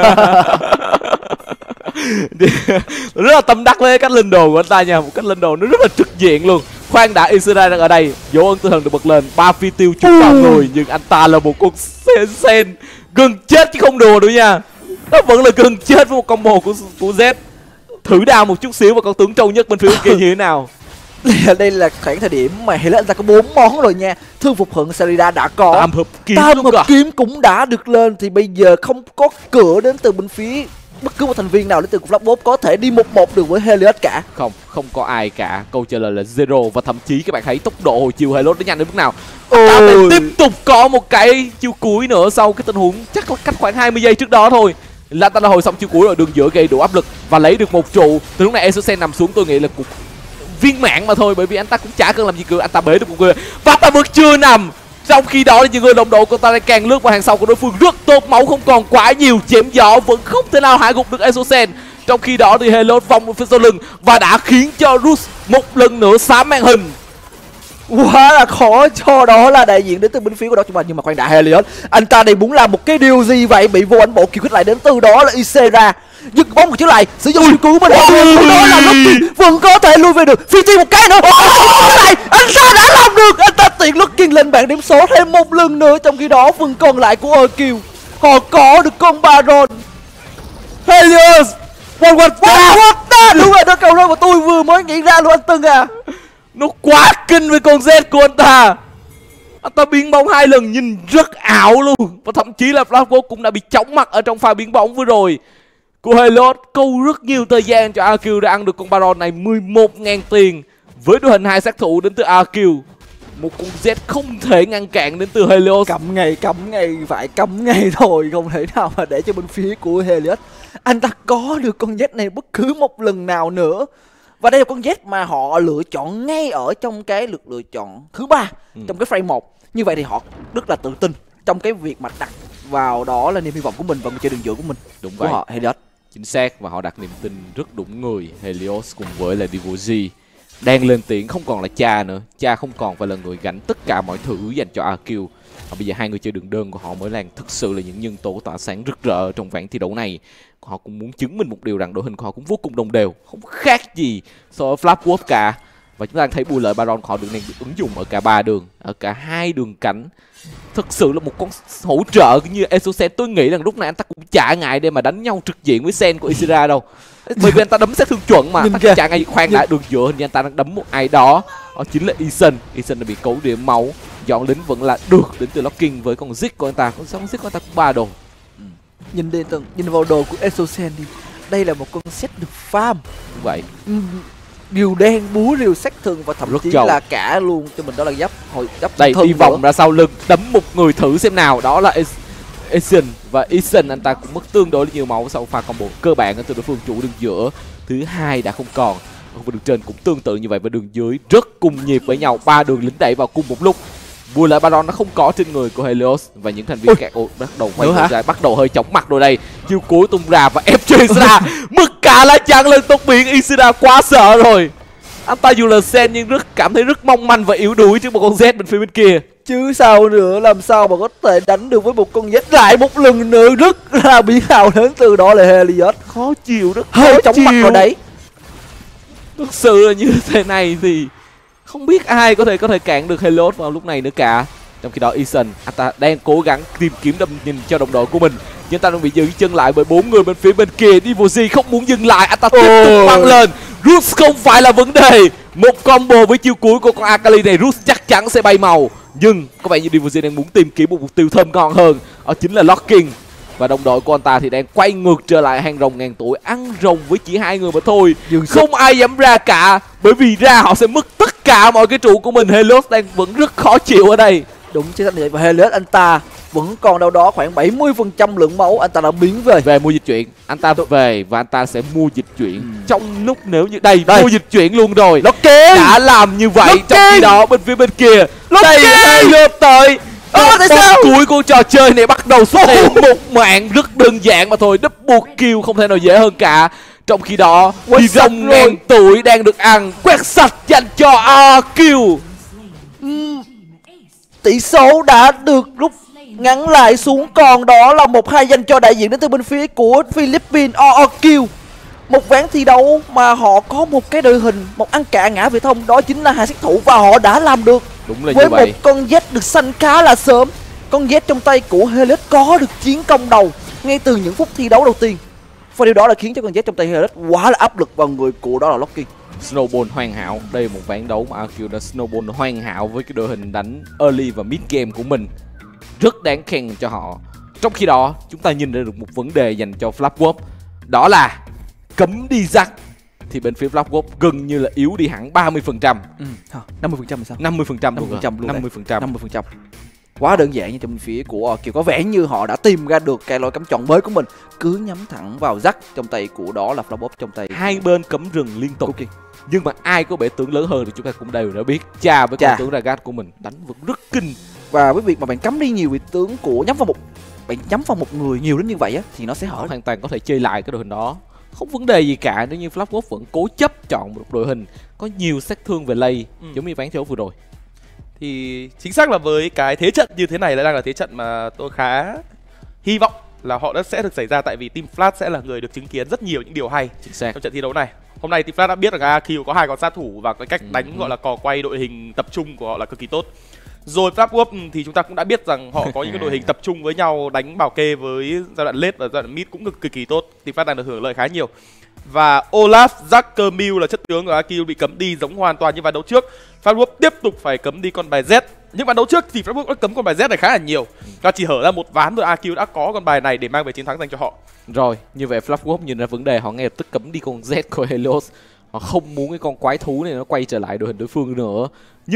Rất là tâm đắc với cách lên đồ của anh ta nha, một cách lên đồ nó rất là trực diện luôn. Khoan đã, Isera đang ở đây, dấu ấn tinh thần được bật lên, ba phi tiêu trúng vào người, nhưng anh ta là một con sen sen gần chết chứ không đùa đâu nha. Nó vẫn là gần chết với một combo của của Z. Thử đào một chút xíu vào con tướng trâu nhất bên phía kia như thế nào. Đây là khoảng thời điểm mà Helios anh ta có bốn món rồi nha. Thương phục hận Serida đã có, tam hợp kiếm, tam hợp kiếm cũng đã được lên, thì bây giờ không có cửa đến từ bên phía bất cứ một thành viên nào đến từ Flapwood có thể đi một một được với Helios cả. Không, không có ai cả. Câu trả lời là zero. Và thậm chí các bạn thấy tốc độ hồi chiều Helios nó nhanh đến mức nào. Ta tiếp tục có một cái chiêu cuối nữa sau cái tình huống chắc là cách khoảng hai mươi giây trước đó thôi. Là ta đã hồi xong chiêu cuối rồi, đường giữa gây đủ áp lực và lấy được một trụ. Từ lúc này Exosen nằm xuống tôi nghĩ là cũng viên mãn mà thôi, bởi vì anh ta cũng chả cần làm gì cửa, anh ta bế được một người và ta vẫn chưa nằm. Trong khi đó những người đồng đội của ta đang càng lướt vào hàng sau của đối phương rất tốt, máu không còn quá nhiều, chém gió vẫn không thể nào hạ gục được Exosen. Trong khi đó thì Helios vòng một phía sau lưng và đã khiến cho Rus một lần nữa xám màn hình. Quá là khó cho đó là đại diện đến từ bên phía của đó, nhưng mà nhưng mà khoan đã, Helios anh ta đây muốn làm một cái điều gì vậy, bị vô ảnh bộ kill khích lại đến từ đó là Isera, dứt bóng một chiếc lại sử dụng cứu mình, đó là Locking vẫn có thể lui về được, phi chi một cái nữa, này anh ta đã làm được, anh ta tiện Locking lên bảng điểm số thêm một lần nữa. Trong khi đó phần còn lại của a quy họ có được con Baron. Helios one one what that, đúng rồi, đó cầu rồi mà tôi vừa mới nghĩ ra luôn anh Tưng à. Nó quá kinh với con Z của anh ta. Anh ta biến bóng hai lần nhìn rất ảo luôn. Và thậm chí là Flapwood cũng đã bị chóng mặt ở trong pha biến bóng vừa rồi. Của Helios câu rất nhiều thời gian cho a quy để ăn được con Baron này, mười một nghìn tiền với đội hình hai sát thủ đến từ a quy. Một con Z không thể ngăn cản đến từ Helios. Cấm ngay, cấm ngay, phải cấm ngay thôi. Không thể nào mà để cho bên phía của Helios anh ta có được con Z này bất cứ một lần nào nữa. Và đây là con Z mà họ lựa chọn ngay ở trong cái lượt lựa chọn thứ ba ừ. trong cái frame một. Như vậy thì họ rất là tự tin trong cái việc mà đặt vào đó là niềm hy vọng của mình và người chơi đường giữa của mình. Đúng của vậy. họ Helios. Chính xác, và họ đặt niềm tin rất đúng người. Helios cùng với là Divoji đang lên tiếng, không còn là cha nữa. Cha không còn phải là người gánh tất cả mọi thứ dành cho a quy. Và bây giờ hai người chơi đường đơn của họ mới là thực sự là những nhân tố tỏa sáng rực rỡ trong ván thi đấu này. Họ cũng muốn chứng minh một điều rằng đội hình của họ cũng vô cùng đồng đều, không khác gì so với Flapworld cả. Và chúng ta thấy bùi lợi Baron của họ được, được ứng dụng ở cả ba đường, ở cả hai đường cánh. Thực sự là một con hỗ trợ như Exocet. Tôi nghĩ rằng lúc này anh ta cũng chả ngại để mà đánh nhau trực diện với Sen của Isira đâu. Bởi vì anh ta đấm sát thương chuẩn mà. Anh ta chả ngại khoan đã đường giữa, hình như anh ta đang đấm một ai đó. Đó chính là Eason. Eason đã bị cấu điểm máu. Dọn lính vẫn là được đến từ Locking với con Ziggs của anh ta. Con Ziggs của anh ta cũng ba đồ. Ừ. Nhìn đi, nhìn vào đồ của Exocet đi. Đây là một con set được farm. Đúng vậy. Ừ. Điều đen, búa rìu sát thương và thậm rất chí trâu. là cả luôn cho mình đó là giáp hồi giáp đây đi vòng nữa. ra sau lưng đấm một người thử xem nào, đó là Eason. Và Eason anh ta cũng mất tương đối nhiều máu sau pha combo cơ bản ở từ đối phương chủ đường giữa thứ hai đã không còn. Ở đường trên cũng tương tự như vậy và đường dưới rất cùng nhịp với nhau, ba đường lính đẩy vào cùng một lúc. Bùi lợi Baron nó không có trên người của Helios và những thành viên khác bắt đầu quay ra, bắt đầu hơi chóng mặt rồi đây. Chiêu cuối tung ra và ép chơi ra mức cả lá chắn lên tốc biến. Isida quá sợ rồi. Anh ta dù là Sen nhưng rất cảm thấy rất mong manh và yếu đuối trước một con Z bên phía bên kia. Chứ sao nữa, làm sao mà có thể đánh được với một con Z lại một lần nữa, rất là biến ảo đến từ đó là Helios. Khó chịu, rất hơi chóng mặt rồi đấy. Thực sự là như thế này thì không biết ai có thể có thể cản được Helios vào lúc này nữa cả. Trong khi đó Eason, anh ta đang cố gắng tìm kiếm đâm nhìn cho đồng đội của mình, nhưng ta đang bị dừng chân lại bởi bốn người bên phía bên kia. Divoji không muốn dừng lại, anh ta tiếp tục băng lên. Roots không phải là vấn đề. Một combo với chiêu cuối của con Akali này, Roots chắc chắn sẽ bay màu. Nhưng có vẻ như Divoji đang muốn tìm kiếm một mục tiêu thơm ngon hơn, đó chính là Locking. Và đồng đội của anh ta thì đang quay ngược trở lại hang rồng ngàn tuổi, ăn rồng với chỉ hai người mà thôi. Nhưng không ai dám ra cả, bởi vì ra họ sẽ mất tất cả mọi cái trụ của mình. Helios đang vẫn rất khó chịu ở đây. Đúng chính xác vậy, và Helios anh ta vẫn còn đâu đó khoảng bảy mươi phần trăm lượng máu, anh ta đã biến về về mua dịch chuyển. Anh ta về và anh ta sẽ mua dịch chuyển ừ. trong lúc nếu như đây, đây. mua dịch chuyển luôn rồi. Locking đã làm như vậy. Locking. Trong khi đó bên phía bên kia đây Helios tới. Một cuối của trò chơi này bắt đầu xuất hiện một mạng rất đơn giản mà thôi, double kill không thể nào dễ hơn cả. Trong khi đó đi rồng ngàn tuổi đang được ăn, quét sạch dành cho a quy. uhm, tỷ số đã được rút ngắn lại xuống còn đó là một hai dành cho đại diện đến từ bên phía của Philippines a quy. Một ván thi đấu mà họ có một cái đội hình, một ăn cả ngã về thông, đó chính là hai sát thủ và họ đã làm được. Đúng là với như vậy. Một con Z được xanh khá là sớm. Con Z trong tay của Helios có được chiến công đầu ngay từ những phút thi đấu đầu tiên. Và điều đó là khiến cho con Z trong tay Helios quá là áp lực vào người của đó là Locking. Snowball hoàn hảo. Đây là một ván đấu mà a quy đã Snowball hoàn hảo với cái đội hình đánh early và mid game của mình. Rất đáng khen cho họ. Trong khi đó chúng ta nhìn ra được một vấn đề dành cho Flapworld, đó là cấm đi giặc. Thì bên phía Flapworld gần như là yếu đi hẳn ba mươi phần trăm. Ừ, năm mươi phần trăm là sao? năm mươi phần trăm luôn, năm mươi phần trăm luôn. năm mươi phần trăm. năm mươi phần trăm. Quá đơn giản như trong phía của Kiều, có vẻ như họ đã tìm ra được cái lối cắm chọn mới của mình, cứ nhắm thẳng vào rắc trong tay của đó là Flapworld trong tay. Hai bên cấm rừng liên tục. Okay. Nhưng mà ai có bể tướng lớn hơn thì chúng ta cũng đều đã biết. Cha với con tướng Ragat của mình đánh vẫn rất kinh. Và với việc mà bạn cấm đi nhiều vị tướng của nhắm vào một bạn nhắm vào một người nhiều đến như vậy á thì nó sẽ hở. Hoàn toàn có thể chơi lại cái đội hình đó, không vấn đề gì cả nếu như Flapworld vẫn cố chấp chọn một đội hình có nhiều sát thương về lay ừ. giống như ván thi đấu vừa rồi. Thì chính xác là với cái thế trận như thế này là đang là thế trận mà tôi khá hy vọng là họ đã sẽ được xảy ra, tại vì team Flash sẽ là người được chứng kiến rất nhiều những điều hay trong trận thi đấu này. Hôm nay team Flash đã biết rằng a quy có hai con sát thủ và cái cách đánh ừ. gọi là cò quay đội hình tập trung của họ là cực kỳ tốt. Rồi Flapworld thì chúng ta cũng đã biết rằng họ có những cái đội hình tập trung với nhau, đánh bảo kê với giai đoạn late và giai đoạn mid cũng cực, cực kỳ tốt. Team Flash đang được hưởng lợi khá nhiều. Và Olaf Zuckermill là chất tướng của a quy bị cấm đi giống hoàn toàn như ván đấu trước. Flapworld tiếp tục phải cấm đi con bài Z. Nhưng ván đấu trước thì Flapworld đã cấm con bài Z này khá là nhiều. Và chỉ hở ra một ván rồi a quy đã có con bài này để mang về chiến thắng dành cho họ. Rồi, như vậy Flapworld nhìn ra vấn đề, họ ngay lập tức cấm đi con Z của Helios. Họ không muốn cái con quái thú này nó quay trở lại đội hình đối phương nữa. Nhưng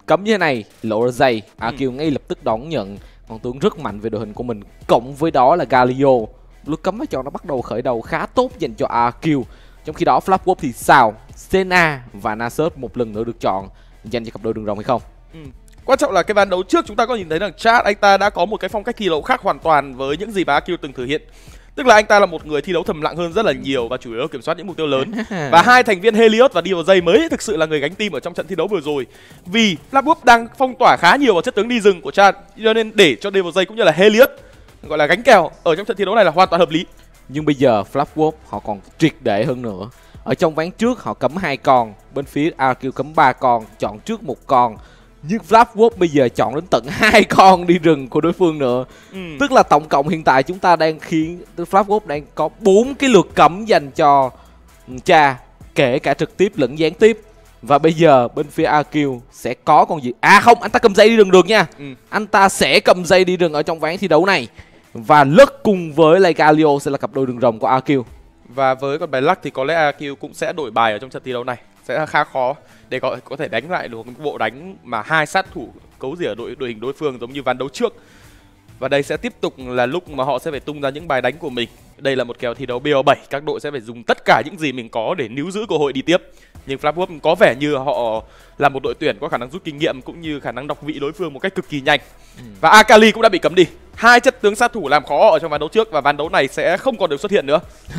cấm như thế này lộ ra dày, a kiu ừ. ngay lập tức đón nhận con tướng rất mạnh về đội hình của mình, cộng với đó là Galio. Luật cấm vai trò nó bắt đầu khởi đầu khá tốt dành cho a kiu. Trong khi đó Flap Wolf thì sao? Senna và Nasus một lần nữa được chọn dành cho cặp đôi đường rồng hay không? Ừ. Quan trọng là cái ván đấu trước chúng ta có nhìn thấy rằng Chad anh ta đã có một cái phong cách thi đấu khác hoàn toàn với những gì mà a kiu từng thể hiện. Tức là anh ta là một người thi đấu thầm lặng hơn rất là nhiều và chủ yếu kiểm soát những mục tiêu lớn. Và hai thành viên Helios và Devil mới thực sự là người gánh team ở trong trận thi đấu vừa rồi. Vì Flap Wolf đang phong tỏa khá nhiều vào chất tướng đi rừng của Chad, cho nên để cho Devil cũng như là Helios gọi là gánh kèo ở trong trận thi đấu này là hoàn toàn hợp lý. Nhưng bây giờ Flap Wolf họ còn triệt để hơn nữa. Ở trong ván trước họ cấm hai con, bên phía a kiu cấm ba con, chọn trước một con. Nhưng Flap Wolf bây giờ chọn đến tận hai con đi rừng của đối phương nữa. ừ. Tức là tổng cộng hiện tại chúng ta đang khiến Flap Wolf đang có bốn cái lượt cấm dành cho cha, kể cả trực tiếp lẫn gián tiếp. Và bây giờ bên phía a kiu sẽ có con gì? À không, anh ta cầm dây đi rừng được nha. ừ. Anh ta sẽ cầm dây đi rừng ở trong ván thi đấu này. Và lất cùng với lại Galio sẽ là cặp đôi đường rồng của a kiu. Và với con bài Luck thì có lẽ a kiu cũng sẽ đổi bài ở trong trận thi đấu này, sẽ khá khó để có có thể đánh lại được một bộ đánh mà hai sát thủ cấu rỉa đội đội hình đối phương giống như ván đấu trước. Và đây sẽ tiếp tục là lúc mà họ sẽ phải tung ra những bài đánh của mình. Đây là một kèo thi đấu B O bảy, các đội sẽ phải dùng tất cả những gì mình có để níu giữ cơ hội đi tiếp. Nhưng Flap Wolf có vẻ như họ là một đội tuyển có khả năng rút kinh nghiệm cũng như khả năng đọc vị đối phương một cách cực kỳ nhanh. ừ. Và Akali cũng đã bị cấm đi. Hai chất tướng sát thủ làm khó ở trong ván đấu trước và ván đấu này sẽ không còn được xuất hiện nữa.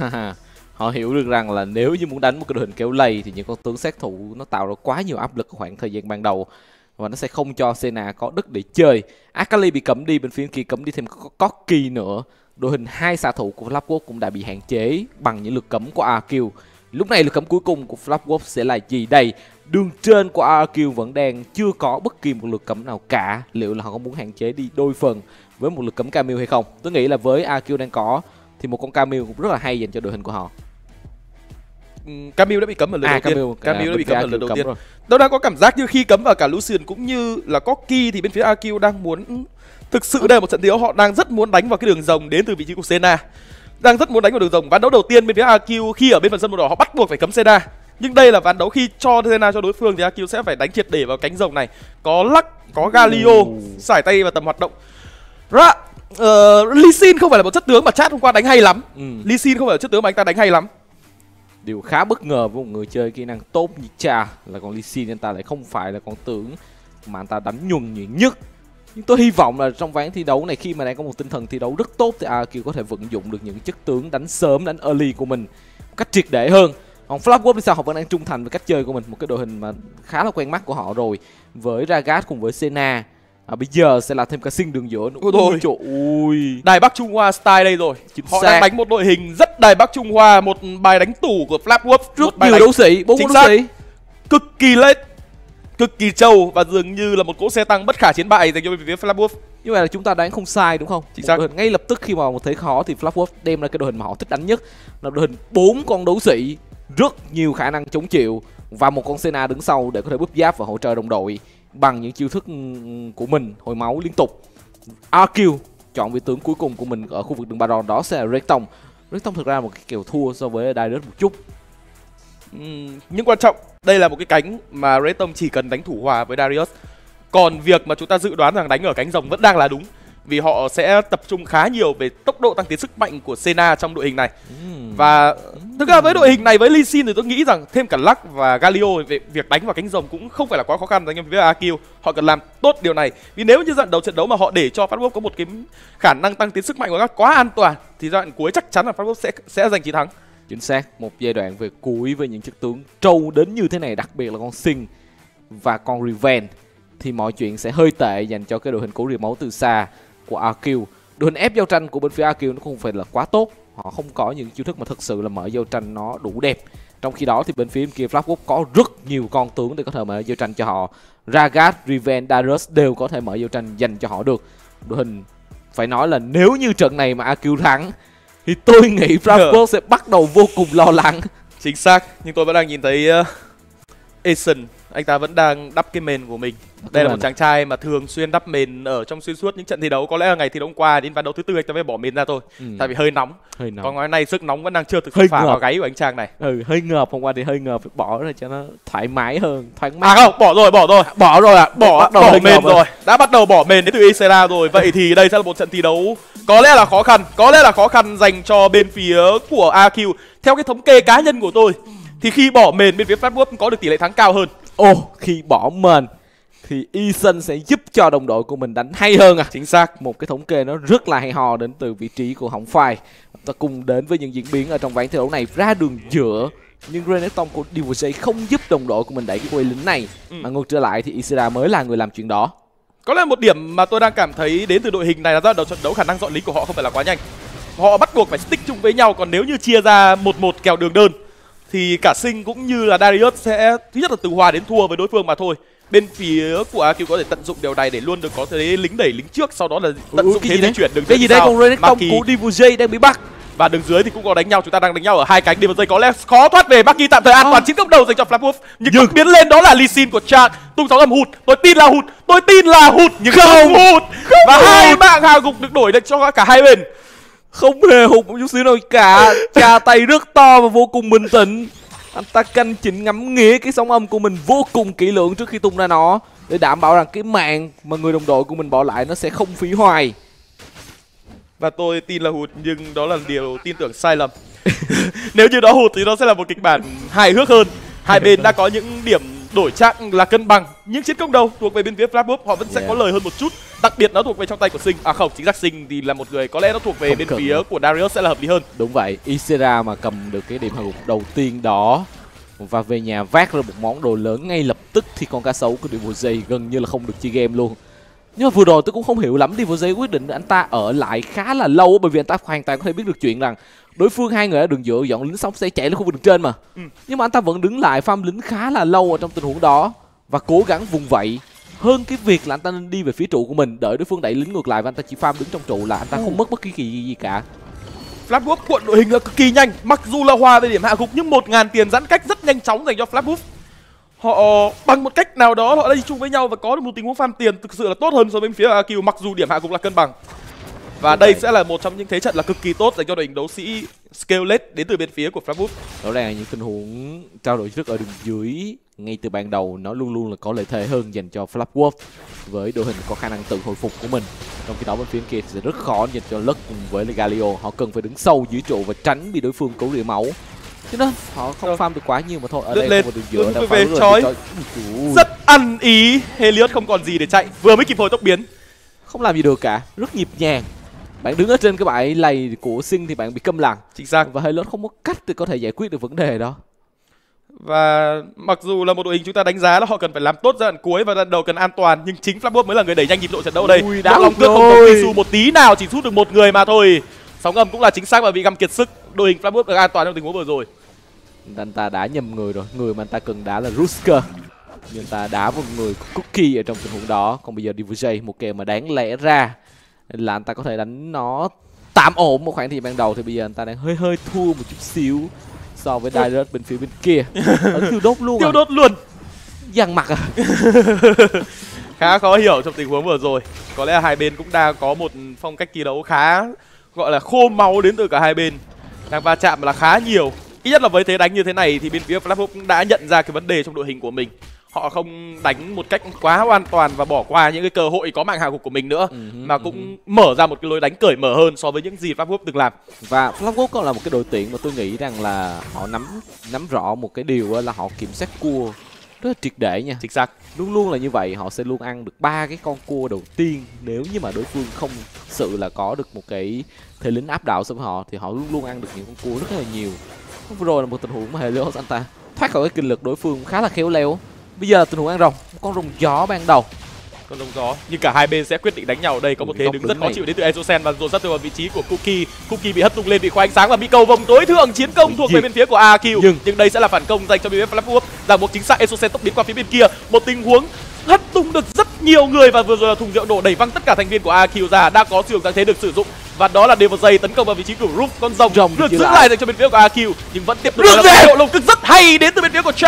Họ hiểu được rằng là nếu như muốn đánh một cái đội hình kéo lầy thì những con tướng sát thủ nó tạo ra quá nhiều áp lực ở khoảng thời gian ban đầu và nó sẽ không cho Senna có đất để chơi. Akali bị cấm đi, bên phía kia cấm đi thêm Corki nữa. Đội hình hai xạ thủ của Flap Wolf cũng đã bị hạn chế bằng những lực cấm của a kiu. Lúc này lực cấm cuối cùng của Flap Wolf sẽ là gì đây? Đường trên của a kiu vẫn đang chưa có bất kỳ một lực cấm nào cả. Liệu là họ có muốn hạn chế đi đôi phần với một lực cấm Camille hay không? Tôi nghĩ là với a kiu đang có thì một con Camille cũng rất là hay dành cho đội hình của họ. Camille đã bị cấm ở lần à, đầu Camille, tiên. Camille à, đã bị cấm ở lần đầu tiên. Rồi. Tôi đang có cảm giác như khi cấm vào cả Lucian cũng như là Corki thì bên phía a kiu đang muốn, thực sự đây là một trận đấu họ đang rất muốn đánh vào cái đường rồng đến từ vị trí của Senna. Đang rất muốn đánh vào đường rồng. Ván đấu đầu tiên bên phía a kiu khi ở bên phần sân màu đỏ họ bắt buộc phải cấm Senna. Nhưng đây là ván đấu khi cho Senna cho đối phương thì a kiu sẽ phải đánh triệt để vào cánh rồng này. Có Luck, có Galio, sải tay vào tầm hoạt động. Ra, uh, Lee Sin không phải là một chất tướng mà chat hôm qua đánh hay lắm. ừ. Lee Sin không phải là chất tướng mà anh ta đánh hay lắm. Điều khá bất ngờ với một người chơi kỹ năng tốt như Cha là con Lee Sin, anh ta lại không phải là con tướng mà anh ta đánh nhuần nhuyễn nhất. Nhưng tôi hy vọng là trong ván thi đấu này khi mà đang có một tinh thần thi đấu rất tốt thì a kiu có thể vận dụng được những chất tướng đánh sớm, đánh early của mình một cách triệt để hơn. Còn Flap Wolf thì sao, họ vẫn đang trung thành với cách chơi của mình, một cái đội hình mà khá là quen mắt của họ rồi với Ragat cùng với Senna. À, bây giờ sẽ là thêm cả Sinh đường giữa nữa. Ôi thôi, trời ơi, Đài Bắc Trung Hoa style đây rồi. Chính họ xác. đang đánh một đội hình rất Đài Bắc Trung Hoa, một bài đánh tủ của Flap Wolf, rất nhiều đấu sĩ, bốn đấu sĩ cực kỳ lết, cực kỳ trâu và dường như là một cỗ xe tăng bất khả chiến bại dành cho phía Flap Wolf. Như vậy là chúng ta đánh không sai đúng không? Chính xác. Đội hình ngay lập tức khi mà một thế khó thì Flap Wolf đem ra cái đội hình mà họ thích đánh nhất là đội hình bốn con đấu sĩ rất nhiều khả năng chống chịu và một con Senna đứng sau để có thể búp giáp và hỗ trợ đồng đội bằng những chiêu thức của mình hồi máu liên tục. a kiu chọn vị tướng cuối cùng của mình ở khu vực đường Baron, đó sẽ là Rekton. Rekton thực ra một cái kiểu thua so với Darius một chút. uhm, nhưng quan trọng đây là một cái cánh mà Rekton chỉ cần đánh thủ hòa với Darius. Còn việc mà chúng ta dự đoán rằng đánh ở cánh rồng vẫn đang là đúng, vì họ sẽ tập trung khá nhiều về tốc độ tăng tiến sức mạnh của Senna trong đội hình này. uhm. Và thực ra với đội hình này với Lee Sin thì tôi nghĩ rằng thêm cả Luck và Galio về việc đánh vào cánh rồng cũng không phải là quá khó khăn dành cho phía a kiu. Họ cần làm tốt điều này, vì nếu như giai đầu trận đấu mà họ để cho Flap Wolf có một cái khả năng tăng tiến sức mạnh của các quá an toàn thì giai đoạn cuối chắc chắn là Flap Wolf sẽ sẽ giành chiến thắng. Chính xác, một giai đoạn về cuối với những chất tướng trâu đến như thế này, đặc biệt là con Sinh và con Revenge, thì mọi chuyện sẽ hơi tệ dành cho cái đội hình cố rìa máu từ xa của a kiu. Đội hình ép giao tranh của bên phía a kiu nó không phải là quá tốt, họ không có những chiêu thức mà thực sự là mở giao tranh nó đủ đẹp. Trong khi đó thì bên phía bên kia Flap Wolf có rất nhiều con tướng để có thể mở giao tranh cho họ. Ragat, Revenge, Darius đều có thể mở giao tranh dành cho họ được. Đội hình phải nói là nếu như trận này mà a kiu thắng thì tôi nghĩ Flap Wolf sẽ bắt đầu vô cùng lo lắng. Chính xác, nhưng tôi vẫn đang nhìn thấy uh, Asian anh ta vẫn đang đắp cái main của mình. Đây là một chàng trai mà thường xuyên đắp main ở trong xuyên suốt những trận thi đấu. Có lẽ là ngày thi đấu hôm qua đến ván đấu thứ tư anh ta mới bỏ main ra thôi. Ừ. Tại vì hơi nóng. Hơi nóng. Còn ngày nay sức nóng vẫn đang chưa thực sự phả vào gáy của anh chàng này. Ừ, hơi ngợp, hôm qua thì hơi ngợp, phải bỏ ra cho nó thoải mái hơn, thoáng mát. À không, bỏ rồi, bỏ rồi. Bỏ rồi ạ. À. Bỏ bắt đầu bỏ main rồi. rồi. Đã bắt đầu bỏ main đến từ Isera rồi. Vậy thì đây sẽ là một trận thi đấu có lẽ là khó khăn, có lẽ là khó khăn dành cho bên phía của a quy. Theo cái thống kê cá nhân của tôi thì khi bỏ main bên phía Flatwood có được tỷ lệ thắng cao hơn. Ồ, oh, khi bỏ main thì Eason sẽ giúp cho đồng đội của mình đánh hay hơn à. Chính xác. Một cái thống kê nó rất là hay ho đến từ vị trí của Hỏng Phai. Ta cùng đến với những diễn biến ở trong ván thi đấu này. Ra đường giữa, nhưng Renekton của đê vê gi không giúp đồng đội của mình đẩy cái quay lính này. ừ. Mà ngược trở lại thì Isera mới là người làm chuyện đó. Có lẽ một điểm mà tôi đang cảm thấy đến từ đội hình này là do đầu trận đấu khả năng dọn lính của họ không phải là quá nhanh. Họ bắt buộc phải stick chung với nhau, còn nếu như chia ra một một kèo đường đơn thì cả Sinh cũng như là Darius sẽ thứ nhất là từ hòa đến thua với đối phương mà thôi. Bên phía của a quy có thể tận dụng điều này để luôn được có thể lính đẩy lính trước, sau đó là tận dụng thế di chuyển đường. Cái gì đây? Còn Renekton của đê vê gi đang bị bắt. Và đường dưới thì cũng có đánh nhau, chúng ta đang đánh nhau ở hai cánh. đê vê gi có lẽ khó thoát về. Maki tạm thời an toàn chiến công đầu dành cho Flatwood, nhưng nhưng biến lên đó là Lee Sin của Chad. Tung sóng âm hụt, tôi tin là hụt, tôi tin là hụt nhưng không, không hụt. Không và hụt. Hai mạng hạ gục được đổi được cho cả hai bên. Không hề hụt một chút xíu đâu cả. Cha tay rất to và vô cùng bình tĩnh. Anh ta canh chỉnh ngắm nghía cái sóng âm của mình vô cùng kỹ lưỡng trước khi tung ra nó, để đảm bảo rằng cái mạng mà người đồng đội của mình bỏ lại nó sẽ không phí hoài. Và tôi tin là hụt, nhưng đó là điều tin tưởng sai lầm. Nếu như đó hụt thì nó sẽ là một kịch bản hài hước hơn. Hai bên đã có những điểm đổi chắc là cân bằng, nhưng chiến công đầu thuộc về bên phía Flatwood, họ vẫn sẽ yeah. có lời hơn một chút. Đặc biệt nó thuộc về trong tay của Sinh. À không, chính xác Sinh thì là một người có lẽ nó thuộc về không bên phía nữa. Của Darius sẽ là hợp lý hơn. Đúng vậy, Isera mà cầm được cái điểm hạ gục đầu tiên đó và về nhà vác ra một món đồ lớn ngay lập tức thì con cá sấu của đê vê gi gần như là không được chơi game luôn. Nhưng mà vừa rồi tôi cũng không hiểu lắm đê vê gi quyết định anh ta ở lại khá là lâu, bởi vì anh ta hoàn toàn có thể biết được chuyện rằng đối phương hai người ở đường giữa dọn lính xong sẽ chạy lên khu vực đường trên mà. ừ. Nhưng mà anh ta vẫn đứng lại farm lính khá là lâu ở trong tình huống đó và cố gắng vùng vẫy hơn cái việc là anh ta nên đi về phía trụ của mình, đợi đối phương đẩy lính ngược lại và anh ta chỉ farm đứng trong trụ là anh ta ừ. không mất bất kỳ gì, gì cả. Flatwood cuộn đội hình là cực kỳ nhanh, mặc dù là hòa về điểm hạ gục nhưng một ngàn tiền giãn cách rất nhanh chóng dành cho Flatwood. Họ bằng một cách nào đó họ đã đi chung với nhau và có được một tình huống farm tiền thực sự là tốt hơn so với bên phía a quy, mặc dù điểm hạ gục là cân bằng. Và đây sẽ là một trong những thế trận là cực kỳ tốt dành cho đội hình đấu sĩ Skelet đến từ bên phía của Flatwood. Rõ ràng những tình huống trao đổi trước ở đường dưới ngay từ ban đầu nó luôn luôn là có lợi thế hơn dành cho Flatwood với đội hình có khả năng tự hồi phục của mình. Trong khi đó bên phía kia thì sẽ rất khó dành cho Lux cùng với Galio, họ cần phải đứng sâu dưới trụ và tránh bị đối phương cố rỉa máu. Cho nên họ không farm được quá nhiều mà thôi. Ở đây lên một đường giữa đã về chói. Rất ăn ý, Helios không còn gì để chạy, vừa mới kịp hồi tốc biến. Không làm gì được cả, rất nhịp nhàng. Bạn đứng ở trên cái bãi lầy của Sinh thì bạn bị câm lặng. Chính xác. Và Helios không có cách để có thể giải quyết được vấn đề đó. Và mặc dù là một đội hình chúng ta đánh giá là họ cần phải làm tốt giai đoạn cuối và giai đầu cần an toàn, nhưng chính Flatwood mới là người đẩy nhanh nhịp độ trận đấu đây. Ui, đã lòng cước không có Kisu một tí nào, chỉ sút được một người mà thôi. Sóng âm cũng là chính xác và bị găm kiệt sức. Đội hình Flatwood được an toàn trong tình huống vừa rồi. Anh ta đá nhầm người rồi, người mà anh ta cần đá là Rusker, nhưng anh ta đá vào người của Cookie ở trong tình huống đó. Còn bây giờ đê vê gi một kèo mà đáng lẽ ra là anh ta có thể đánh nó tạm ổn một khoảng thời gian ban đầu, thì bây giờ anh ta đang hơi hơi thua một chút xíu so với Darius bên phía bên kia. Ở thiêu đốt luôn. Thiêu à. đốt luôn. Dằn mặt à. Khá khó hiểu trong tình huống vừa rồi. Có lẽ hai bên cũng đang có một phong cách thi đấu khá gọi là khô máu đến từ cả hai bên. Đang va chạm là khá nhiều. Ít nhất là với thế đánh như thế này thì bên phía Flatwood cũng đã nhận ra cái vấn đề trong đội hình của mình. Họ không đánh một cách quá hoàn toàn và bỏ qua những cái cơ hội có mạng hạ gục của mình nữa, uh-huh, mà cũng uh-huh. mở ra một cái lối đánh cởi mở hơn so với những gì Flatwood từng làm. Và Flatwood còn là một cái đội tuyển mà tôi nghĩ rằng là họ nắm nắm rõ một cái điều là họ kiểm soát cua rất là triệt để nha. Chính xác. Luôn luôn là như vậy, họ sẽ luôn ăn được ba cái con cua đầu tiên nếu như mà đối phương không thực sự là có được một cái thể lính áp đảo so với họ, thì họ luôn luôn ăn được những con cua rất là nhiều. Vừa rồi là một tình huống mà Helios anh ta thoát khỏi cái kinh lực đối phương khá là khéo léo. Bây giờ tình huống ăn rồng, một con rồng gió ban đầu. Con rồng gió, nhưng cả hai bên sẽ quyết định đánh nhau ở đây. Có một thế đứng rất khó chịu đến từ Exocen và dồn sát vào vị trí của Cookie. Cookie bị hất tung lên, bị khoa ánh sáng và bị cầu vòng tối thượng. Chiến công thuộc về bên phía của a quy, nhưng, nhưng đây sẽ là phản công dành cho bên phía Flatwood. Rằng một chính xác Exocen tốc biến qua phía bên kia. Một tình huống hất tung được rất nhiều người và vừa rồi là thùng rượu đổ đẩy văng tất cả thành viên của a quy ra. Đã có sử dụng thế được sử dụng và đó là đê vê gi tấn công vào vị trí của Roof. Con rồng được giữ lại dành cho bên phía của a quy nhưng vẫn tiếp tục là độ lồng cực rất hay đến từ bên phía của Chad.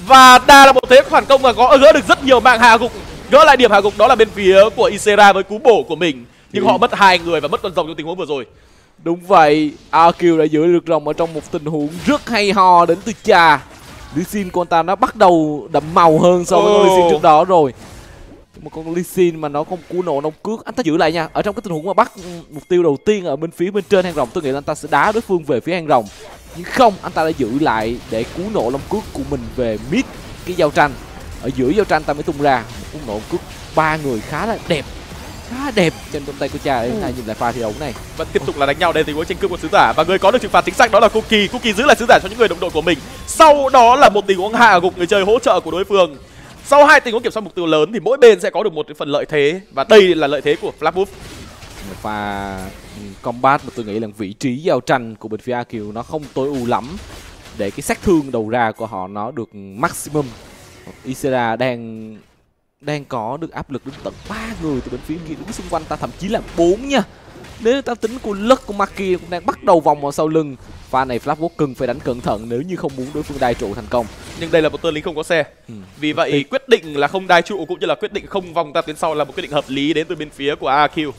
Và đà là một thế phản công và gõ gỡ được rất nhiều mạng hạ gục. Gỡ lại điểm hạ gục đó là bên phía của Isera với cú bổ của mình. Nhưng họ mất hai người và mất con rồng trong tình huống vừa rồi. Đúng vậy, a kiu đã giữ được rồng ở trong một tình huống rất hay ho đến từ Cha. Lee Sin của anh ta nó bắt đầu đậm màu hơn so với oh. con Lee Sin trước đó rồi. Một con Lee Sin mà nó không cú nổ nông cước, anh ta giữ lại nha. Ở trong cái tình huống mà bắt mục tiêu đầu tiên ở bên phía bên trên hang rồng, tôi nghĩ là anh ta sẽ đá đối phương về phía hang rồng. Nhưng không, anh ta đã giữ lại để cú nổ lông cước của mình về mid cái giao tranh. Ở giữa giao tranh ta mới tung ra một cú nổ cước ba người khá là đẹp, khá đẹp trên trong tay của Cha. Đấy, này nhìn lại pha thi đấu này. Vẫn tiếp tục là đánh nhau đây tình huống tranh cướp của sứ giả và người có được trừng phạt chính xác đó là Cookie. Cookie giữ lại sứ giả cho những người đồng đội của mình. Sau đó là một tình huống hạ gục người chơi hỗ trợ của đối phương. Sau hai tình huống kiểm soát mục tiêu lớn thì mỗi bên sẽ có được một cái phần lợi thế và đây là lợi thế của Flap Wolf. Một pha combat mà tôi nghĩ là vị trí giao tranh của bên phía a kiu nó không tối ưu lắm để cái sát thương đầu ra của họ nó được maximum. Isera đang đang có được áp lực đến tận ba người từ bên phía kia đứng xung quanh ta, thậm chí là bốn nha. Nếu ta tính của lất của Maki cũng đang bắt đầu vòng vào sau lưng. Pha này Flap Wolf cần phải đánh cẩn thận nếu như không muốn đối phương đai trụ thành công. Nhưng đây là một tên lính không có xe. Ừ. Vì vậy Thì... quyết định là không đai trụ cũng như là quyết định không vòng ra tuyến sau là một quyết định hợp lý đến từ bên phía của a kiu.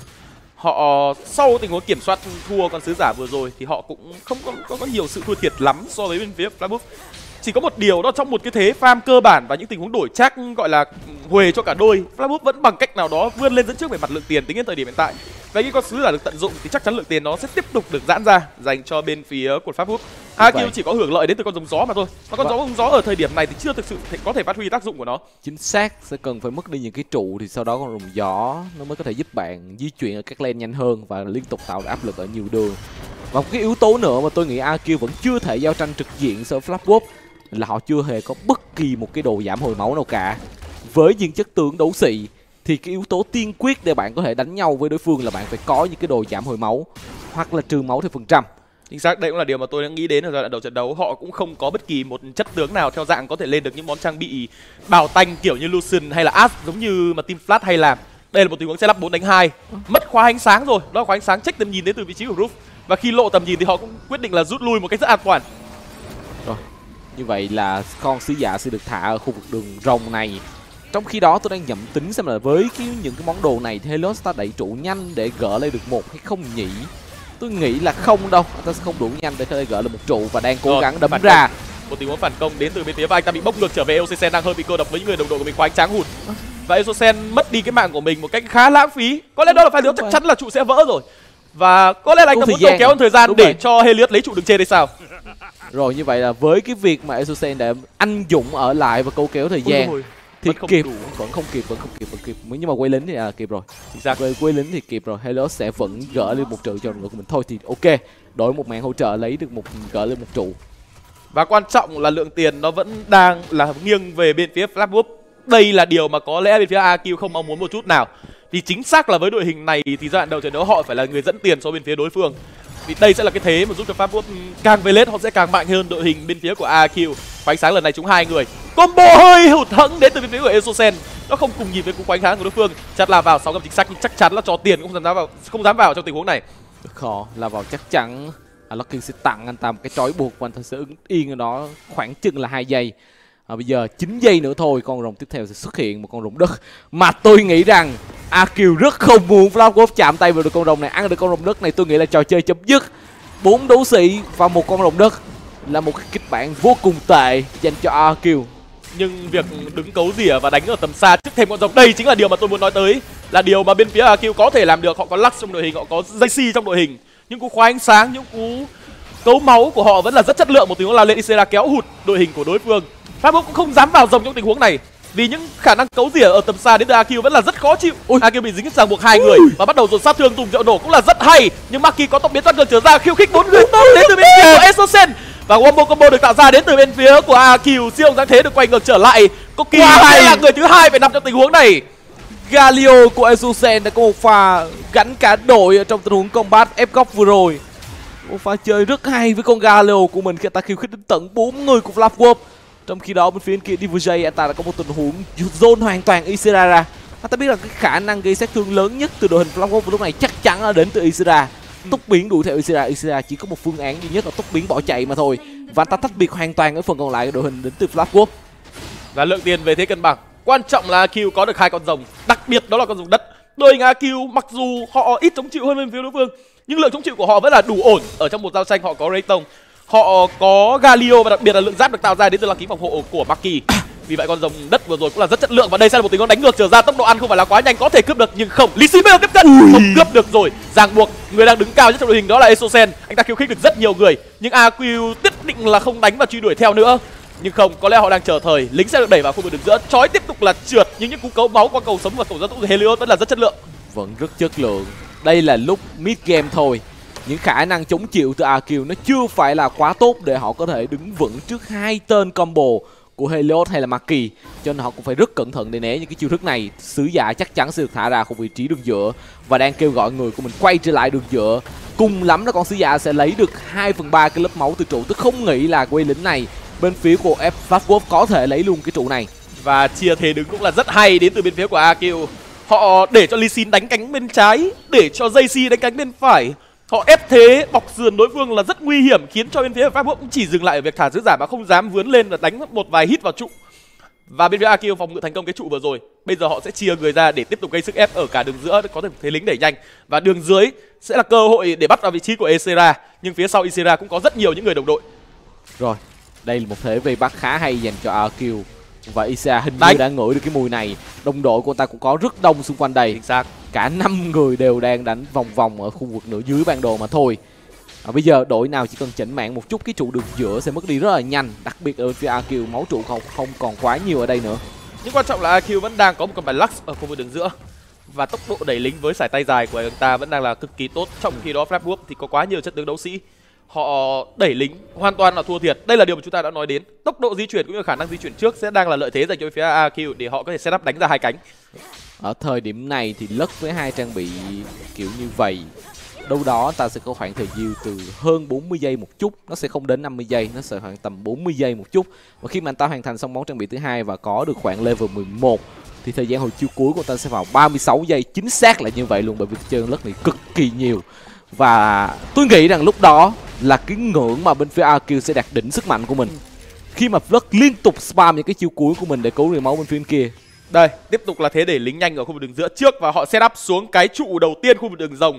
Họ sau tình huống kiểm soát thua con sứ giả vừa rồi thì họ cũng không có, có, có nhiều sự thua thiệt lắm so với bên phía Flap Wolf. Chỉ có một điều đó trong một cái thế farm cơ bản và những tình huống đổi chắc gọi là huề cho cả đôi, Flap Wolf vẫn bằng cách nào đó vươn lên dẫn trước về mặt lượng tiền tính đến thời điểm hiện tại. Và khi con sứ giả được tận dụng thì chắc chắn lượng tiền nó sẽ tiếp tục được giãn ra dành cho bên phía của Flap Wolf. a kiu chỉ có hưởng lợi đến từ con rồng gió mà thôi. Và con rồng gió ở thời điểm này thì chưa thực sự có thể phát huy tác dụng của nó. Chính xác, sẽ cần phải mất đi những cái trụ thì sau đó con rồng gió nó mới có thể giúp bạn di chuyển ở các lane nhanh hơn và liên tục tạo áp lực ở nhiều đường. Và một cái yếu tố nữa mà tôi nghĩ a kiu vẫn chưa thể giao tranh trực diện so với Flap Wolf là họ chưa hề có bất kỳ một cái đồ giảm hồi máu nào cả. Với những chất tướng đấu sĩ thì cái yếu tố tiên quyết để bạn có thể đánh nhau với đối phương là bạn phải có những cái đồ giảm hồi máu hoặc là trừ máu theo phần trăm. Chính xác, đây cũng là điều mà tôi đã nghĩ đến ở giai đoạn đầu trận đấu. Họ cũng không có bất kỳ một chất tướng nào theo dạng có thể lên được những món trang bị bảo tanh kiểu như Lucian hay là Ash giống như mà Team Flash hay làm. Đây là một tình huống setup bốn đánh hai, mất khóa ánh sáng rồi, đó là khóa ánh sáng check tầm nhìn đến từ vị trí của Roof. Và khi lộ tầm nhìn thì họ cũng quyết định là rút lui một cách rất an toàn. Rồi, như vậy là con sứ giả sẽ được thả ở khu vực đường rồng này. Trong khi đó tôi đang nhẩm tính xem là với cái, những cái món đồ này thì Helios ta đẩy trụ nhanh để gỡ lên được một hay không nhỉ? Tôi nghĩ là không đâu, anh ta sẽ không đủ nhanh để có thể gỡ lên một trụ và đang cố Rồi, gắng đấm ra. Công. Một tình huống phản công đến từ bên phía và anh ta bị bốc ngược trở về. Eosen đang hơi bị cô độc với những người đồng đội của mình, khóa ánh sáng hụt. Và Eosen mất đi cái mạng của mình một cách khá lãng phí. Có lẽ đó là pha liếu chắc chắn là trụ sẽ vỡ rồi. Và có lẽ là anh ta muốn cầu kéo thời gian Đúng để rồi. cho Helios lấy trụ đường trên hay sao? Rồi như vậy là với cái việc mà Eosen đã anh dũng ở lại và câu kéo thời gian Ôi thì vẫn kịp đủ. vẫn không kịp vẫn không kịp vẫn kịp nhưng mà quay lính thì à, kịp rồi. Về quay lính thì kịp rồi. Helios sẽ vẫn gỡ lên một trụ cho người của mình thôi thì ok, đổi một mạng hỗ trợ lấy được một gỡ lên một trụ. Và quan trọng là lượng tiền nó vẫn đang là nghiêng về bên phía Flap Wolf. Đây là điều mà có lẽ bên phía a kiu không mong muốn một chút nào. Vì chính xác là với đội hình này thì giai đoạn đầu trận đấu họ phải là người dẫn tiền so bên phía đối phương. Vì đây sẽ là cái thế mà giúp cho Flap Wolf càng về lết họ sẽ càng mạnh hơn đội hình bên phía của a kiu. Khoánh sáng lần này chúng hai người. Combo hơi hụt hẫng đến từ bên phía của Eosen. Nó không cùng nhịp với cú khoánh sáng của đối phương. Chặt là vào sáu gầm chính xác nhưng chắc chắn là cho tiền cũng không dám vào, không dám vào trong tình huống này. Khó là vào chắc chắn. Locking sẽ tặng anh ta một cái trói buộc và anh ta sẽ ứng yên ở đó khoảng chừng là hai giây. À, bây giờ chín giây nữa thôi con rồng tiếp theo sẽ xuất hiện một con rồng đất mà tôi nghĩ rằng a kiu rất không muốn Flap Wolf chạm tay vào được con rồng này, ăn được con rồng đất này. Tôi nghĩ là trò chơi chấm dứt. Bốn đấu sĩ và một con rồng đất là một cái kịch bản vô cùng tệ dành cho a kiu. Nhưng việc đứng cấu rỉa và đánh ở tầm xa trước thêm con rồng, đây chính là điều mà tôi muốn nói tới. Là điều mà bên phía a kiu có thể làm được. Họ có Lux trong đội hình, họ có Jaycee trong đội hình. Những cú khóa ánh sáng, những cú cấu máu của họ vẫn là rất chất lượng. Một tình huống lao lên Isera kéo hụt đội hình của đối phương. Flap Wolf cũng không dám vào rồng trong tình huống này vì những khả năng cấu rỉa ở tầm xa đến từ a kiu vẫn là rất khó chịu. a kiu bị dính ràng buộc hai người và bắt đầu dồn sát thương, dùng rượu nổ cũng là rất hay. Nhưng Maki có tốc biến toàn trường trở ra, khiêu khích bốn người tốt đến từ bên phía của Eosen và combo combo được tạo ra đến từ bên phía của a kiu. Siêu dáng thế được quay ngược trở lại. Cookie wow, là người thứ hai phải nằm trong tình huống này. Galio của Eosen đã có một pha gắn cả đội ở trong tình huống combat ép góc vừa rồi. Một pha chơi rất hay với con Galio của mình khi ta khiêu khích đến tận bốn người của Flap Wolf. Trong khi đó bên phía kia đê vê gi anh ta đã có một tình huống zone hoàn toàn Isera ra. Anh ta biết rằng cái khả năng gây sát thương lớn nhất từ đội hình Flap Wolf lúc này chắc chắn là đến từ Isera. Tốc biến đuổi theo Isera, Isera chỉ có một phương án duy nhất là tốc biến bỏ chạy mà thôi. Và anh ta tách biệt hoàn toàn ở phần còn lại của đội hình đến từ Flap Wolf. Và lượng tiền về thế cân bằng. Quan trọng là a quy có được hai con rồng, đặc biệt đó là con rồng đất. Đội hình a quy mặc dù họ ít chống chịu hơn bên phía đối phương, nhưng lượng chống chịu của họ vẫn là đủ ổn. Ở trong một giao tranh họ có Rayton, họ có Galio và đặc biệt là lượng giáp được tạo ra đến từ lăng kính phòng hộ của Maki. Vì vậy con rồng đất vừa rồi cũng là rất chất lượng. Và đây sẽ là một tình huống đánh ngược trở ra, tốc độ ăn không phải là quá nhanh, có thể cướp được nhưng không. Lee Sin bây giờ tiếp cận, không cướp được rồi. Ràng buộc người đang đứng cao nhất trong đội hình đó là Exocen. Anh ta khiêu khích được rất nhiều người, nhưng a quy quyết định là không đánh và truy đuổi theo nữa. Nhưng không, có lẽ họ đang chờ thời. Lính sẽ được đẩy vào khu vực đường giữa, chói tiếp tục là trượt, nhưng những cú cấu máu qua cầu sống và cầu giao tốc Helios vẫn là rất chất lượng. Vẫn rất chất lượng. Đây là lúc mid game thôi. Những khả năng chống chịu từ a quy nó chưa phải là quá tốt để họ có thể đứng vững trước hai tên combo của Helios hay là Maki, cho nên họ cũng phải rất cẩn thận để né những cái chiêu thức này. Sứ giả chắc chắn sẽ được thả ra khu vị trí đường giữa và đang kêu gọi người của mình quay trở lại đường giữa. Cùng lắm là con sứ giả sẽ lấy được hai phần ba cái lớp máu từ trụ. Tôi không nghĩ là quay lính này bên phía của Fastwolf có thể lấy luôn cái trụ này. Và chia thế đứng cũng là rất hay đến từ bên phía của a quy. Họ để cho Lee Sin đánh cánh bên trái, để cho gi xê đánh cánh bên phải. Họ ép thế bọc sườn đối phương là rất nguy hiểm, khiến cho bên phía Fastwolf cũng chỉ dừng lại ở việc thả sứ giả mà không dám vướn lên và đánh một vài hit vào trụ. Và bên phía a quy phòng ngự thành công cái trụ vừa rồi. Bây giờ họ sẽ chia người ra để tiếp tục gây sức ép ở cả đường giữa, có thể thấy lính đẩy nhanh. Và đường dưới sẽ là cơ hội để bắt vào vị trí của Isera, nhưng phía sau Isera cũng có rất nhiều những người đồng đội. Rồi, đây là một thế vây bắt khá hay dành cho a quy. Và Isa hình Đánh. như đã ngửi được cái mùi này. Đồng đội của anh ta cũng có rất đông xung quanh đây. Chính xác. Cả năm người đều đang đánh vòng vòng ở khu vực nửa dưới bản đồ mà thôi. À, bây giờ đội nào chỉ cần chỉnh mạng một chút, cái trụ đường giữa sẽ mất đi rất là nhanh. Đặc biệt ở phía a quy máu trụ không không còn quá nhiều ở đây nữa. Nhưng quan trọng là a quy vẫn đang có một con bài Lux ở khu vực đường giữa. Và tốc độ đẩy lính với sải tay dài của anh ta vẫn đang là cực kỳ tốt. Trong khi đó Fastwolf thì có quá nhiều chất tướng đấu sĩ, họ đẩy lính hoàn toàn là thua thiệt. Đây là điều mà chúng ta đã nói đến. Tốc độ di chuyển cũng như khả năng di chuyển trước sẽ đang là lợi thế dành cho phía a quy để họ có thể setup đánh ra hai cánh. Ở thời điểm này thì lất với hai trang bị kiểu như vậy, đâu đó ta sẽ có khoảng thời gian từ hơn bốn mươi giây một chút, nó sẽ không đến năm mươi giây, nó sẽ khoảng tầm bốn mươi giây một chút. Và khi mà anh ta hoàn thành xong món trang bị thứ hai và có được khoảng level mười một thì thời gian hồi chiêu cuối của anh ta sẽ vào ba mươi sáu giây, chính xác là như vậy luôn, bởi vì chơi lất này cực kỳ nhiều. Và tôi nghĩ rằng lúc đó là cái ngưỡng mà bên phía a quy sẽ đạt đỉnh sức mạnh của mình, khi mà lất liên tục spam những cái chiêu cuối của mình để cứu người máu bên phía bên kia. Đây, tiếp tục là thế để lính nhanh ở khu vực đường giữa trước và họ setup xuống cái trụ đầu tiên khu vực đường rồng.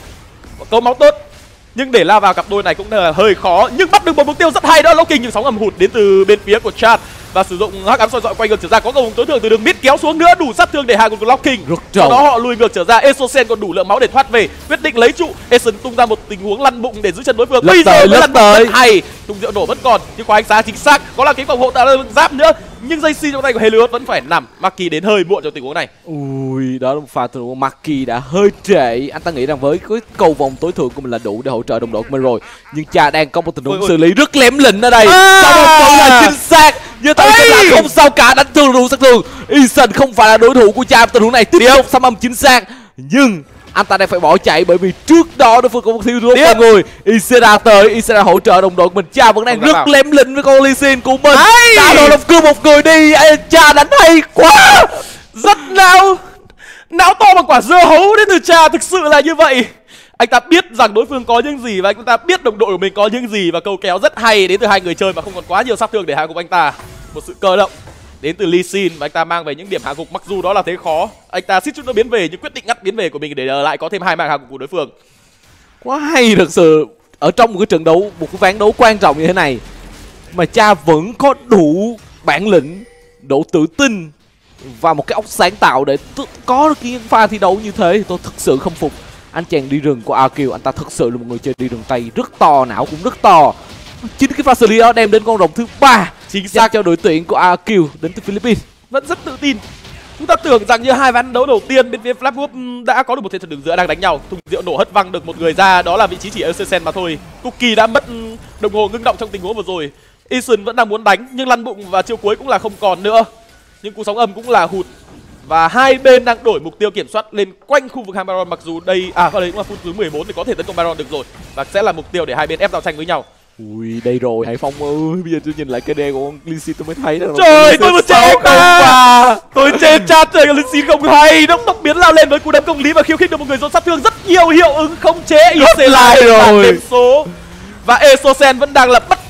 Cấu máu tốt, nhưng để la vào cặp đôi này cũng là hơi khó. Nhưng bắt được một mục tiêu rất hay, đó là Locking, nhưng sóng ẩm hụt đến từ bên phía của Chad. Và sử dụng hắc ám soi dọi quay ngược trở ra, có cầu tối thượng từ đường mid kéo xuống nữa, đủ sát thương để hạ gục của Locking. Sau đó họ lùi ngược trở ra, Exocen còn đủ lượng máu để thoát về, quyết định lấy trụ. Essen tung ra một tình huống lăn bụng để giữ chân đối phương. Bây giờ mới lăn bụng rất hay, tung rượu nổ vẫn còn, nhưng khóa ánh sáng chính xác, có là cái phòng hộ tạo ra lượng giáp nữa. Nhưng gi xê trong tay của Helios vẫn phải nằm. Maki đến hơi muộn trong tình huống này. Ui, đó là một pha của Maki đã hơi trễ. Anh ta nghĩ rằng với cái cầu vòng tối thượng của mình là đủ để hỗ trợ đồng đội của mình rồi. Nhưng cha đang có một tình huống xử lý rất lém lĩnh ở đây. À. Sau một câu là chính xác. Như tôi sẽ là không sao cả, đánh thương đủ sát thương. Eason không phải là đối thủ của cha. Tình huống này tiếp tục xâm âm chính xác. Nhưng anh ta đang phải bỏ chạy bởi vì trước đó đối phương có một thiếu rốt mọi người. Isera tới, Isera hỗ trợ đồng đội của mình. Cha vẫn đang rất nào. lém lĩnh với con Lee Sin của mình. Đã đồ độc cưa một người đi. Cha đánh hay quá. Rất não não to bằng quả dưa hấu đến từ cha, thực sự là như vậy. Anh ta biết rằng đối phương có những gì và anh ta biết đồng đội của mình có những gì, và câu kéo rất hay đến từ hai người chơi mà không còn quá nhiều sát thương để hạ gục anh ta. Một sự cơ động đến từ Lee Sin và anh ta mang về những điểm hạ gục, mặc dù đó là thế khó. Anh ta suýt chút nữa biến về nhưng quyết định ngắt biến về của mình để lại có thêm hai mạng hạ gục của đối phương. Quá hay thật sự. Ở trong một cái trận đấu, một cái ván đấu quan trọng như thế này mà cha vẫn có đủ bản lĩnh, đủ tự tin và một cái óc sáng tạo để có được những pha thi đấu như thế thì tôi thực sự không phục. Anh chàng đi rừng của a quy, anh ta thực sự là một người chơi đi rừng Tây rất to, não cũng rất to. Chính cái pha xử lý đó đem đến con rồng thứ ba chính xác cho đội tuyển của a quy đến từ Philippines. Vẫn rất tự tin. Chúng ta tưởng rằng như hai ván đấu đầu tiên bên phía Fastwolf đã có được một thế trận đường giữa đang đánh nhau, thùng rượu nổ hất văng được một người ra, đó là vị trí chỉ Exocen mà thôi. Cookie đã mất đồng hồ ngưng động trong tình huống vừa rồi. Eason vẫn đang muốn đánh nhưng lăn bụng và chiêu cuối cũng là không còn nữa. Nhưng cú sóng âm cũng là hụt. Và hai bên đang đổi mục tiêu kiểm soát lên quanh khu vực Baron, mặc dù đây à đây cũng là phút thứ mười bốn thì có thể tấn công Baron được rồi, và sẽ là mục tiêu để hai bên ép giao tranh với nhau. Ui, đây rồi Hải Phong ơi, bây giờ tôi nhìn lại cái đe của Lee Sin tôi mới thấy đó. Trời, tôi muốn chết mà. Tôi chết chat rồi, Lee Sin không hay, nó tốc biến lao lên với cú đấm công lý và khiêu khích được một người dồn sát thương rất nhiều hiệu ứng khống chế. i xê lại rồi. Số và Exocen vẫn đang là bất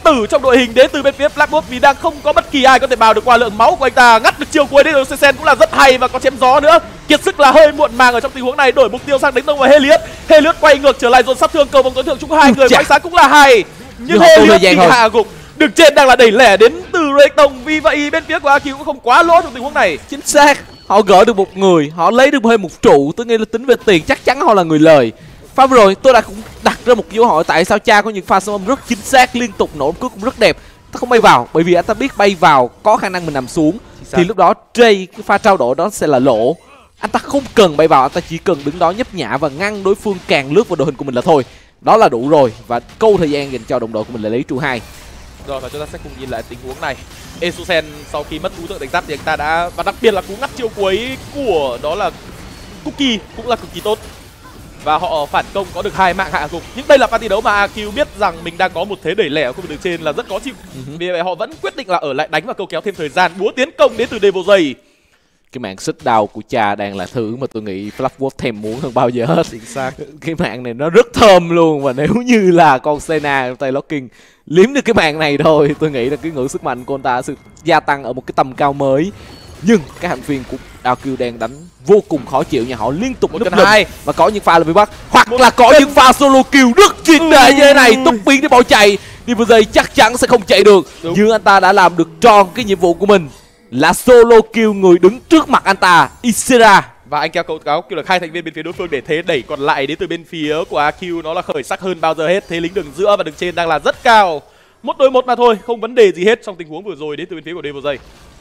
tử trong đội hình đến từ bên phía Blackwood vì đang không có bất kỳ ai có thể bào được qua lượng máu của anh ta. Ngắt được chiều cuối đến từ Sen cũng là rất hay và có chém gió nữa. Kiệt sức là hơi muộn màng ở trong tình huống này, đổi mục tiêu sang đánh tông vào Helios. Helios quay ngược trở lại dồn sát thương cầu vòng tối thượng chúng hai người, ánh sáng cũng là hay. Nhưng Helios bị hạ gục. Đường trên đang là đẩy lẻ đến từ Rayton, vì vậy bên phía của a kiu cũng không quá lỗ trong tình huống này. Chính xác, họ gỡ được một người, họ lấy được thêm một trụ, tôi nghĩ là tính về tiền chắc chắn họ là người lời. Pha vừa rồi tôi đã cũng đặt ra một dấu hỏi tại sao cha có những pha sâu âm rất chính xác, liên tục nổ cuối cũng rất đẹp. Ta không bay vào bởi vì anh ta biết bay vào có khả năng mình nằm xuống thì lúc đó Jay cái pha trao đổi đó sẽ là lỗ. Anh ta không cần bay vào, anh ta chỉ cần đứng đó nhấp nhả và ngăn đối phương càng lướt vào đội hình của mình là thôi. Đó là đủ rồi và câu thời gian dành cho đồng đội của mình là lấy trụ hai. Rồi và chúng ta sẽ cùng nhìn lại tình huống này. Esusen sau khi mất cú tượng đánh giáp thì anh ta đã, và đặc biệt là cú ngắt chiêu cuối của đó là Cookie cũng là cực kỳ tốt. Và họ phản công có được hai mạng hạ gục. Nhưng đây là pha thi đấu mà a kiu biết rằng mình đang có một thế đẩy lẻ ở khu vực đường trên là rất khó chịu. Uh-huh. Vì vậy họ vẫn quyết định là ở lại đánh và câu kéo thêm thời gian. Búa tiến công đến từ Devil's. Cái mạng xích đau của cha đang là thứ mà tôi nghĩ Blackwood thèm muốn hơn bao giờ hết. Chính xác. Cái mạng này nó rất thơm luôn, và nếu như là con Senna trong tay Locking liếm được cái mạng này thôi, tôi nghĩ là cái ngưỡng sức mạnh của anh ta sẽ gia tăng ở một cái tầm cao mới. Nhưng các thành viên của a kiu đang đánh vô cùng khó chịu nha, họ liên tục núp lùm và có những pha là bị bắt, hoặc là có những pha solo kill rất triệt để như thế này, túc biến để bỏ chạy. Devil's chắc chắn sẽ không chạy được. Đúng. Nhưng anh ta đã làm được tròn cái nhiệm vụ của mình là solo kill người đứng trước mặt anh ta, Isera. Và anh kéo cầu cáo kêu là hai thành viên bên phía đối phương để thế đẩy còn lại đến từ bên phía của a kiu nó là khởi sắc hơn bao giờ hết. Thế lính đường giữa và đường trên đang là rất cao, một đối một mà thôi, không vấn đề gì hết trong tình huống vừa rồi đến từ bên phía của Devil's.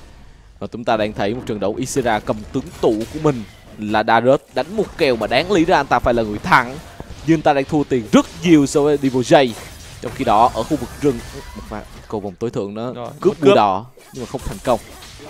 Và chúng ta đang thấy một trận đấu Isera cầm tướng tụ của mình là Darius đánh một kèo mà đáng lý ra anh ta phải là người thắng, nhưng anh ta đang thua tiền rất nhiều so với Devil's. Trong khi đó ở khu vực rừng, một pha cầu vòng tối thượng nó rồi, cướp bùa đỏ nhưng mà không thành công.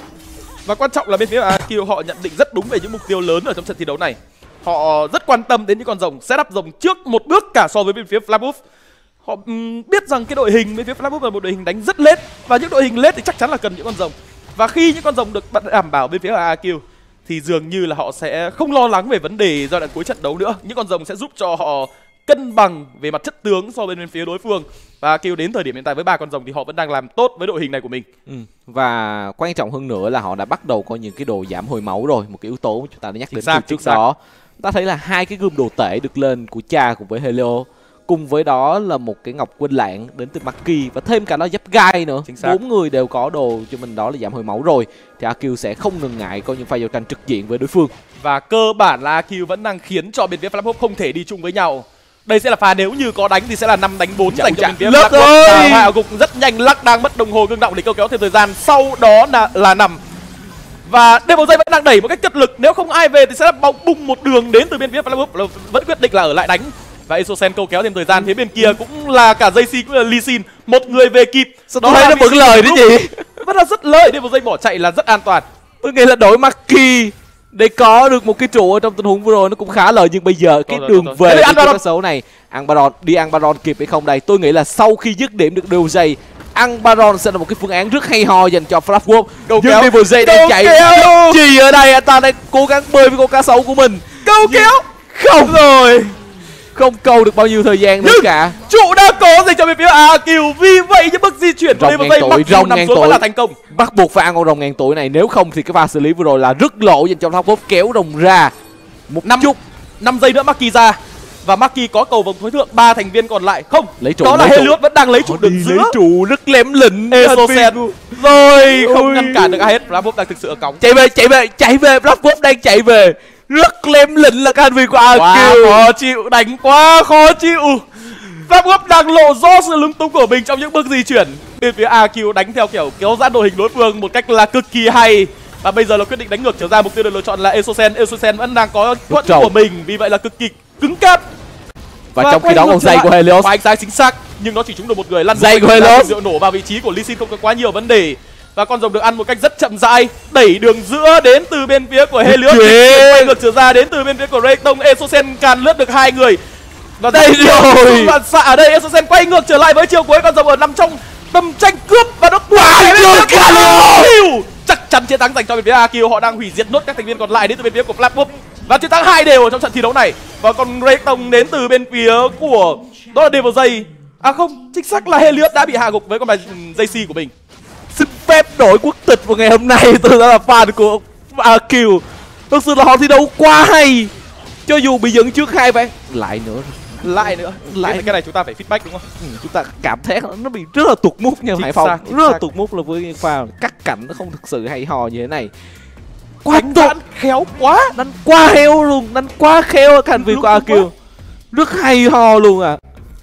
Và quan trọng là bên phía a kiu họ nhận định rất đúng về những mục tiêu lớn ở trong trận thi đấu này. Họ rất quan tâm đến những con rồng, setup rồng trước một bước cả so với bên phía Flatbush. Họ um, biết rằng cái đội hình bên phía Flatbush là một đội hình đánh rất lết, và những đội hình lết thì chắc chắn là cần những con rồng. Và khi những con rồng được đảm bảo bên phía a kiu thì dường như là họ sẽ không lo lắng về vấn đề giai đoạn cuối trận đấu nữa. Những con rồng sẽ giúp cho họ cân bằng về mặt chất tướng so với bên phía đối phương. Và a kiu đến thời điểm hiện tại với ba con rồng thì họ vẫn đang làm tốt với đội hình này của mình. Ừ. Và quan trọng hơn nữa là họ đã bắt đầu có những cái đồ giảm hồi máu rồi, một cái yếu tố chúng ta đã nhắc đến từ trước đó. Ta thấy là hai cái gươm đồ tể được lên của cha cùng với Helio, cùng với đó là một cái ngọc quên lãng đến từ Maki và thêm cả nó giáp gai nữa. Bốn người đều có đồ cho mình đó là giảm hồi máu rồi, thì a kiu sẽ không ngần ngại có những pha giao tranh trực diện với đối phương. Và cơ bản là a kiu vẫn đang khiến cho bên phía Flatbush không thể đi chung với nhau. Đây sẽ là pha nếu như có đánh thì sẽ là năm đánh bốn dành cho bên phía Flatbush. Hạ gục rất nhanh, Lắc đang mất đồng hồ ngưng động để câu kéo thêm thời gian, sau đó là là nằm. Và Devil's vẫn đang đẩy một cách cật lực, nếu không ai về thì sẽ là bóng bung một đường đến từ bên phía Flatbush, vẫn quyết định là ở lại đánh. Và Esosen câu kéo thêm thời gian, phía bên kia cũng là cả Jay C cũng là Lee Sin, một người về kịp. Đó thấy nó vẫn lời đấy gì? Vẫn là rất lợi, Devil's bỏ chạy là rất an toàn. Tôi nghĩ là đổi Maki để có được một cái trụ ở trong tình huống vừa rồi nó cũng khá lợi, nhưng bây giờ cái rồi, đường rồi, về cái các xấu này, ăn Baron đi ăn Baron kịp hay không đây? Tôi nghĩ là sau khi dứt điểm được Devil's, ăn Baron sẽ là một cái phương án rất hay ho dành cho Flatbush. Nhưng Devil's đang chạy gì ở đây? Anh ta đang cố gắng bơi với con cá sấu của mình. Câu kéo không rồi, không câu được bao nhiêu thời gian nữa cả. Trụ đã có dành cho bên phía a kiu, vì vậy những bước di chuyển của Devil's mặc dù nằm xuống vẫn là thành công. Bắt buộc phải ăn con rồng ngàn tuổi này, nếu không thì cái pha xử lý vừa rồi là rất lộ dành cho Flatbush, kéo rồng ra một năm chút năm giây nữa Maki ra. Và Maki có cầu vòng tối thượng, ba thành viên còn lại không. Lấy trụ, đó là lấy Helios vẫn đang lấy trụ đường giữa. Lấy trụ rất lém lĩnh. Esosen rồi không Ôi. ngăn cản được ai hết. Flatbush đang thực sự ở cống. Chạy về, chạy về, chạy về. Flatbush đang chạy về. Rất lém lĩnh là các thành viên của a kiu. Quá khó chịu, đánh quá khó chịu. Flatbush đang lộ rõ sự lúng túng của mình trong những bước di chuyển. Bên phía a kiu đánh theo kiểu kéo giãn đội hình đối phương một cách là cực kỳ hay. Và bây giờ là quyết định đánh ngược trở ra, mục tiêu được lựa chọn là Esosen. Esosen vẫn đang có thuẫn của mình, vì vậy là cực kỳ cứng cáp. Và, và trong khi đó con dây của Helios, ánh sáng chính xác nhưng nó chỉ trúng được một người, lăn dây của Helios nổ vào vị trí của Lee Sin, không có quá nhiều vấn đề. Và con rồng được ăn một cách rất chậm rãi, đẩy đường giữa đến từ bên phía của Helios, quay ngược trở ra đến từ bên phía của Rayton. Esosen càn lướt được hai người. Và đây rồi, và xạ ở đây Esosen quay ngược trở lại với chiều cuối, con rồng ở nằm trong tầm tranh cướp và nó quá được. Chắc chắn chiến thắng dành cho bên phía a kiu, họ đang hủy diệt nốt các thành viên còn lại đến từ bên phía của Flatbush. Và chiến thắng hai đều ở trong trận thi đấu này. Và còn Rayton đến từ bên phía của đó là Devil's. À không, chính xác là Helios đã bị hạ gục với con bài gi xê của mình. Xin phép đổi quốc tịch vào ngày hôm nay, tôi đã là fan của a kiu. Thực sự là họ thi đấu quá hay. Cho dù bị dẫn trước hai ván lại nữa Lại nữa, lại cái này chúng ta phải feedback đúng không? ừ, chúng ta cảm thấy nó bị rất là tuột mút nha Hải Phong, xác, rất là xác. tuột mút là với pha cắt cảnh nó không thực sự hay hò như thế này. Quá Đánh tốt, giãn khéo quá. đánh quá heo luôn, đánh quá khéo các thành viên của a kiu, rất hay ho luôn à.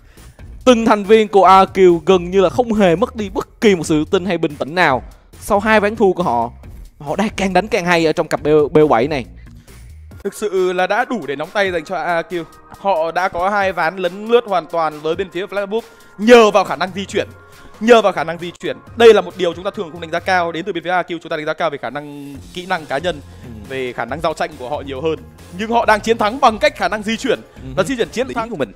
Từng thành viên của a kiu gần như là không hề mất đi bất kỳ một sự tự tin hay bình tĩnh nào. Sau hai ván thua của họ, họ đang càng đánh càng hay ở trong cặp B bảy này. Thực sự là đã đủ để nóng tay dành cho a kiu. Họ đã có hai ván lấn lướt hoàn toàn với bên phía Flashbook nhờ vào khả năng di chuyển. Nhờ vào khả năng di chuyển. Đây là một điều chúng ta thường không đánh giá cao. Đến từ bên phía a kiu chúng ta đánh giá cao về khả năng kỹ năng cá nhân, về khả năng giao tranh của họ nhiều hơn. Nhưng họ đang chiến thắng bằng cách khả năng di chuyển. Và di chuyển chiến thắng của mình.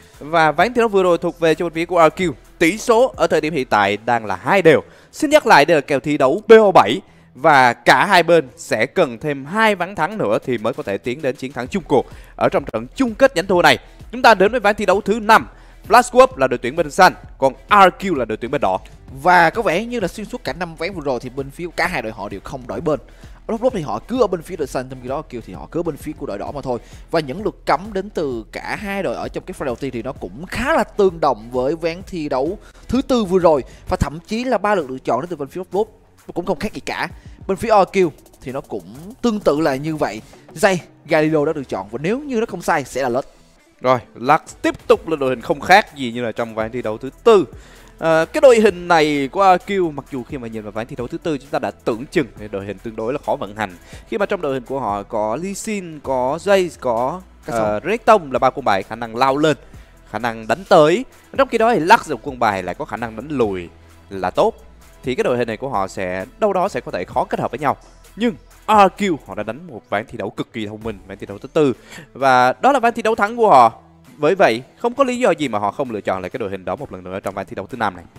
Và ván thi đấu vừa rồi thuộc về cho bên phía của a kiu. Tỷ số ở thời điểm hiện tại đang là hai đều. Xin nhắc lại đây là kèo thi đấu B O bảy và cả hai bên sẽ cần thêm hai ván thắng nữa thì mới có thể tiến đến chiến thắng chung cuộc ở trong trận chung kết nhánh thua này. Chúng ta đến với ván thi đấu thứ năm. Flashwolf là đội tuyển bên xanh, còn a kiu là đội tuyển bên đỏ. Và có vẻ như là xuyên suốt cả năm ván vừa rồi thì bên phía cả hai đội họ đều không đổi bên. Lúc lúc thì họ cứ ở bên phía đội xanh, trong khi đó kêu thì họ cứ ở bên phía của đội đỏ mà thôi. Và những luật cấm đến từ cả hai đội ở trong cái pha đầu tiên thì nó cũng khá là tương đồng với ván thi đấu thứ tư vừa rồi. Và thậm chí là ba lượt lựa chọn đến từ bên phía Flashwolf cũng không khác gì cả. Bên phía a kiu thì nó cũng tương tự là như vậy. Jay, Galileo đã được chọn và nếu như nó không sai sẽ là Lux. Rồi, Lux tiếp tục là đội hình không khác gì như là trong ván thi đấu thứ tư. À, cái đội hình này của a kiu mặc dù khi mà nhìn vào ván thi đấu thứ tư chúng ta đã tưởng chừng đội hình tương đối là khó vận hành. Khi mà trong đội hình của họ có Lee Sin, có Jay, có uh, Renekton là ba quân bài khả năng lao lên, khả năng đánh tới. Trong khi đó thì Lux là một quân bài lại có khả năng đánh lùi là tốt. Thì cái đội hình này của họ sẽ đâu đó sẽ có thể khó kết hợp với nhau. Nhưng a kiu họ đã đánh một ván thi đấu cực kỳ thông minh, ván thi đấu thứ tư. Và đó là ván thi đấu thắng của họ. Với vậy, không có lý do gì mà họ không lựa chọn lại cái đội hình đó một lần nữa trong ván thi đấu thứ năm này.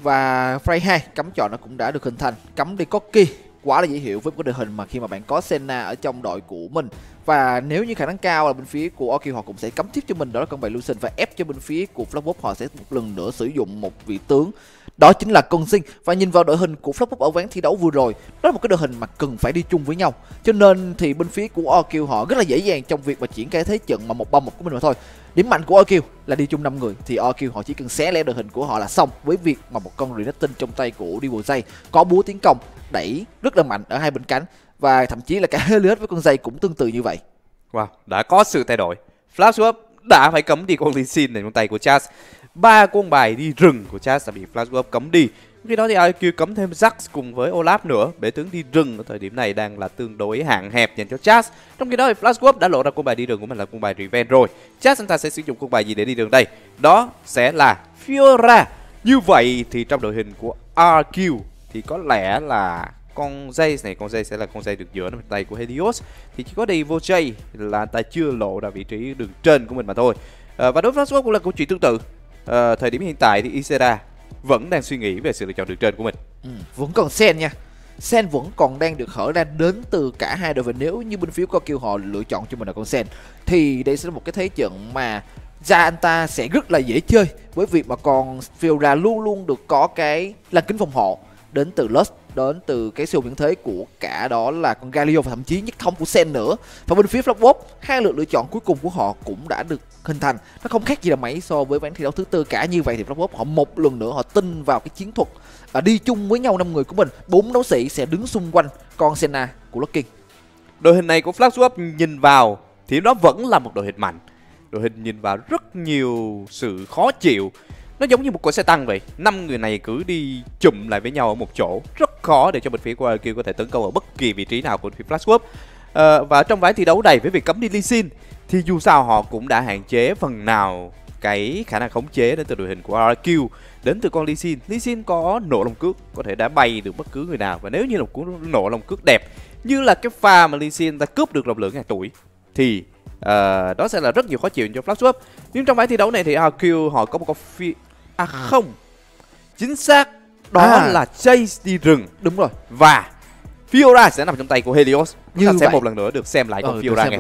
Và Frey hai cấm chọn nó cũng đã được hình thành. Cấm đi Corki quá là dễ hiểu với một cái đội hình mà khi mà bạn có Senna ở trong đội của mình. Và nếu như khả năng cao là bên phía của a kiu họ cũng sẽ cấm tiếp cho mình đó là con bài Lucian và ép cho bên phía của Flashwolf họ sẽ một lần nữa sử dụng một vị tướng. Đó chính là con Jin. Và nhìn vào đội hình của Flashwolf ở ván thi đấu vừa rồi, đó là một cái đội hình mà cần phải đi chung với nhau. Cho nên thì bên phía của a kiu họ rất là dễ dàng trong việc mà triển khai thế trận mà một ba một của mình mà thôi. Điểm mạnh của a kiu là đi chung năm người thì a kiu họ chỉ cần xé lẻ đội hình của họ là xong với việc mà một con Renekton trong tay của Devil có búa tiến công đẩy rất là mạnh ở hai bên cánh và thậm chí là cả Helios với con Jay cũng tương tự như vậy. Wow, đã có sự thay đổi. Flashwolf đã phải cấm đi con Lee Sinในtrong tay của Chaz. Ba quân bài đi rừng của Chaz đã bị Flashwolf cấm đi. Khi đó thì a kiu cấm thêm Jax cùng với Olaf nữa. Bể tướng đi rừng ở thời điểm này đang là tương đối hạn hẹp dành cho Chaz. Trong khi đó thì Flashwolf đã lộ ra quân bài đi rừng của mình là quân bài Revenge rồi. Chaz anh ta sẽ sử dụng quân bài gì để đi rừng đây? Đó sẽ là Fiora. Như vậy thì trong đội hình của a kiu thì có lẽ là con Jay này, con Jay sẽ là con Jay được dựa trong tay của Helios. Thì chỉ có Devil là anh ta chưa lộ ra vị trí đường trên của mình mà thôi. À, và đối với Flashwolf cũng là câu chuyện tương tự. À, thời điểm hiện tại thì Isera vẫn đang suy nghĩ về sự lựa chọn đường trên của mình. Ừ, vẫn còn Sen nha. Sen vẫn còn đang được hở ra đến từ cả hai đội. Và nếu như bên phía của a kiu họ lựa chọn cho mình là con Sen thì đây sẽ là một cái thế trận mà ra anh ta sẽ rất là dễ chơi với việc mà con Fiora luôn luôn được có cái lăng kính phòng hộ đến từ Lux, đến từ cái siêu miễn thế của cả đó là con Galio và thậm chí nhất thống của Sen nữa. Và bên phía Flashwolf, hai lượt lựa chọn cuối cùng của họ cũng đã được hình thành. Nó không khác gì là mấy so với ván thi đấu thứ tư cả. Như vậy thì Flashwolf họ một lần nữa họ tin vào cái chiến thuật và đi chung với nhau năm người của mình. Bốn đấu sĩ sẽ đứng xung quanh con Senna của Locking. Đội hình này của Flashwolf nhìn vào thì nó vẫn là một đội hình mạnh. Đội hình nhìn vào rất nhiều sự khó chịu. Nó giống như một cỗ xe tăng vậy. Năm người này cứ đi chụm lại với nhau ở một chỗ, rất khó để cho bên phía của a kiu có thể tấn công ở bất kỳ vị trí nào của phía Flashwolf. À, và trong ván thi đấu này với việc cấm đi Lee Sin thì dù sao họ cũng đã hạn chế phần nào cái khả năng khống chế đến từ đội hình của a kiu, đến từ con Lee Sin. Lee Sin có nổ lồng cước, có thể đá bay được bất cứ người nào. Và nếu như là một cú nổ lồng cước đẹp như là cái pha mà Lee Sin ta cướp được lòng lửa ngàn tuổi thì uh, đó sẽ là rất nhiều khó chịu cho Flashwolf. Nhưng trong ván thi đấu này thì a kiu họ có một con phi... À không, chính xác đó à. là Chase đi rừng. Đúng rồi. Và Fiora sẽ nằm trong tay của Helios. Chúng Như ta sẽ vậy. một lần nữa được xem lại con ừ, Fiora ngày hôm qua.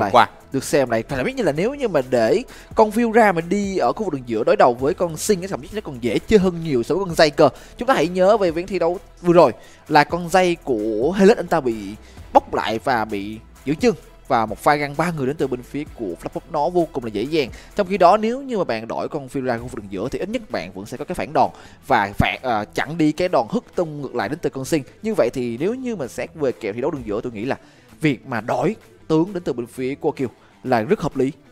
được xem lại. Phải biết như là nếu như mà để con Fiora mà đi ở khu vực đường giữa đối đầu với con Sinh, thậm chí nó còn dễ chơi hơn nhiều so với con dây cơ. Chúng ta hãy nhớ về ván thi đấu vừa rồi là con dây của Helix anh ta bị bóc lại và bị giữ chân, và một pha găng ba người đến từ bên phía của Flapbox nó vô cùng là dễ dàng. Trong khi đó nếu như mà bạn đổi con Fiora khu vực đường giữa thì ít nhất bạn vẫn sẽ có cái phản đòn và phản uh, chặn đi cái đòn hất tung ngược lại đến từ con Sinh. Như vậy thì nếu như mà xét về kèo thi đấu đường giữa, tôi nghĩ là việc mà đổi tướng đến từ bên phía của Kiều là rất hợp lý.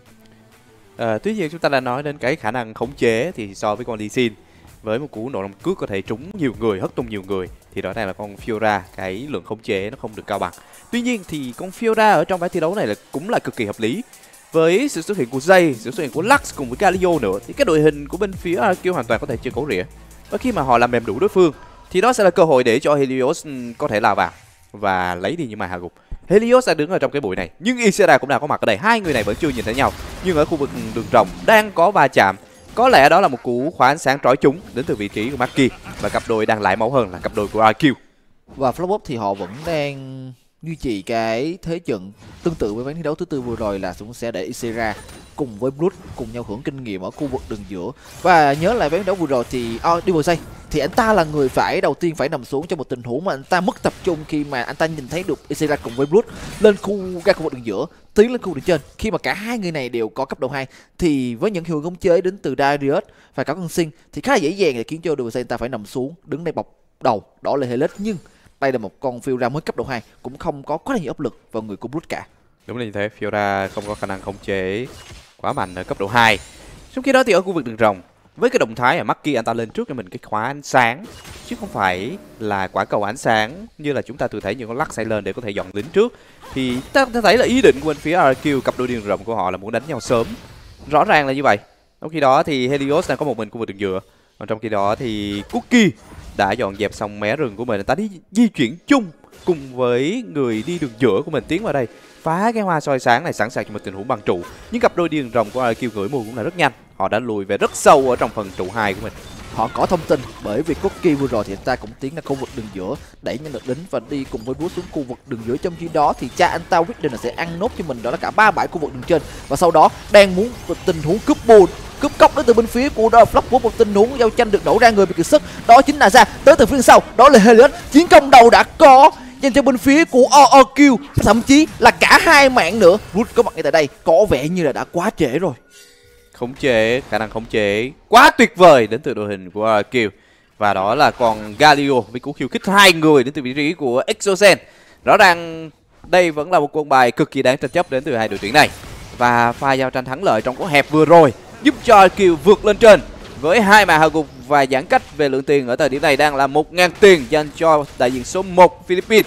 À, tuy nhiên chúng ta đã nói đến cái khả năng khống chế thì so với con Lee Sin với một cú nổ lòng cước có thể trúng nhiều người, hất tung nhiều người, thì rõ ràng là con Fiora cái lượng khống chế nó không được cao bằng. Tuy nhiên thì con Fiora ở trong ván thi đấu này là cũng là cực kỳ hợp lý. Với sự xuất hiện của Jay, sự xuất hiện của Lux cùng với Galio nữa thì cái đội hình của bên phía a kiu hoàn toàn có thể chơi cố rỉa. Và khi mà họ làm mềm đủ đối phương thì đó sẽ là cơ hội để cho Helios có thể lao vào và lấy đi những màn hạ gục. Helios đang đứng ở trong cái bụi này, nhưng Isera cũng đang có mặt ở đây. Hai người này vẫn chưa nhìn thấy nhau, nhưng ở khu vực đường rồng đang có va chạm. Có lẽ đó là một cú khóa ánh sáng trói trúng đến từ vị trí của Maki, và cặp đôi đang lại máu hơn là cặp đôi của a kiu. Và Flapbox thì họ vẫn đang duy trì cái thế trận tương tự với ván thi đấu thứ tư vừa rồi, là cũng sẽ để Isera cùng với Blood cùng nhau hưởng kinh nghiệm ở khu vực đường giữa. Và nhớ lại ván đấu vừa rồi thì oh, Devil Jay thì anh ta là người phải đầu tiên phải nằm xuống trong một tình huống mà anh ta mất tập trung khi mà anh ta nhìn thấy được Isera cùng với Blood lên khu ra khu vực đường giữa, tiến lên khu vực đường trên. Khi mà cả hai người này đều có cấp độ hai thì với những hiệu khống chế đến từ Darius và cả con Sinh thì khá là dễ dàng để khiến cho Devil Jay anh ta phải nằm xuống đứng đây bọc đầu đó là Helix. Nhưng đây là một con Fiora mới cấp độ hai, cũng không có quá nhiều áp lực vào người của Blood cả. Đúng là như thế, Fiora không có khả năng khống chế quá mạnh ở cấp độ hai. Trong khi đó thì ở khu vực đường rồng, với cái động thái ở Maki anh ta lên trước cho mình cái khóa ánh sáng, chứ không phải là quả cầu ánh sáng như là chúng ta thường thấy những con Lux sẽ lên để có thể dọn lính trước. Thì ta thấy là ý định của bên phía a kiu, cặp đôi đường rồng của họ là muốn đánh nhau sớm. Rõ ràng là như vậy. Trong khi đó thì Helios đang có một mình khu vực đường giữa. Còn trong khi đó thì Cookie đã dọn dẹp xong mé rừng của mình, người ta đi di chuyển chung cùng với người đi đường giữa của mình tiến vào đây phá cái hoa soi sáng này, sẵn sàng cho một tình huống bằng trụ. Nhưng cặp đôi đường rồng của a kiu gửi mùi cũng là rất nhanh, họ đã lùi về rất sâu ở trong phần trụ hai của mình. Họ có thông tin bởi vì Cookie vừa rồi thì anh ta cũng tiến ra khu vực đường giữa đẩy nhân lực đến và đi cùng với Bruce xuống khu vực đường giữa. Trong khi đó thì cha anh ta quyết định là sẽ ăn nốt cho mình đó là cả ba bãi khu vực đường trên, và sau đó đang muốn một tình huống cướp bùn cướp cốc đến từ bên phía của Flapbox. Một tình huống giao tranh được đổ ra người bị kiệt sức đó chính là ra tới từ phía sau đó là Helios. Chiến công đầu đã có dành cho bên phía của a kiu, thậm chí là cả hai mạng nữa. Bruce có mặt ngay tại đây có vẻ như là đã quá trễ rồi. Khống chế, khả năng khống chế quá tuyệt vời đến từ đội hình của a kiu. Và đó là còn Galio với cú khiêu khích hai người đến từ vị trí của Exosen. Rõ ràng đây vẫn là một quân bài cực kỳ đáng tranh chấp đến từ hai đội tuyển này. Và pha giao tranh thắng lợi trong cuộc hẹp vừa rồi giúp cho a kiu vượt lên trên với hai màn hạ gục, và giãn cách về lượng tiền ở thời điểm này đang là một nghìn tiền dành cho đại diện số một Philippines.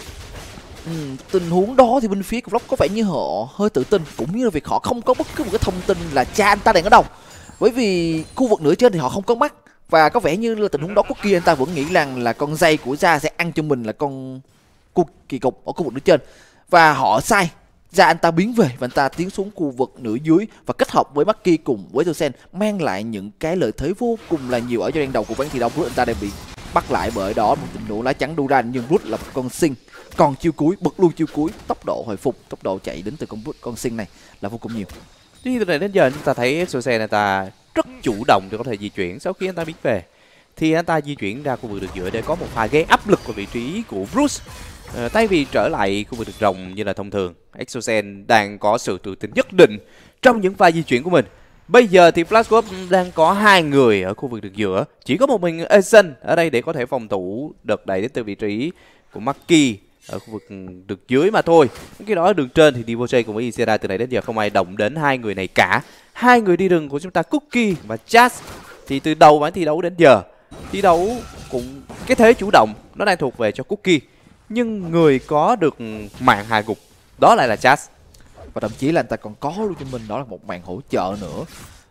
Ừ, tình huống đó thì bên phía của Vlog có vẻ như họ hơi tự tin, cũng như là việc họ không có bất cứ một cái thông tin là cha anh ta đang ở đâu, bởi vì khu vực nửa trên thì họ không có mắt, và có vẻ như là tình huống đó của kia anh ta vẫn nghĩ rằng là con dây của Ra sẽ ăn cho mình là con cu kỳ cục ở khu vực nửa trên, và họ sai. Ra anh ta biến về và anh ta tiến xuống khu vực nửa dưới và kết hợp với Maki cùng với Tosen mang lại những cái lợi thế vô cùng là nhiều ở giai đoạn đầu của ván thi đấu. Bruce anh ta đang bị bắt lại bởi đó một tình huống lá trắng Duran, nhưng Bruce là một con Sinh còn chiêu cuối, bật luôn chiêu cuối, tốc độ hồi phục, tốc độ chạy đến từ con Bruce, con Sinh này là vô cùng nhiều. Tuy từ này đến giờ chúng ta thấy Exosen anh ta rất chủ động để có thể di chuyển. Sau khi anh ta biến về thì anh ta di chuyển ra khu vực đường giữa để có một pha gây áp lực vào vị trí của Bruce. À, thay vì trở lại khu vực đường rồng như là thông thường, Exosen đang có sự tự tin nhất định trong những pha di chuyển của mình. Bây giờ thì Flashcorp đang có hai người ở khu vực đường giữa, chỉ có một mình Eisen ở đây để có thể phòng thủ đợt đẩy đến từ vị trí của Maki ở khu vực đường dưới mà thôi. Cái đó ở đường trên thì Devil cùng với Isera từ nãy đến giờ không ai động đến hai người này cả. Hai người đi rừng của chúng ta Cookie và Chaz thì từ đầu ván thi đấu đến giờ thi đấu cũng cái thế chủ động nó đang thuộc về cho Cookie, nhưng người có được mạng hạ gục đó lại là Chaz, và thậm chí là anh ta còn có luôn cho mình đó là một màn hỗ trợ nữa.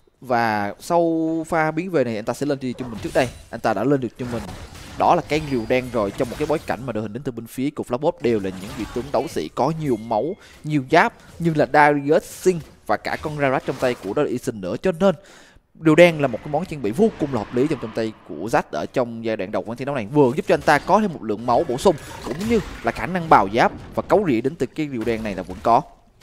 Và sau pha biến về này anh ta sẽ lên đi cho mình trước đây, anh ta đã lên được cho mình đó là cái rìu đen rồi, trong một cái bối cảnh mà đội hình đến từ bên phía của Flapbox đều là những vị tướng đấu sĩ có nhiều máu, nhiều giáp như là Darius, Sinh và cả con Rarat trong tay của Darius nữa, cho nên rìu đen là một cái món trang bị vô cùng là hợp lý trong trong tay của Zach ở trong giai đoạn đầu của thi đấu này, vừa giúp cho anh ta có thêm một lượng máu bổ sung cũng như là khả năng bào giáp và cấu rỉa đến từ cái rìu đen này là vẫn có.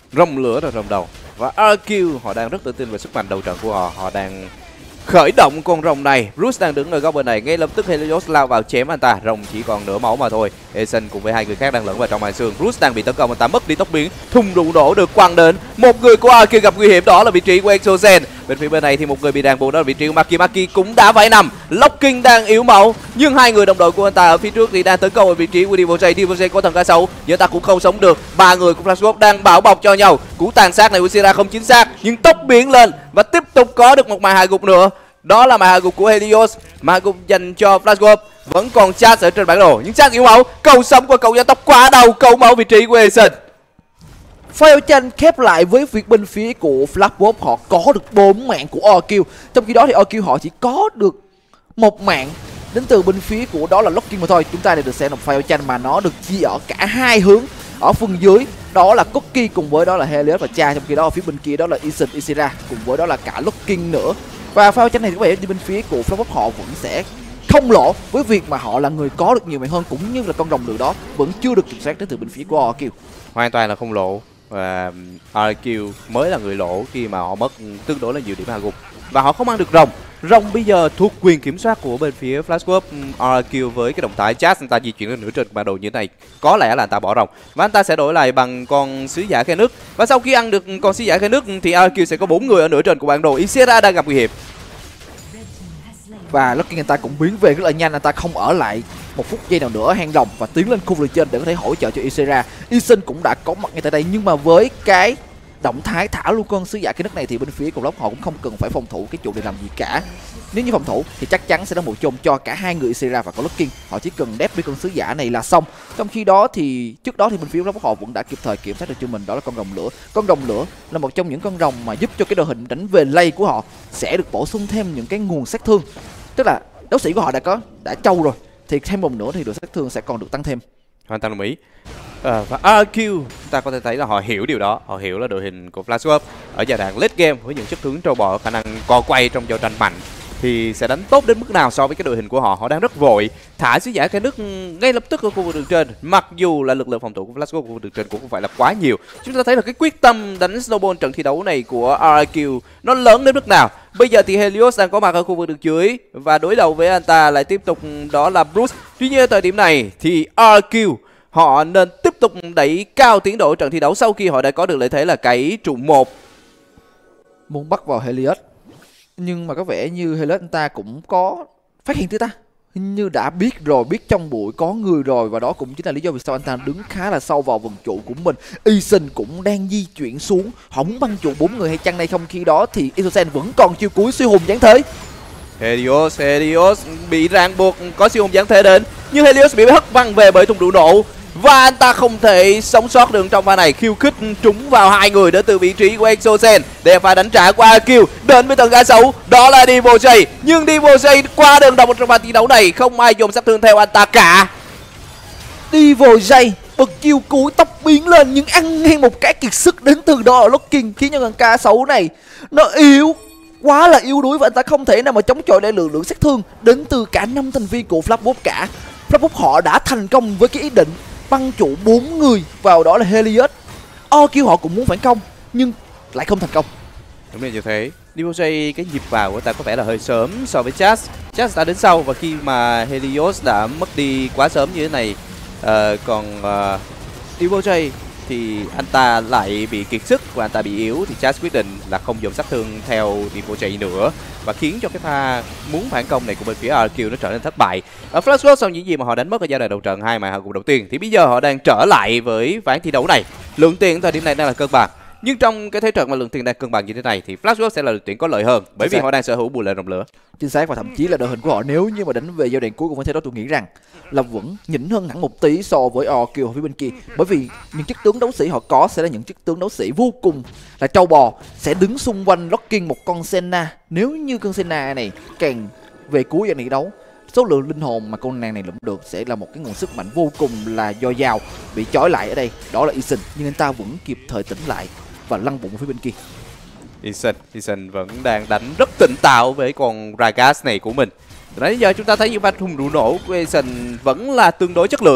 rồng lửa rồi rồng đầu. Và rờ quy họ đang rất tự tin về sức mạnh đầu trận của họ. Họ đang khởi động con rồng này. Bruce đang đứng ở góc bên này, ngay lập tức Helios lao vào chém anh ta. Rồng chỉ còn nửa máu mà thôi. Eisen cùng với hai người khác đang lẫn vào trong màn xương. Bruce đang bị tấn công, anh ta mất đi tốc biến. Thùng đụng đổ được quăng đến. Một người của rờ quy gặp nguy hiểm, đó là vị trí của Exozen. Bên phía bên này thì một người bị ràng buộc, đó là vị trí của Maki. Maki cũng đã phải nằm. Locking đang yếu máu, nhưng hai người đồng đội của anh ta ở phía trước thì đang tấn công ở vị trí của Devojay. Devojay có thần cá sấu, nhưng ta cũng không sống được. Ba người của Flashwolf đang bảo bọc cho nhau. Cú tàn sát này của Sira không chính xác, nhưng tốc biến lên và tiếp tục có được một màn hạ gục nữa. Đó là màn hạ gục của Helios. Màn hạ gục dành cho Flashwolf. Vẫn còn Chaz ở trên bản đồ, nhưng Chaz yếu máu. Cầu sống của cậu gia tốc quá đầu, cầu máu vị trí của Eisen. Phail tranh khép lại với việc bên phía của Flashwolf họ có được bốn mạng của rờ quy. Trong khi đó thì rờ quy họ chỉ có được một mạng đến từ bên phía của đó là Locking mà thôi. Chúng ta đều được xem một Phail tranh mà nó được chia ở cả hai hướng. Ở phần dưới đó là Cookie cùng với đó là Helios và Cha, trong khi đó ở phía bên kia đó là Eisen, Isira cùng với đó là cả Locking nữa. Và Phail tranh này có vẻ như bên phía của Flashwolf họ vẫn sẽ không lỗ với việc mà họ là người có được nhiều mạng hơn, cũng như là con rồng lửa đó vẫn chưa được kiểm soát đến từ bên phía của rờ quy. Hoàn toàn là không lỗ. Và rờ quy mới là người lỗ khi mà họ mất tương đối là nhiều điểm hạ gục. Và họ không ăn được rồng. Rồng bây giờ thuộc quyền kiểm soát của bên phía Flashwolf. rờ quy với cái động thái Chaz anh ta di chuyển lên nửa trên bản đồ như thế này, có lẽ là anh ta bỏ rồng và anh ta sẽ đổi lại bằng con sứ giả khe nước. Và sau khi ăn được con sứ giả khe nước thì rờ quy sẽ có bốn người ở nửa trên của bản đồ. Isira đang gặp nguy hiểm. Và Locking anh ta cũng biến về rất là nhanh, anh ta không ở lại một phút giây nào nữa hang rồng và tiến lên khu vực trên để có thể hỗ trợ cho Isira. Eisen cũng đã có mặt ngay tại đây, nhưng mà với cái động thái thả luôn con sứ giả cái nước này thì bên phía của Locking họ cũng không cần phải phòng thủ cái trụ để làm gì cả. Nếu như phòng thủ thì chắc chắn sẽ là một chôn cho cả hai người Isira và có Locking. Họ chỉ cần đép với con sứ giả này là xong. Trong khi đó thì trước đó thì bên phía Locking họ vẫn đã kịp thời kiểm soát được cho mình đó là con rồng lửa. Con rồng lửa là một trong những con rồng mà giúp cho cái đội hình đánh về lane của họ sẽ được bổ sung thêm những cái nguồn sát thương. Tức là đấu sĩ của họ đã có đã trâu rồi thì thêm một nữa thì độ sát thương sẽ còn được tăng thêm. Hoàn toàn đồng ý. À, và rờ quy ta có thể thấy là họ hiểu điều đó. Họ hiểu là đội hình của Flashwolf ở giai đoạn late game với những chất tướng trâu bò, khả năng co quay trong giao tranh mạnh thì sẽ đánh tốt đến mức nào so với cái đội hình của họ. Họ đang rất vội thả sứ giả cái nước ngay lập tức ở khu vực đường trên, mặc dù là lực lượng phòng thủ của Flashwolf khu vực đường trên cũng không phải là quá nhiều. Chúng ta thấy là cái quyết tâm đánh snowball trận thi đấu này của rờ quy nó lớn đến mức nào. Bây giờ thì Helios đang có mặt ở khu vực đường dưới và đối đầu với anh ta lại tiếp tục đó là Bruce. Tuy nhiên ở thời điểm này thì rờ quy họ nên tiếp tục đẩy cao tiến độ trận thi đấu sau khi họ đã có được lợi thế là cái trụ một. Muốn bắt vào Helios, nhưng mà có vẻ như Helios anh ta cũng có phát hiện thứ ta, hình như đã biết rồi, biết trong bụi có người rồi, và đó cũng chính là lý do vì sao anh ta đứng khá là sâu vào vòng trụ của mình. Eisen cũng đang di chuyển xuống, họ muốn băng trụ bốn người hay chăng đây không? Khi đó thì Exosen vẫn còn chiêu cuối siêu hùng giáng thế. Helios, Helios bị ràng buộc, có siêu hùng giáng thế đến, nhưng Helios bị hất văng về bởi thùng trụ nổ và anh ta không thể sống sót được trong pha này. Khiêu khích trúng vào hai người đến từ vị trí của Exosen để phải đánh trả qua kill đến với tầng gã xấu, đó là Devojay. Nhưng Devojay qua đường đồng trong pha thi đấu này không ai dùng sát thương theo anh ta cả. Devojay bật chiêu cuối tóc biến lên nhưng ăn ngay một cái kiệt sức đến từ đó là Locking, khiến cho thằng ca xấu này nó yếu, quá là yếu đuối và anh ta không thể nào mà chống chọi lại lượng lượng sát thương đến từ cả năm thành viên của Flashwolf cả. Flashwolf họ đã thành công với cái ý định băng trụ bốn người vào đó là Helios. O kêu họ cũng muốn phản công nhưng lại không thành công. Đúng là như thế. Devojay cái nhịp vào của ta có vẻ là hơi sớm so với Chaz. Chaz đã đến sau và khi mà Helios đã mất đi quá sớm như thế này, uh, còn uh, Devojay thì anh ta lại bị kiệt sức và anh ta bị yếu thì Chaz quyết định là không dùng sát thương theo Devojay nữa và khiến cho cái pha muốn phản công này của bên phía rờ quy nó trở nên thất bại. Ở Flashwolf sau những gì mà họ đánh mất ở giai đoạn đầu trận hai màn hạ gục đầu tiên thì bây giờ họ đang trở lại với ván thi đấu này. Lượng tiền thời điểm này đang là cân bằng. Nhưng trong cái thế trận mà lượng tiền đang cân bằng như thế này thì Flashwolf sẽ là đội tuyển có lợi hơn bởi vì họ đang sở hữu bùa lệ rồng lửa. Chính xác, và thậm chí là đội hình của họ nếu như mà đánh về giai đoạn cuối cùng với thế đó tôi nghĩ rằng là vẫn nhỉnh hơn hẳn một tí so với rờ quy ở phía bên kia, bởi vì những chiếc tướng đấu sĩ họ có sẽ là những chiếc tướng đấu sĩ vô cùng là trâu bò, sẽ đứng xung quanh Locking một con Senna. Nếu như con Senna này càng về cuối giai đoạn đấu, số lượng linh hồn mà con nàng này lượm được sẽ là một cái nguồn sức mạnh vô cùng là dồi dào. Bị trói lại ở đây đó là Eisen, nhưng anh ta vẫn kịp thời tỉnh lại và lăn bụng phía bên kia. Eisen, Eisen vẫn đang đánh rất tỉnh táo với con Ragas này của mình. Từ nãy giờ chúng ta thấy những pha thùng đủ nổ của Eisen vẫn là tương đối chất lượng.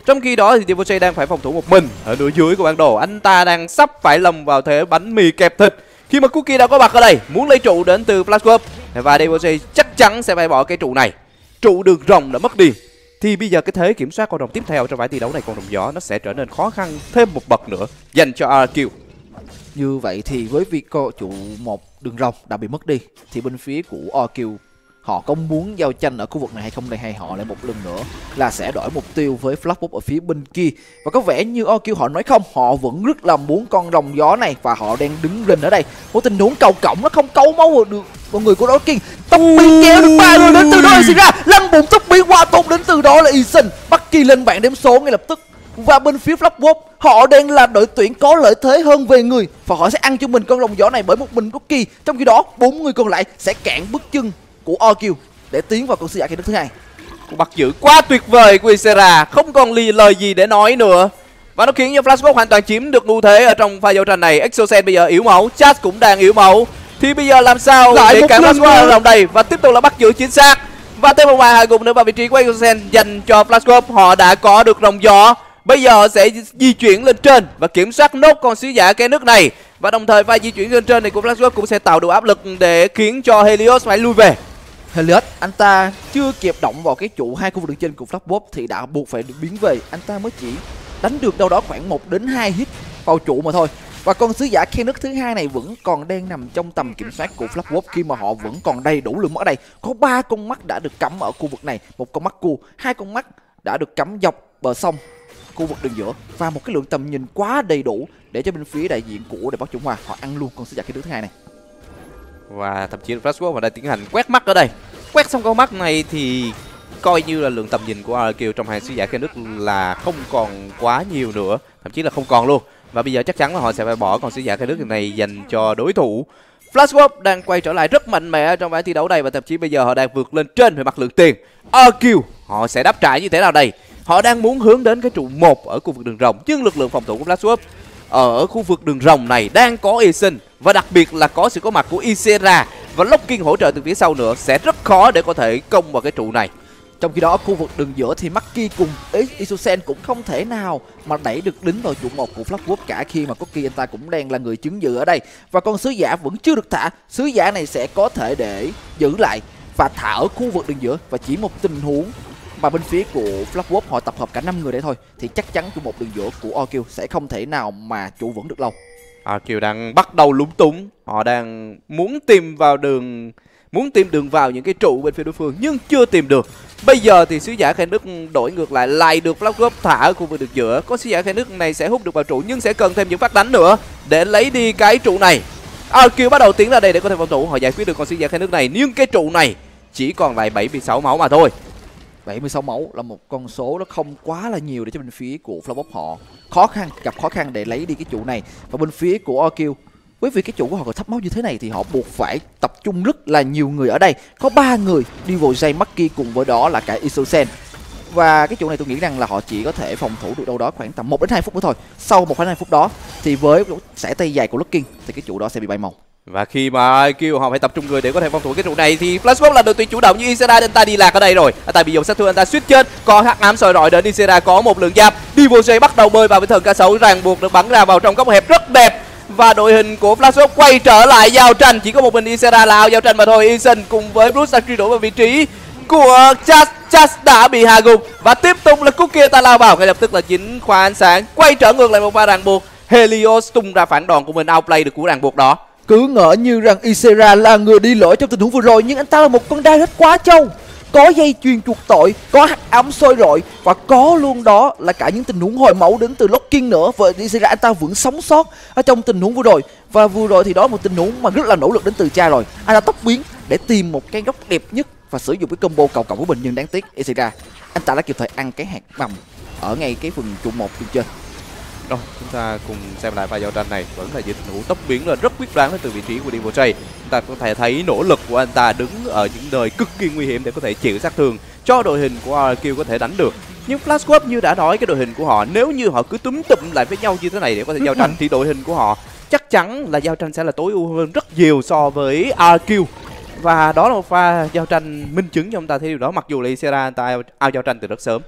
Trong khi đó thì Devojay đang phải phòng thủ một mình ở nửa dưới của bản đồ. Anh ta đang sắp phải lầm vào thế bánh mì kẹp thịt khi mà Cookie đã có mặt ở đây, muốn lấy trụ đến từ Flashwolf. Và Devojay chắc chắn sẽ phải bỏ cái trụ này. Trụ đường rồng đã mất đi. Thì bây giờ cái thế kiểm soát con rồng tiếp theo trong vài thi đấu này, con rồng gió nó sẽ trở nên khó khăn thêm một bậc nữa dành cho a rờ quy. Như vậy thì với việc co trụ một đường rồng đã bị mất đi thì bên phía của a rờ quy họ có muốn giao tranh ở khu vực này hay không đây, hay họ lại một lần nữa là sẽ đổi mục tiêu với Flashwolf ở phía bên kia. Và có vẻ như a rờ quy họ nói không, họ vẫn rất là muốn con rồng gió này và họ đang đứng rình ở đây. Một tình huống cầu cổng nó không câu máu được con người của King. Tóc biến kéo được ba người đến từ đó xảy ra, lăn bụng tóc biến qua tốt đến từ đó là Eason. Bucky lên bảng đếm số ngay lập tức. Và bên phía Flashwolf họ đang là đội tuyển có lợi thế hơn về người và họ sẽ ăn cho mình con rồng gió này bởi một mình Cookie. Trong khi đó bốn người còn lại sẽ cản bước chân của a rờ quy để tiến vào con sư giả cái nước thứ hai. Cú bắt giữ quá tuyệt vời của Isera, không còn lì lời gì để nói nữa. Và nó khiến cho Flashwolf hoàn toàn chiếm được ưu thế ở trong pha giao tranh này. Exocen bây giờ yếu máu, Chaz cũng đang yếu máu. Thì bây giờ làm sao lại để cản Flashwolf ở lòng đây và tiếp tục là bắt giữ chính xác. Và thêm một vài hạ gục nữa vào vị trí của Exocen dành cho Flashwolf. Họ đã có được rồng gió. Bây giờ sẽ di chuyển lên trên và kiểm soát nốt con sứ giả cái nước này. Và đồng thời pha di chuyển lên trên này của Flashwolf cũng sẽ tạo đủ áp lực để khiến cho Helios phải lui về. Helios anh ta chưa kịp động vào cái trụ hai khu vực đường trên của Flashwolf thì đã buộc phải biến về. Anh ta mới chỉ đánh được đâu đó khoảng một đến hai hit vào trụ mà thôi. Và con sứ giả Kenneth thứ hai này vẫn còn đang nằm trong tầm kiểm soát của Flashwolf khi mà họ vẫn còn đầy đủ lượng mắt ở đây. Có ba con mắt đã được cắm ở khu vực này, một con mắt cua, hai con mắt đã được cắm dọc bờ sông khu vực đường giữa và một cái lượng tầm nhìn quá đầy đủ để cho bên phía đại diện của đội Bắc Trung Hoa họ ăn luôn con sứ giả Kenneth thứ hai này. Và thậm chí là Flashwolf họ đã tiến hành quét mắt ở đây. Quét xong con mắt này thì coi như là lượng tầm nhìn của a rờ quy trong hàng sứ giả Kenneth là không còn quá nhiều nữa, thậm chí là không còn luôn. Và bây giờ chắc chắn là họ sẽ phải bỏ con sứ giả Kenneth này dành cho đối thủ. Flashwolf đang quay trở lại rất mạnh mẽ trong ván thi đấu này và thậm chí bây giờ họ đang vượt lên trên về mặt lượng tiền. a rờ quy họ sẽ đáp trả như thế nào đây? Họ đang muốn hướng đến cái trụ một ở khu vực đường rồng, nhưng lực lượng phòng thủ của Flashwolf ở khu vực đường rồng này đang có Eason và đặc biệt là có sự có mặt của Isera và Locking hỗ trợ từ phía sau nữa, sẽ rất khó để có thể công vào cái trụ này. Trong khi đó ở khu vực đường giữa thì Maki cùng Isosen cũng không thể nào mà đẩy được đính vào trụ một của Flashwolf cả, khi mà Cookie anh ta cũng đang là người chứng dự ở đây. Và con sứ giả vẫn chưa được thả, sứ giả này sẽ có thể để giữ lại và thả ở khu vực đường giữa. Và chỉ một tình huống mà bên phía của Flashwolf họ tập hợp cả năm người đấy thôi thì chắc chắn trụ một đường giữa của a rờ quy sẽ không thể nào mà trụ vững được lâu. a rờ quy đang bắt đầu lúng túng, họ đang muốn tìm vào đường muốn tìm đường vào những cái trụ bên phía đối phương nhưng chưa tìm được. Bây giờ thì sứ giả Khe Nước đổi ngược lại lại được Flashwolf thả ở khu vực đường giữa. Có sứ giả Khe Nước này sẽ hút được vào trụ nhưng sẽ cần thêm những phát đánh nữa để lấy đi cái trụ này. a rờ quy bắt đầu tiến ra đây để có thể phòng thủ, họ giải quyết được con sứ giả Khe Nước này nhưng cái trụ này chỉ còn lại bảy mươi sáu máu mà thôi. bảy mươi sáu máu là một con số nó không quá là nhiều để cho bên phía của Flashwolf họ khó khăn gặp khó khăn để lấy đi cái trụ này. Và bên phía của a rờ quy với việc cái trụ của họ còn thấp máu như thế này thì họ buộc phải tập trung rất là nhiều người ở đây. Có ba người Devojay, Maki cùng với đó là cả Isosen. Và cái trụ này tôi nghĩ rằng là họ chỉ có thể phòng thủ được đâu đó khoảng tầm một đến hai phút nữa thôi. Sau một đến hai phút đó thì với sải tay dài của Locking thì cái trụ đó sẽ bị bay màu. Và khi mà kêu họ phải tập trung người để có thể phòng thủ cái trụ này thì Flashwolf là đội tuyển chủ động, như Isera anh ta đi lạc ở đây rồi, anh ta bị dùng sát thương, anh ta suýt chết. Có hắc ám soi rọi đến Isera, có một lượng giáp. Devojay bắt đầu bơi vào với thần ca sấu, ràng buộc được bắn ra vào trong góc hẹp rất đẹp. Và đội hình của Flashwolf quay trở lại giao tranh, chỉ có một mình Isera là ao giao tranh mà thôi. Eason cùng với Bruce đã truy đuổi vào vị trí của Chaz. Chaz đã bị hạ gục và tiếp tục là Cookie ta lao vào, ngay lập tức là chính khoa ánh sáng quay trở ngược lại một pha ràng buộc. Helios tung ra phản đòn của mình, outplay được cú ràng buộc đó. Cứ ngỡ như rằng Isera là người đi lỗi trong tình huống vừa rồi, nhưng anh ta là một con Direct quá trâu, có dây chuyền chuộc tội, có hắc ám soi rọi và có luôn đó là cả những tình huống hồi máu đến từ Locking nữa. Và Isera anh ta vẫn sống sót ở trong tình huống vừa rồi. Và vừa rồi thì đó một tình huống mà rất là nỗ lực đến từ cha rồi, anh ta tốc biến để tìm một cái góc đẹp nhất và sử dụng cái combo cầu cộng của mình, nhưng đáng tiếc Isera anh ta đã kịp thời ăn cái hạt mầm ở ngay cái phần trụ một bên trên. Rồi, chúng ta cùng xem lại pha giao tranh này, vẫn là những tình huống tốc biến là rất quyết đoán đến từ vị trí của Devojay. Chúng ta có thể thấy nỗ lực của anh ta đứng ở những nơi cực kỳ nguy hiểm để có thể chịu sát thương cho đội hình của a rờ quy có thể đánh được. Nhưng Flashwolf như đã nói, cái đội hình của họ nếu như họ cứ túm tụm lại với nhau như thế này để có thể giao tranh thì đội hình của họ chắc chắn là giao tranh sẽ là tối ưu hơn rất nhiều so với a rờ quy. Và đó là một pha giao tranh minh chứng cho chúng ta thấy điều đó, mặc dù là Isera anh ta ao giao tranh từ rất sớm.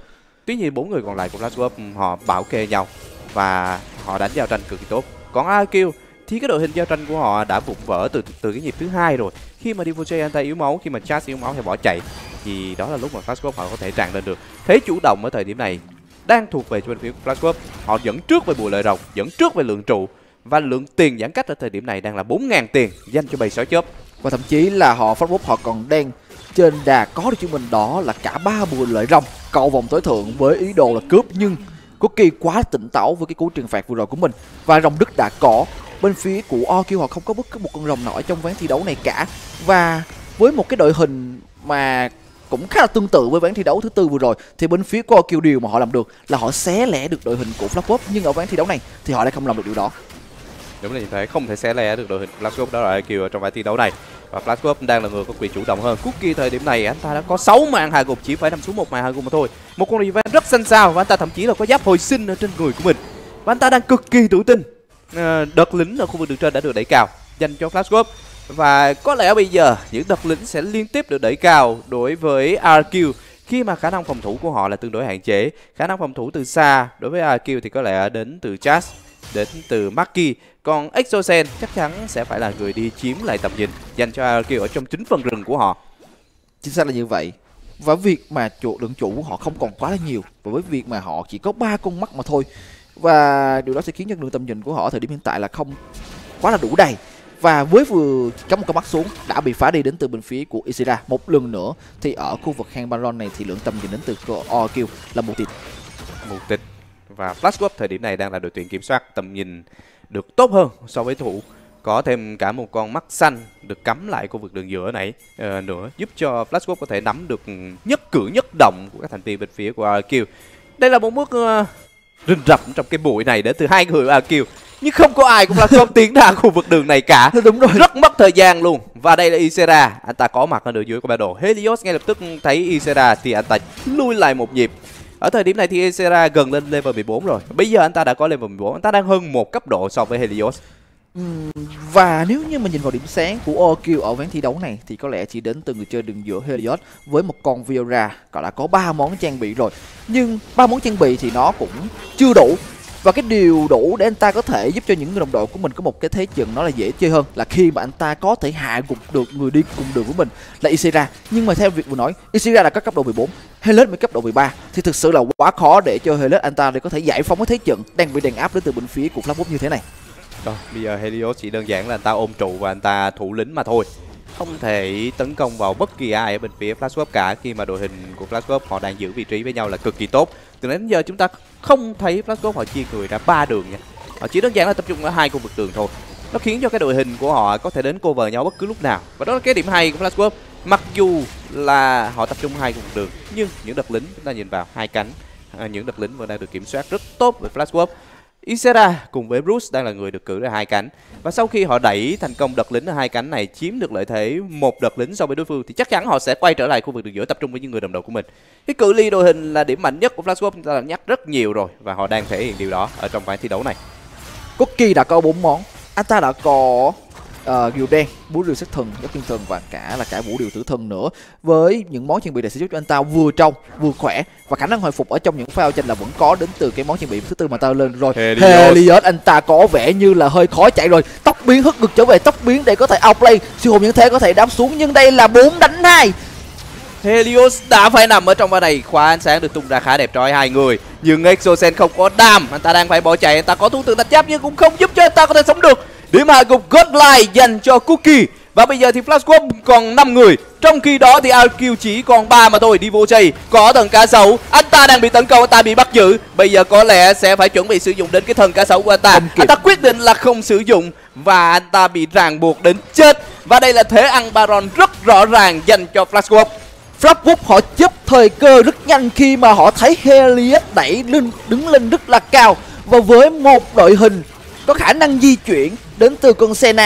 Tuy nhiên bốn người còn lại của Flashwolf họ bảo kê nhau và họ đánh giao tranh cực kỳ tốt. Còn a kiu thì cái đội hình giao tranh của họ đã vụn vỡ từ từ cái nhịp thứ hai rồi. Khi mà Devoje Anta yếu máu, khi mà Chaz yếu máu hay bỏ chạy thì đó là lúc mà Flashwolf họ có thể tràn lên được. Thế chủ động ở thời điểm này đang thuộc về cho bên phía của Flashwolf. Họ dẫn trước về bùa lợi rồng, dẫn trước về lượng trụ và lượng tiền giãn cách ở thời điểm này đang là bốn nghìn tiền dành cho bầy sói chớp. Và thậm chí là họ Flashwolf họ còn đang trên đà có được cho mình đó là cả ba bùa lợi rồng cầu vòng tối thượng với ý đồ là cướp, nhưng Cookie quá tỉnh táo với cái cú trừng phạt vừa rồi của mình và rồng đức đã có. Bên phía của o kiu họ không có bất cứ một con rồng nào ở trong ván thi đấu này cả, và với một cái đội hình mà cũng khá là tương tự với ván thi đấu thứ tư vừa rồi thì bên phía của o kiu điều mà họ làm được là họ xé lẻ được đội hình của Flashwolf, nhưng ở ván thi đấu này thì họ lại không làm được điều đó. Đúng là như thế, không thể xé lẻ được đội hình Flashwolf đó là a kiu ở trong ván thi đấu này. Và Flashwolf đang là người có quyền chủ động hơn. Cookie thời điểm này anh ta đã có sáu màn hạ gục, chỉ phải nằm xuống một màn hạ gục mà thôi. Một con Riven rất xanh xao và anh ta thậm chí là có giáp hồi sinh ở trên người của mình. Và anh ta đang cực kỳ tự tin. À, đợt lính ở khu vực đường trên đã được đẩy cao dành cho Flashwolf. Và có lẽ bây giờ những đợt lính sẽ liên tiếp được đẩy cao đối với a kiu, khi mà khả năng phòng thủ của họ là tương đối hạn chế. Khả năng phòng thủ từ xa đối với a kiu thì có lẽ đến từ Chaz, đến từ Maki. Còn Exosen chắc chắn sẽ phải là người đi chiếm lại tầm nhìn dành cho a kiu ở trong chính phần rừng của họ. Chính xác là như vậy. Và việc mà chuột lượng chủ của họ không còn quá là nhiều, và với việc mà họ chỉ có ba con mắt mà thôi, và điều đó sẽ khiến cho lượng tầm nhìn của họ ở thời điểm hiện tại là không quá là đủ đầy. Và với vừa cắm một con mắt xuống đã bị phá đi đến từ bên phía của Isira. Một lần nữa thì ở khu vực hang Baron này thì lượng tầm nhìn đến từ o kiu là một tịch. Một tịch. Và Flashwolf thời điểm này đang là đội tuyển kiểm soát tầm nhìn được tốt hơn so với thủ. Có thêm cả một con mắt xanh được cắm lại khu vực đường giữa này uh, nữa, giúp cho Flashwolf có thể nắm được nhất cử nhất động của các thành viên bên phía của a kiu. Đây là một bước uh, rình rập trong cái bụi này đến từ hai người a kiu, nhưng không có ai cũng là không tiến ra khu vực đường này cả. Đúng rồi, rất mất thời gian luôn. Và đây là Isera, anh ta có mặt ở đường dưới của battle. Helios ngay lập tức thấy Isera thì anh ta lui lại một nhịp. Ở thời điểm này thì Isera gần lên level mười bốn rồi. Bây giờ anh ta đã có level mười bốn, anh ta đang hơn một cấp độ so với Helios. Uhm, và nếu như mà nhìn vào điểm sáng của o kiu ở ván thi đấu này thì có lẽ chỉ đến từ người chơi đường giữa Helios với một con Viora, gọi là có ba món trang bị rồi. Nhưng ba món trang bị thì nó cũng chưa đủ. Và cái điều đủ để anh ta có thể giúp cho những người đồng đội của mình có một cái thế trận nó là dễ chơi hơn là khi mà anh ta có thể hạ gục được người đi cùng đường với mình là Isira. Nhưng mà theo việc vừa nói, Isira đã có cấp độ mười bốn, Helios mới cấp độ mười ba thì thực sự là quá khó để cho Helios anh ta để có thể giải phóng cái thế trận đang bị đàn áp đến từ bên phía của Flashwolf như thế này. Rồi, bây giờ Helios chỉ đơn giản là anh ta ôm trụ và anh ta thủ lĩnh mà thôi. Không thể tấn công vào bất kỳ ai ở bên phía Flashwolf cả, khi mà đội hình của Flashwolf họ đang giữ vị trí với nhau là cực kỳ tốt. Từ đến giờ chúng ta không thấy Flashwolf họ chia người ra ba đường nha. Họ chỉ đơn giản là tập trung ở hai khu vực đường thôi. Nó khiến cho cái đội hình của họ có thể đến cover nhau bất cứ lúc nào. Và đó là cái điểm hay của Flashwolf. Mặc dù là họ tập trung hai khu vực đường, nhưng những đợt lính chúng ta nhìn vào hai cánh, à, những đợt lính vẫn đang được kiểm soát rất tốt với Flashwolf. Isera cùng với Bruce đang là người được cử ra hai cánh. Và sau khi họ đẩy thành công đợt lính ở hai cánh này, chiếm được lợi thế một đợt lính so với đối phương, thì chắc chắn họ sẽ quay trở lại khu vực đường giữa tập trung với những người đồng đội của mình. Cái cự ly đội hình là điểm mạnh nhất của Flashwolf, chúng ta đã nhắc rất nhiều rồi, và họ đang thể hiện điều đó ở trong ván thi đấu này. Cookie đã có bốn món, anh ta đã có uh, Ghiều đen, búa rìu sát thần, giáp thiên thần và cả là cả vũ điều tử thần nữa. Với những món trang bị này sẽ giúp cho anh ta vừa trong vừa khỏe, và khả năng hồi phục ở trong những pha giao tranh là vẫn có đến từ cái món trang bị thứ tư mà ta lên rồi. Helios. Helios anh ta có vẻ như là hơi khó chạy rồi, tốc biến hất ngược trở về, tốc biến để có thể outplay siêu hồn những thế có thể đáp xuống, nhưng đây là bốn đánh hai. Helios đã phải nằm ở trong ván này. Khóa ánh sáng được tung ra khá đẹp trói hai người, nhưng Exosen không có đam, anh ta đang phải bỏ chạy. Anh ta có thú tượng tạch giáp nhưng cũng không giúp cho anh ta có thể sống được. Điểm hạ gục Godlike dành cho Cookie. Và bây giờ thì Flashwolf còn năm người, trong khi đó thì a kiu chỉ còn ba mà thôi. Devoje có thần cá sấu, anh ta đang bị tấn công, anh ta bị bắt giữ. Bây giờ có lẽ sẽ phải chuẩn bị sử dụng đến cái thần cá sấu của anh ta. Anh ta quyết định là không sử dụng và anh ta bị ràng buộc đến chết. Và đây là thế ăn Baron rất rõ ràng dành cho Flashwolf. Flashwolf họ chấp thời cơ rất nhanh khi mà họ thấy Helios đẩy lên, đứng lên rất là cao, và với một đội hình có khả năng di chuyển đến từ con Senna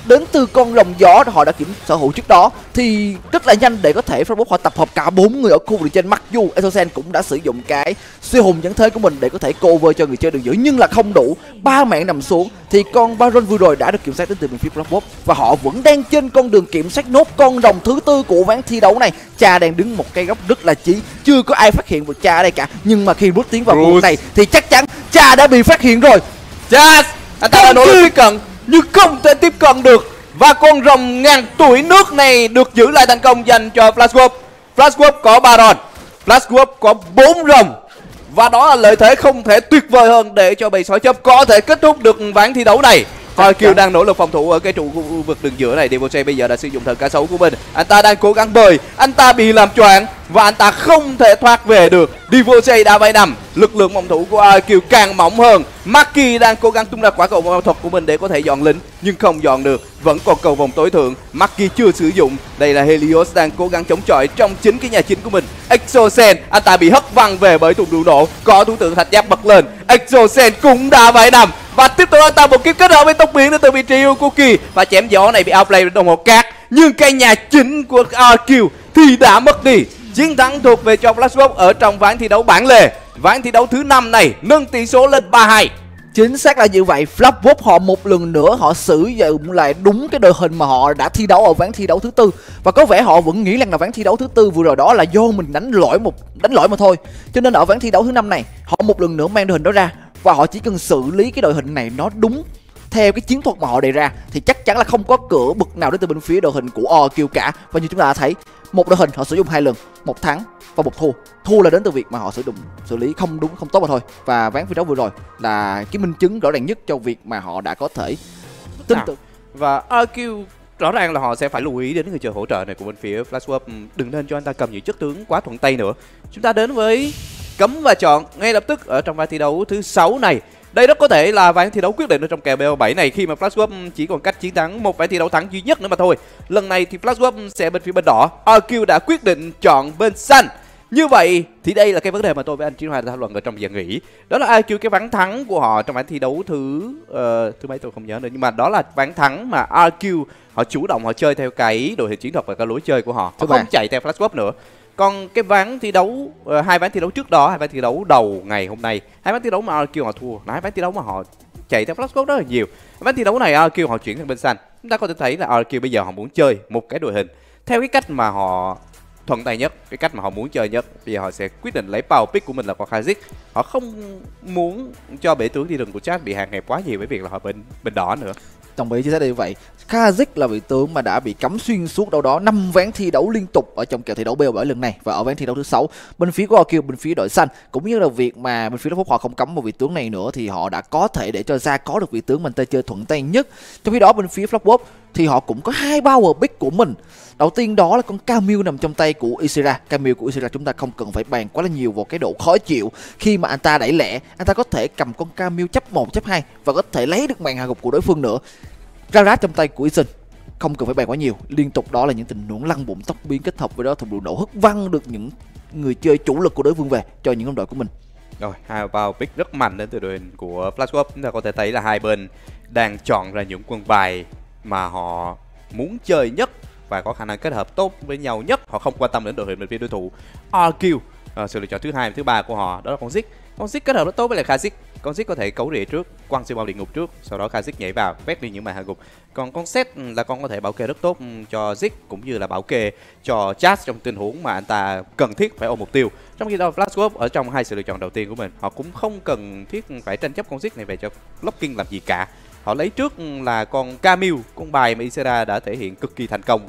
đến từ con rồng gió họ đã kiểm sở hữu trước đó thì rất là nhanh để có thể Flashbox họ tập hợp cả bốn người ở khu vực trên. Mặc dù Exosen cũng đã sử dụng cái siêu hùng dẫn thế của mình để có thể cover cho người chơi đường giữa nhưng là không đủ, ba mạng nằm xuống thì con Baron vừa rồi đã được kiểm soát đến từ bên phía Flashbox và họ vẫn đang trên con đường kiểm soát nốt con rồng thứ tư của ván thi đấu này. Cha đang đứng một cái góc rất là chí, chưa có ai phát hiện được Cha ở đây cả, nhưng mà khi bước tiến vào khu vực này thì chắc chắn Cha đã bị phát hiện rồi. Cha, anh ta đã nỗ lực tiếp cận nhưng không thể tiếp cận được, và con rồng ngàn tuổi nước này được giữ lại thành công dành cho Flashwolf. Flashwolf có Baron, Flashwolf có bốn rồng, và đó là lợi thế không thể tuyệt vời hơn để cho bầy sói chớp có thể kết thúc được ván thi đấu này. Hoi Kill đang nỗ lực phòng thủ ở cái trụ khu vực đường giữa này. Devoche bây giờ đã sử dụng thần cá sấu của mình. Anh ta đang cố gắng bơi, anh ta bị làm choáng và anh ta không thể thoát về được. Devoche đã bay nằm, lực lượng phòng thủ của Hoi Kill càng mỏng hơn. Maki đang cố gắng tung ra quả cầu vòng thuật của mình để có thể dọn lính nhưng không dọn được, vẫn còn cầu vòng tối thượng. Maki chưa sử dụng. Đây là Helios đang cố gắng chống chọi trong chính cái nhà chính của mình. Exosen, anh ta bị hất văng về bởi thùng đụng nổ. Có thủ tượng thạch giáp bật lên. Exosen cũng đã bay nằm và tiếp tục anh ta một kiếp kết hợp với tốc biến đến từ vị trí của Cookie, và chém gió này bị outplay đồng hồ cát, nhưng cái nhà chính của a kiu thì đã mất đi. Chiến thắng thuộc về cho Flashbox ở trong ván thi đấu bản lề. Ván thi đấu thứ năm này nâng tỷ số lên ba hai. Chính xác là như vậy. Flashbox họ một lần nữa họ sử dụng lại đúng cái đội hình mà họ đã thi đấu ở ván thi đấu thứ tư, và có vẻ họ vẫn nghĩ rằng là ván thi đấu thứ tư vừa rồi đó là do mình đánh lỗi một đánh lỗi mà thôi, cho nên ở ván thi đấu thứ năm này họ một lần nữa mang đội hình đó ra và họ chỉ cần xử lý cái đội hình này nó đúng theo cái chiến thuật mà họ đề ra thì chắc chắn là không có cửa bực nào đến từ bên phía đội hình của a kiu cả. Và như chúng ta đã thấy, một đội hình họ sử dụng hai lần, một thắng và một thua. Thua là đến từ việc mà họ sử dụng xử lý không đúng, không tốt mà thôi. Và ván thi đấu vừa rồi là cái minh chứng rõ ràng nhất cho việc mà họ đã có thể tin tưởng. Và a kiu rõ ràng là họ sẽ phải lưu ý đến người chơi hỗ trợ này của bên phía Flashwolf. Đừng nên cho anh ta cầm những chất tướng quá thuận tay nữa. Chúng ta đến với cấm và chọn ngay lập tức ở trong ván thi đấu thứ sáu này. Đây rất có thể là ván thi đấu quyết định ở trong kèo B O bảy này, khi mà Flashwolf chỉ còn cách chiến thắng một ván thi đấu thắng duy nhất nữa mà thôi. Lần này thì Flashwolf sẽ bên phía bên đỏ, a kiu đã quyết định chọn bên xanh. Như vậy thì đây là cái vấn đề mà tôi với anh Chiến Hoa đã thảo luận ở trong giờ nghỉ. Đó là a kiu cái ván thắng của họ trong ván thi đấu thứ uh, thứ mấy tôi không nhớ nữa, nhưng mà đó là ván thắng mà a kiu họ chủ động, họ chơi theo cái đội hình chiến thuật và cái lối chơi của họ, họ không chạy theo Flashwolf nữa. Còn cái ván thi đấu uh, hai ván thi đấu trước đó, hai ván thi đấu đầu ngày hôm nay, hai ván thi đấu mà a kiu họ thua, là hai ván thi đấu mà họ chạy theo Flashwolf rất là nhiều. Ván thi đấu này a kiu họ chuyển sang bên xanh. Chúng ta có thể thấy là a kiu bây giờ họ muốn chơi một cái đội hình theo cái cách mà họ thuận tay nhất, cái cách mà họ muốn chơi nhất. Bây giờ họ sẽ quyết định lấy power pick của mình là con Kha'Zix. Họ không muốn cho bể tướng đi rừng của chat bị hạn hẹp quá nhiều với việc là họ bên bên đỏ nữa. Đồng ý, chính xác là như vậy. Kha'Zix là vị tướng mà đã bị cấm xuyên suốt đâu đó năm ván thi đấu liên tục ở trong kèo thi đấu B O bảy lần này, và ở ván thi đấu thứ sáu bên phía của a kiu, bên phía đội xanh cũng như là việc mà bên phía Flashbox họ không cấm một vị tướng này nữa thì họ đã có thể để cho ra có được vị tướng mình tay chơi thuận tay nhất. Trong khi đó bên phía Flashbox thì họ cũng có hai power pick của mình. Đầu tiên đó là con Camille nằm trong tay của Ysera. Camille của Ysera chúng ta không cần phải bàn quá là nhiều vào cái độ khó chịu khi mà anh ta đẩy lẻ, anh ta có thể cầm con Camille chấp một, chấp hai và có thể lấy được màn hạ gục của đối phương nữa. Rarat trong tay của Isen không cần phải bàn quá nhiều, liên tục đó là những tình huống lăn bụng tốc biến kết hợp với đó thùng nổ hất văng được những người chơi chủ lực của đối phương về cho những đồng đội của mình. Rồi, hai power pick rất mạnh đến từ đội hình của Flashwolf. Chúng ta có thể thấy là hai bên đang chọn ra những quân bài mà họ muốn chơi nhất và có khả năng kết hợp tốt với nhau nhất. Họ không quan tâm đến đội hình bên phía đối thủ. a kiu à, sự lựa chọn thứ hai, thứ ba của họ đó là con Ziggs. Con Ziggs kết hợp rất tốt với lại Kha'Zix. Con Ziggs có thể cấu rỉa trước, quăng siêu bao địa ngục trước, sau đó Kha'Zix nhảy vào vét đi những màn hạ gục. Còn con Set là con có thể bảo kê rất tốt cho Ziggs cũng như là bảo kê cho Chaz trong tình huống mà anh ta cần thiết phải ôm mục tiêu. Trong khi đó Flashwolf ở trong hai sự lựa chọn đầu tiên của mình, họ cũng không cần thiết phải tranh chấp con Ziggs này về cho blocking làm gì cả. Họ lấy trước là con Camille, con bài mà Ysera đã thể hiện cực kỳ thành công.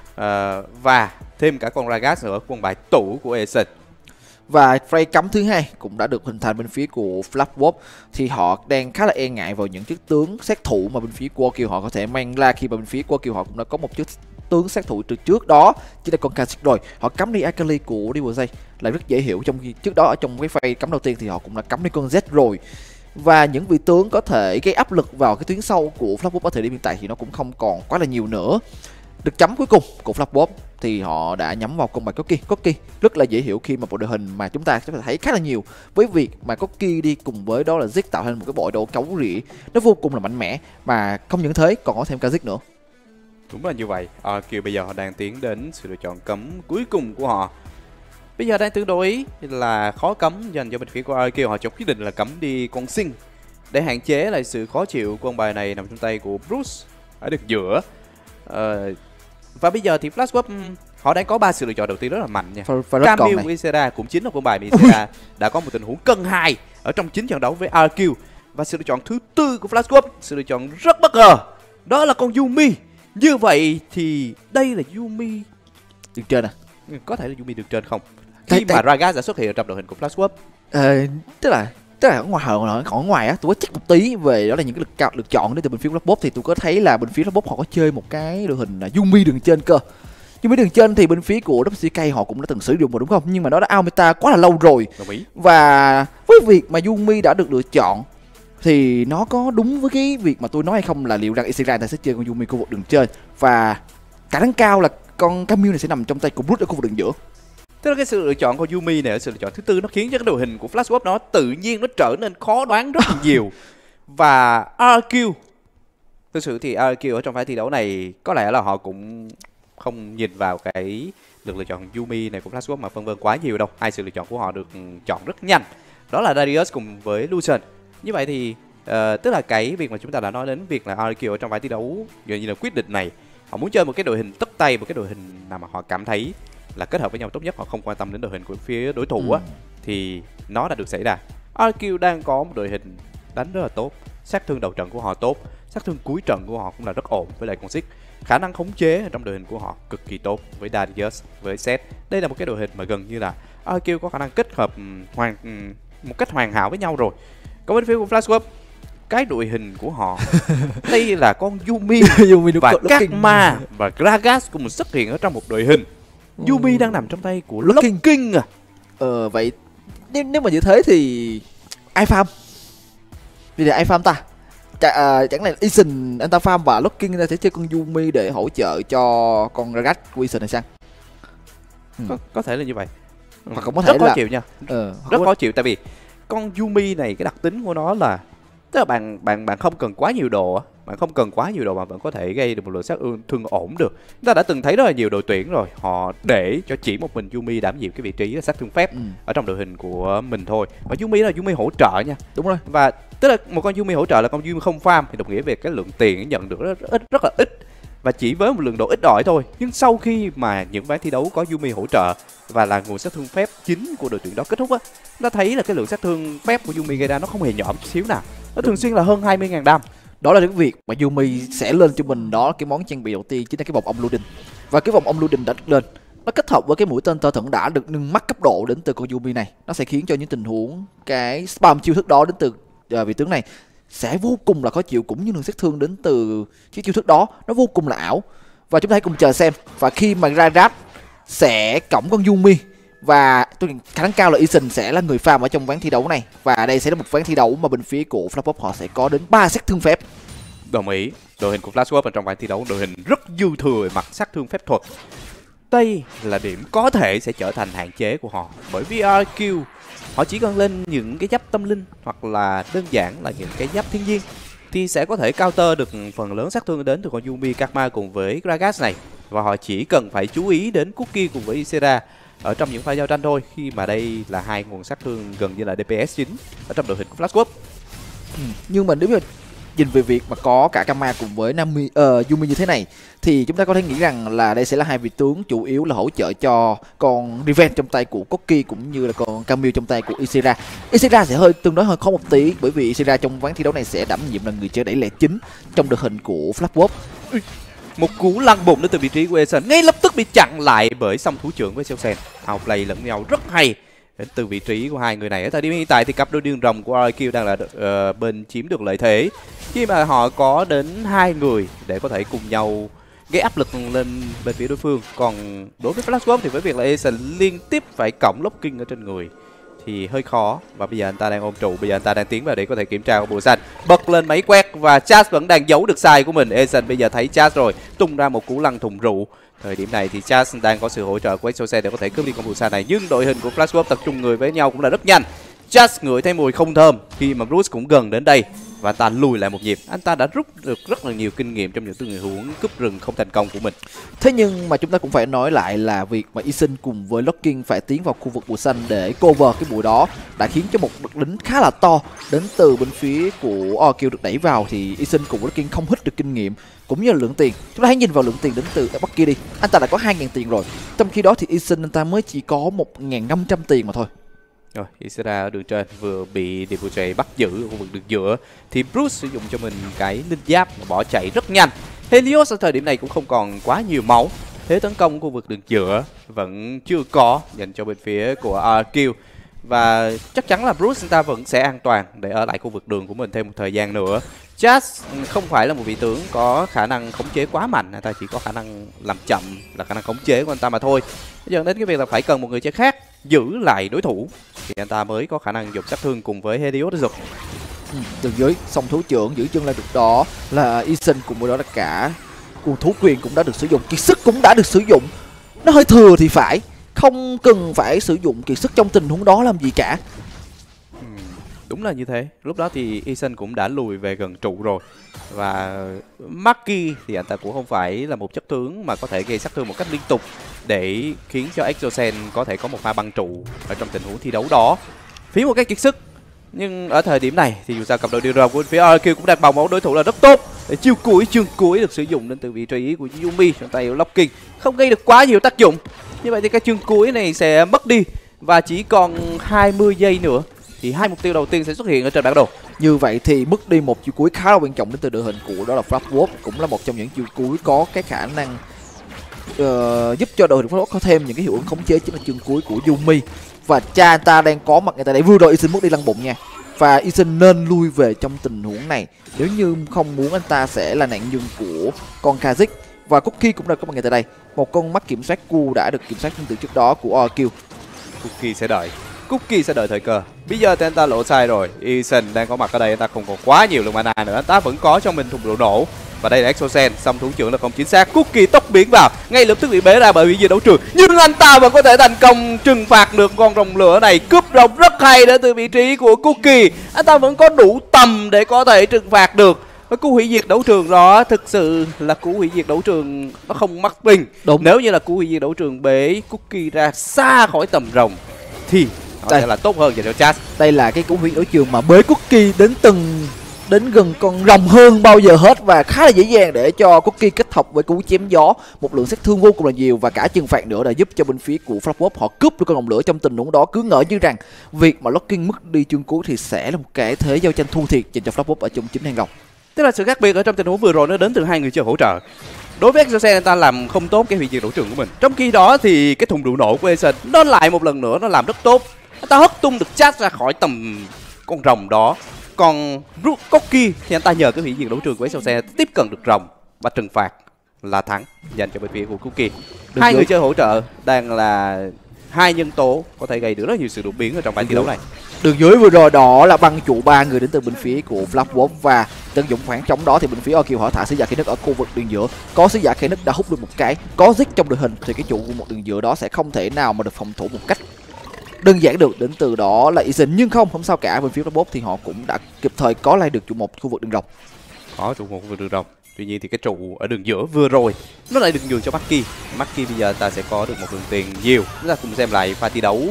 Uh, và thêm cả con Ragas nữa, con bài tủ của Essen. Và phrase cấm thứ hai cũng đã được hình thành bên phía của Flashwolf, thì họ đang khá là e ngại vào những chiếc tướng sát thủ mà bên phía của a kiu họ có thể mang ra, khi mà bên phía của a kiu họ cũng đã có một chiếc tướng sát thủ từ trước đó chỉ là con Kha'Zix rồi. Họ cấm đi Akali của Devoze là rất dễ hiểu, trong khi trước đó ở trong cái phrase cấm đầu tiên thì họ cũng đã cấm đi con Z rồi. Và những vị tướng có thể gây áp lực vào cái tuyến sau của Flashwolf ở thời điểm hiện tại thì nó cũng không còn quá là nhiều nữa. Được chấm cuối cùng của Flashwolf thì họ đã nhắm vào con bài Corki. Corki rất là dễ hiểu khi mà bộ đội hình mà chúng ta có thể thấy khá là nhiều, với việc mà Corki đi cùng với đó là Ziggs tạo thành một cái bộ đồ cấu rỉa nó vô cùng là mạnh mẽ, mà không những thế còn có thêm Kha'Zix nữa. Đúng là như vậy. À, Kiều bây giờ họ đang tiến đến sự lựa chọn cấm cuối cùng của họ. Bây giờ đang tương đối là khó cấm dành cho bên phía của a kiu. Họ chọn quyết định là cấm đi con Sinh để hạn chế lại sự khó chịu của con bài này nằm trong tay của Bruce ở đường giữa. À, và bây giờ thì Flashwap họ đang có ba sự lựa chọn đầu tiên rất là mạnh nha. Camille Isera cũng chính là con bài mà Isera đã có một tình huống cân hai ở trong chính trận đấu với a kiu. Và sự lựa chọn thứ tư của Flashwap, sự lựa chọn rất bất ngờ, đó là con Yuumi. Như vậy thì đây là Yuumi đường trên à? Có thể là Yuumi đường trên không? Khi mà Ragas đã xuất hiện ở trong đội hình của Flashwap. Ờ, tức là tức là ở ngoài ở ở ngoài á, tôi có check một tí về đó là những cái lựa chọn lựa chọn đến từ bên phía Flashwap thì tôi có thấy là bên phía Flashwap họ có chơi một cái đội hình là Yuumi đường trên cơ. Yuumi đường trên thì bên phía của vê kép ca họ cũng đã từng sử dụng rồi đúng không? Nhưng mà nó đã out meta quá là lâu rồi. Đồng ý. Và với việc mà Yuumi đã được lựa chọn thì nó có đúng với cái việc mà tôi nói hay không, là liệu rằng Isera sẽ chơi con Yuumi khu vực đường trên và khả năng cao là con Camille này sẽ nằm trong tay của Bruce ở khu vực đường giữa. Tức là cái sự lựa chọn của Yuumi này, sự lựa chọn thứ tư, nó khiến cho cái đội hình của Flashwap nó tự nhiên nó trở nên khó đoán rất nhiều. Và a kiu, thực sự thì a kiu ở trong pha thi đấu này có lẽ là họ cũng không nhìn vào cái lượt lựa chọn Yuumi này của Flashwap mà phân vân quá nhiều đâu. Hai sự lựa chọn của họ được chọn rất nhanh, đó là Darius cùng với Lucian. Như vậy thì uh, tức là cái việc mà chúng ta đã nói đến việc là a kiu ở trong vài thi đấu gần như là quyết định này, họ muốn chơi một cái đội hình tất tay, một cái đội hình nào mà họ cảm thấy là kết hợp với nhau tốt nhất, họ không quan tâm đến đội hình của phía đối thủ ừ. á, thì nó đã được xảy ra. a kiu đang có một đội hình đánh rất là tốt, sát thương đầu trận của họ tốt, sát thương cuối trận của họ cũng là rất ổn với lại con Ziggs. Khả năng khống chế ở trong đội hình của họ cực kỳ tốt với Darius, với Seth. Đây là một cái đội hình mà gần như là a kiu có khả năng kết hợp hoàn một cách hoàn hảo với nhau rồi. Còn bên phía của Flashwap, cái đội hình của họ đây là con Yuumi và Karma và Gragas cùng xuất hiện ở trong một đội hình. ừ. Yuumi đang nằm trong tay của Locking, King à. Ờ vậy nếu, nếu mà như thế thì ai farm? Vì là ai farm ta? Chả, à, chẳng lẽ Eason, anh ta farm và Locking ta sẽ chơi con Yuumi để hỗ trợ cho con Gragas của Eason hay sao? Ừ. Có, có thể là như vậy. Hoặc cũng có thể rất là khó chịu nha. Ờ, rất khó chịu tại vì con Yuumi này cái đặc tính của nó là tức là bạn bạn bạn không cần quá nhiều đồ, bạn không cần quá nhiều đồ mà vẫn có thể gây được một lượng sát thương ổn được. Chúng ta đã từng thấy rất là nhiều đội tuyển rồi, họ để cho chỉ một mình Yuumi đảm nhiệm cái vị trí là sát thương phép ừ. ở trong đội hình của mình thôi. Và Yuumi là Yuumi hỗ trợ nha. Đúng rồi. Và tức là một con Yuumi hỗ trợ là con Yuumi không farm thì đồng nghĩa về cái lượng tiền nhận được rất, rất, rất là ít. Và chỉ với một lượng độ ít ỏi thôi. Nhưng sau khi mà những ván thi đấu có Yuumi hỗ trợ và là nguồn sát thương phép chính của đội tuyển đó kết thúc á, chúng ta thấy là cái lượng sát thương phép của Yuumi gây ra nó không hề nhỏ một xíu nào. Nó thường xuyên là hơn hai mươi nghìn đam. Đó là cái việc mà Yuumi sẽ lên cho mình, đó cái món trang bị đầu tiên chính là cái vòng ông Ludin. Và cái vòng ông Ludin đã được lên, nó kết hợp với cái mũi tên tơ thẩn đã được nâng mắt cấp độ đến từ con Yuumi này, nó sẽ khiến cho những tình huống cái spam chiêu thức đó đến từ uh, vị tướng này sẽ vô cùng là khó chịu, cũng như lượng sát thương đến từ cái chiêu thức đó nó vô cùng là ảo. Và chúng ta hãy cùng chờ xem. Và khi mà Rarat sẽ cõng con Yuumi, và tôi khả năng cao là Eason sẽ là người farm ở trong ván thi đấu này. Và đây sẽ là một ván thi đấu mà bên phía của Flashwap họ sẽ có đến ba sát thương phép. Đồng ý. Đội hình của Flashwap ở trong ván thi đấu đội hình rất dư thừa mặt sát thương phép thuật. Đây là điểm có thể sẽ trở thành hạn chế của họ, bởi vì a kiu họ chỉ cần lên những cái giáp tâm linh hoặc là đơn giản là những cái giáp thiên nhiên thì sẽ có thể counter được phần lớn sát thương đến từ con Yuumi, Karma cùng với Gragas này. Và họ chỉ cần phải chú ý đến Cookie cùng với Isera ở trong những pha giao tranh thôi, khi mà đây là hai nguồn sát thương gần như là đê pê ét chính ở trong đội hình của Flashwap. Ừ. Nhưng mà nếu mà nhìn về việc mà có cả Karma cùng với Nami, uh, Yuumi như thế này thì chúng ta có thể nghĩ rằng là đây sẽ là hai vị tướng chủ yếu là hỗ trợ cho con Revenge trong tay của Cookie cũng như là con Camille trong tay của Isera. Isera sẽ hơi tương đối hơi khó một tí, bởi vì Isera trong ván thi đấu này sẽ đảm nhiệm là người chơi đẩy lẻ chính trong đội hình của Flashwap. Một cú lăn bụng đến từ vị trí của Eason ngay lập tức bị chặn lại bởi song thú trưởng với Celsen. Outplay lẫn nhau rất hay đến từ vị trí của hai người này. Ở thời điểm hiện tại thì cặp đôi điên rồng của a kiu đang là uh, bên chiếm được lợi thế, khi mà họ có đến hai người để có thể cùng nhau gây áp lực lên bên phía đối phương. Còn đối với Flashwap thì với việc là Eason liên tiếp phải cõng Locking ở trên người thì hơi khó. Và bây giờ anh ta đang ôm trụ, bây giờ anh ta đang tiến vào để có thể kiểm tra con bùa xanh, bật lên máy quét và Chaz vẫn đang giấu được sai của mình. Eason bây giờ thấy Chaz rồi, tung ra một cú lăn thùng rượu. Thời điểm này thì Chaz đang có sự hỗ trợ của Exocet để có thể cướp đi con bùa xanh này, nhưng đội hình của Flashwap tập trung người với nhau cũng là rất nhanh. Chaz ngửi thấy mùi không thơm khi mà Bruce cũng gần đến đây và anh ta lùi lại một nhịp. Anh ta đã rút được rất là nhiều kinh nghiệm trong những tình huống cúp rừng không thành công của mình. Thế nhưng mà chúng ta cũng phải nói lại là việc mà Eason cùng với Locking phải tiến vào khu vực bụi xanh để cover cái bụi đó đã khiến cho một đợt lính khá là to đến từ bên phía của Orkill được đẩy vào, thì Eason cùng với Locking không hít được kinh nghiệm cũng như là lượng tiền. Chúng ta hãy nhìn vào lượng tiền đến từ Bucky đi, anh ta đã có hai nghìn tiền rồi, trong khi đó thì Eason anh ta mới chỉ có một nghìn năm trăm tiền mà thôi. Rồi, Isera ở đường trên vừa bị Devoche bắt giữ ở khu vực đường giữa thì Bruce sử dụng cho mình cái linh giáp mà bỏ chạy rất nhanh. Helios ở thời điểm này cũng không còn quá nhiều máu. Thế tấn công khu vực đường giữa vẫn chưa có dành cho bên phía của Orkill. Và chắc chắn là Bruce anh ta vẫn sẽ an toàn để ở lại khu vực đường của mình thêm một thời gian nữa. Jazz không phải là một vị tướng có khả năng khống chế quá mạnh, anh ta chỉ có khả năng làm chậm là khả năng khống chế của anh ta mà thôi. Dẫn đến cái việc là phải cần một người chơi khác giữ lại đối thủ thì anh ta mới có khả năng dùng sát thương cùng với Helios được. Ừ, đường dưới song thú trưởng giữ chân lại được đó là Eason, cùng với đó là cả cuồng thú quyền cũng đã được sử dụng, kiệt sức cũng đã được sử dụng. Nó hơi thừa thì phải, không cần phải sử dụng kiệt sức trong tình huống đó làm gì cả. Ừ, đúng là như thế. Lúc đó thì Eason cũng đã lùi về gần trụ rồi. Và Maki thì anh ta cũng không phải là một chất tướng mà có thể gây sát thương một cách liên tục để khiến cho Exocen có thể có một pha băng trụ ở trong tình huống thi đấu đó, phí một cái kiệt sức. Nhưng ở thời điểm này thì dù sao cặp đội điều của phía Orkill cũng đặt bào máu đối thủ là rất tốt. Để chiêu cuối, chương cuối được sử dụng đến từ vị trí của Yumi trong tay Locking, không gây được quá nhiều tác dụng. Như vậy thì cái chương cuối này sẽ mất đi và chỉ còn hai mươi giây nữa thì hai mục tiêu đầu tiên sẽ xuất hiện ở trên bản đồ. Như vậy thì mất đi một chiêu cuối khá là quan trọng đến từ đội hình của đó là Flapwolf, cũng là một trong những chiêu cuối có cái khả năng uh, giúp cho đội hình Flapwolf có thêm những cái hiệu ứng khống chế, chính là chương cuối của Yumi. Và cha anh ta đang có mặt người ta để vừa rồi Eason mất đi lăng bụng nha, và Eason nên lui về trong tình huống này nếu như không muốn anh ta sẽ là nạn nhân của con Kha'Zix. Và Cookie cũng đã có mặt người tại đây, một con mắt kiểm soát Q đã được kiểm soát từ trước đó của Orkill. Cookie sẽ đợi Cookie sẽ đợi thời cơ. Bây giờ thì anh ta lộ sai rồi. Eason đang có mặt ở đây, anh ta không còn quá nhiều lượng mana nữa, anh ta vẫn có trong mình thùng độ nổ. Và đây là Exocen, xong thủ trưởng là không chính xác. Cookie tốc biến vào, ngay lập tức bị bế ra bởi vì gì đấu trường, nhưng anh ta vẫn có thể thành công trừng phạt được con rồng lửa này. Cướp rồng rất hay đến từ vị trí của Cookie, anh ta vẫn có đủ tầm để có thể trừng phạt được. Và cú hủy diệt đấu trường đó thực sự là cú hủy diệt đấu trường, nó không mắc bình. Đúng. Nếu như là cú hủy diệt đấu trường bế Cookie ra xa khỏi tầm rồng thì nó đây sẽ là tốt hơn cho Jazz. Đây là cái cú hủy đấu trường mà bế Cookie đến từng đến gần con rồng hơn bao giờ hết, và khá là dễ dàng để cho Cookie kết hợp với cú chém gió, một lượng sát thương vô cùng là nhiều và cả trừng phạt nữa, đã giúp cho bên phía của Flapwolf họ cướp được con rồng lửa trong tình huống đó. Cứ ngỡ như rằng việc mà Locking mất đi chương cuối thì sẽ là một cái thế giao tranh thua thiệt dành cho Flapwolf ở trong chính hàng rồng. Tức là sự khác biệt ở trong tình huống vừa rồi nó đến từ hai người chơi hỗ trợ. Đối với Exocen, anh ta làm không tốt cái hủy diệt đấu trường của mình, trong khi đó thì cái thùng đựng nổ của Eason nó lại một lần nữa nó làm rất tốt. Anh ta hất tung được Jazz ra khỏi tầm con rồng đó. Còn Cookie thì anh ta nhờ cái hủy diệt đấu trường của Exocen tiếp cận được rồng và trừng phạt là thắng dành cho bên phía của Cookie. Được hai rồi. Người chơi hỗ trợ đang là hai nhân tố có thể gây được rất nhiều sự đột biến ở trong ván thi đấu này. Đường dưới vừa rồi đó là băng trụ ba người đến từ bên phía của Flapwolf, và tận dụng khoảng trống đó thì bên phía Orkill họ thả sứ giả khí nứt ở khu vực đường giữa. Có sứ giả khí nứt đã hút được một cái, có Ziggs trong đội hình thì cái trụ của một đường giữa đó sẽ không thể nào mà được phòng thủ một cách đơn giản được. Đến từ đó là Eason, nhưng không không sao cả, bên phía Flapwolf thì họ cũng đã kịp thời có lại được trụ một khu vực đường rồng. Có trụ một khu vực đường rồng. Tuy nhiên thì cái trụ ở đường giữa vừa rồi nó lại được nhường cho Maki. Maki bây giờ ta sẽ có được một lượng tiền nhiều. Chúng ta cùng xem lại pha thi đấu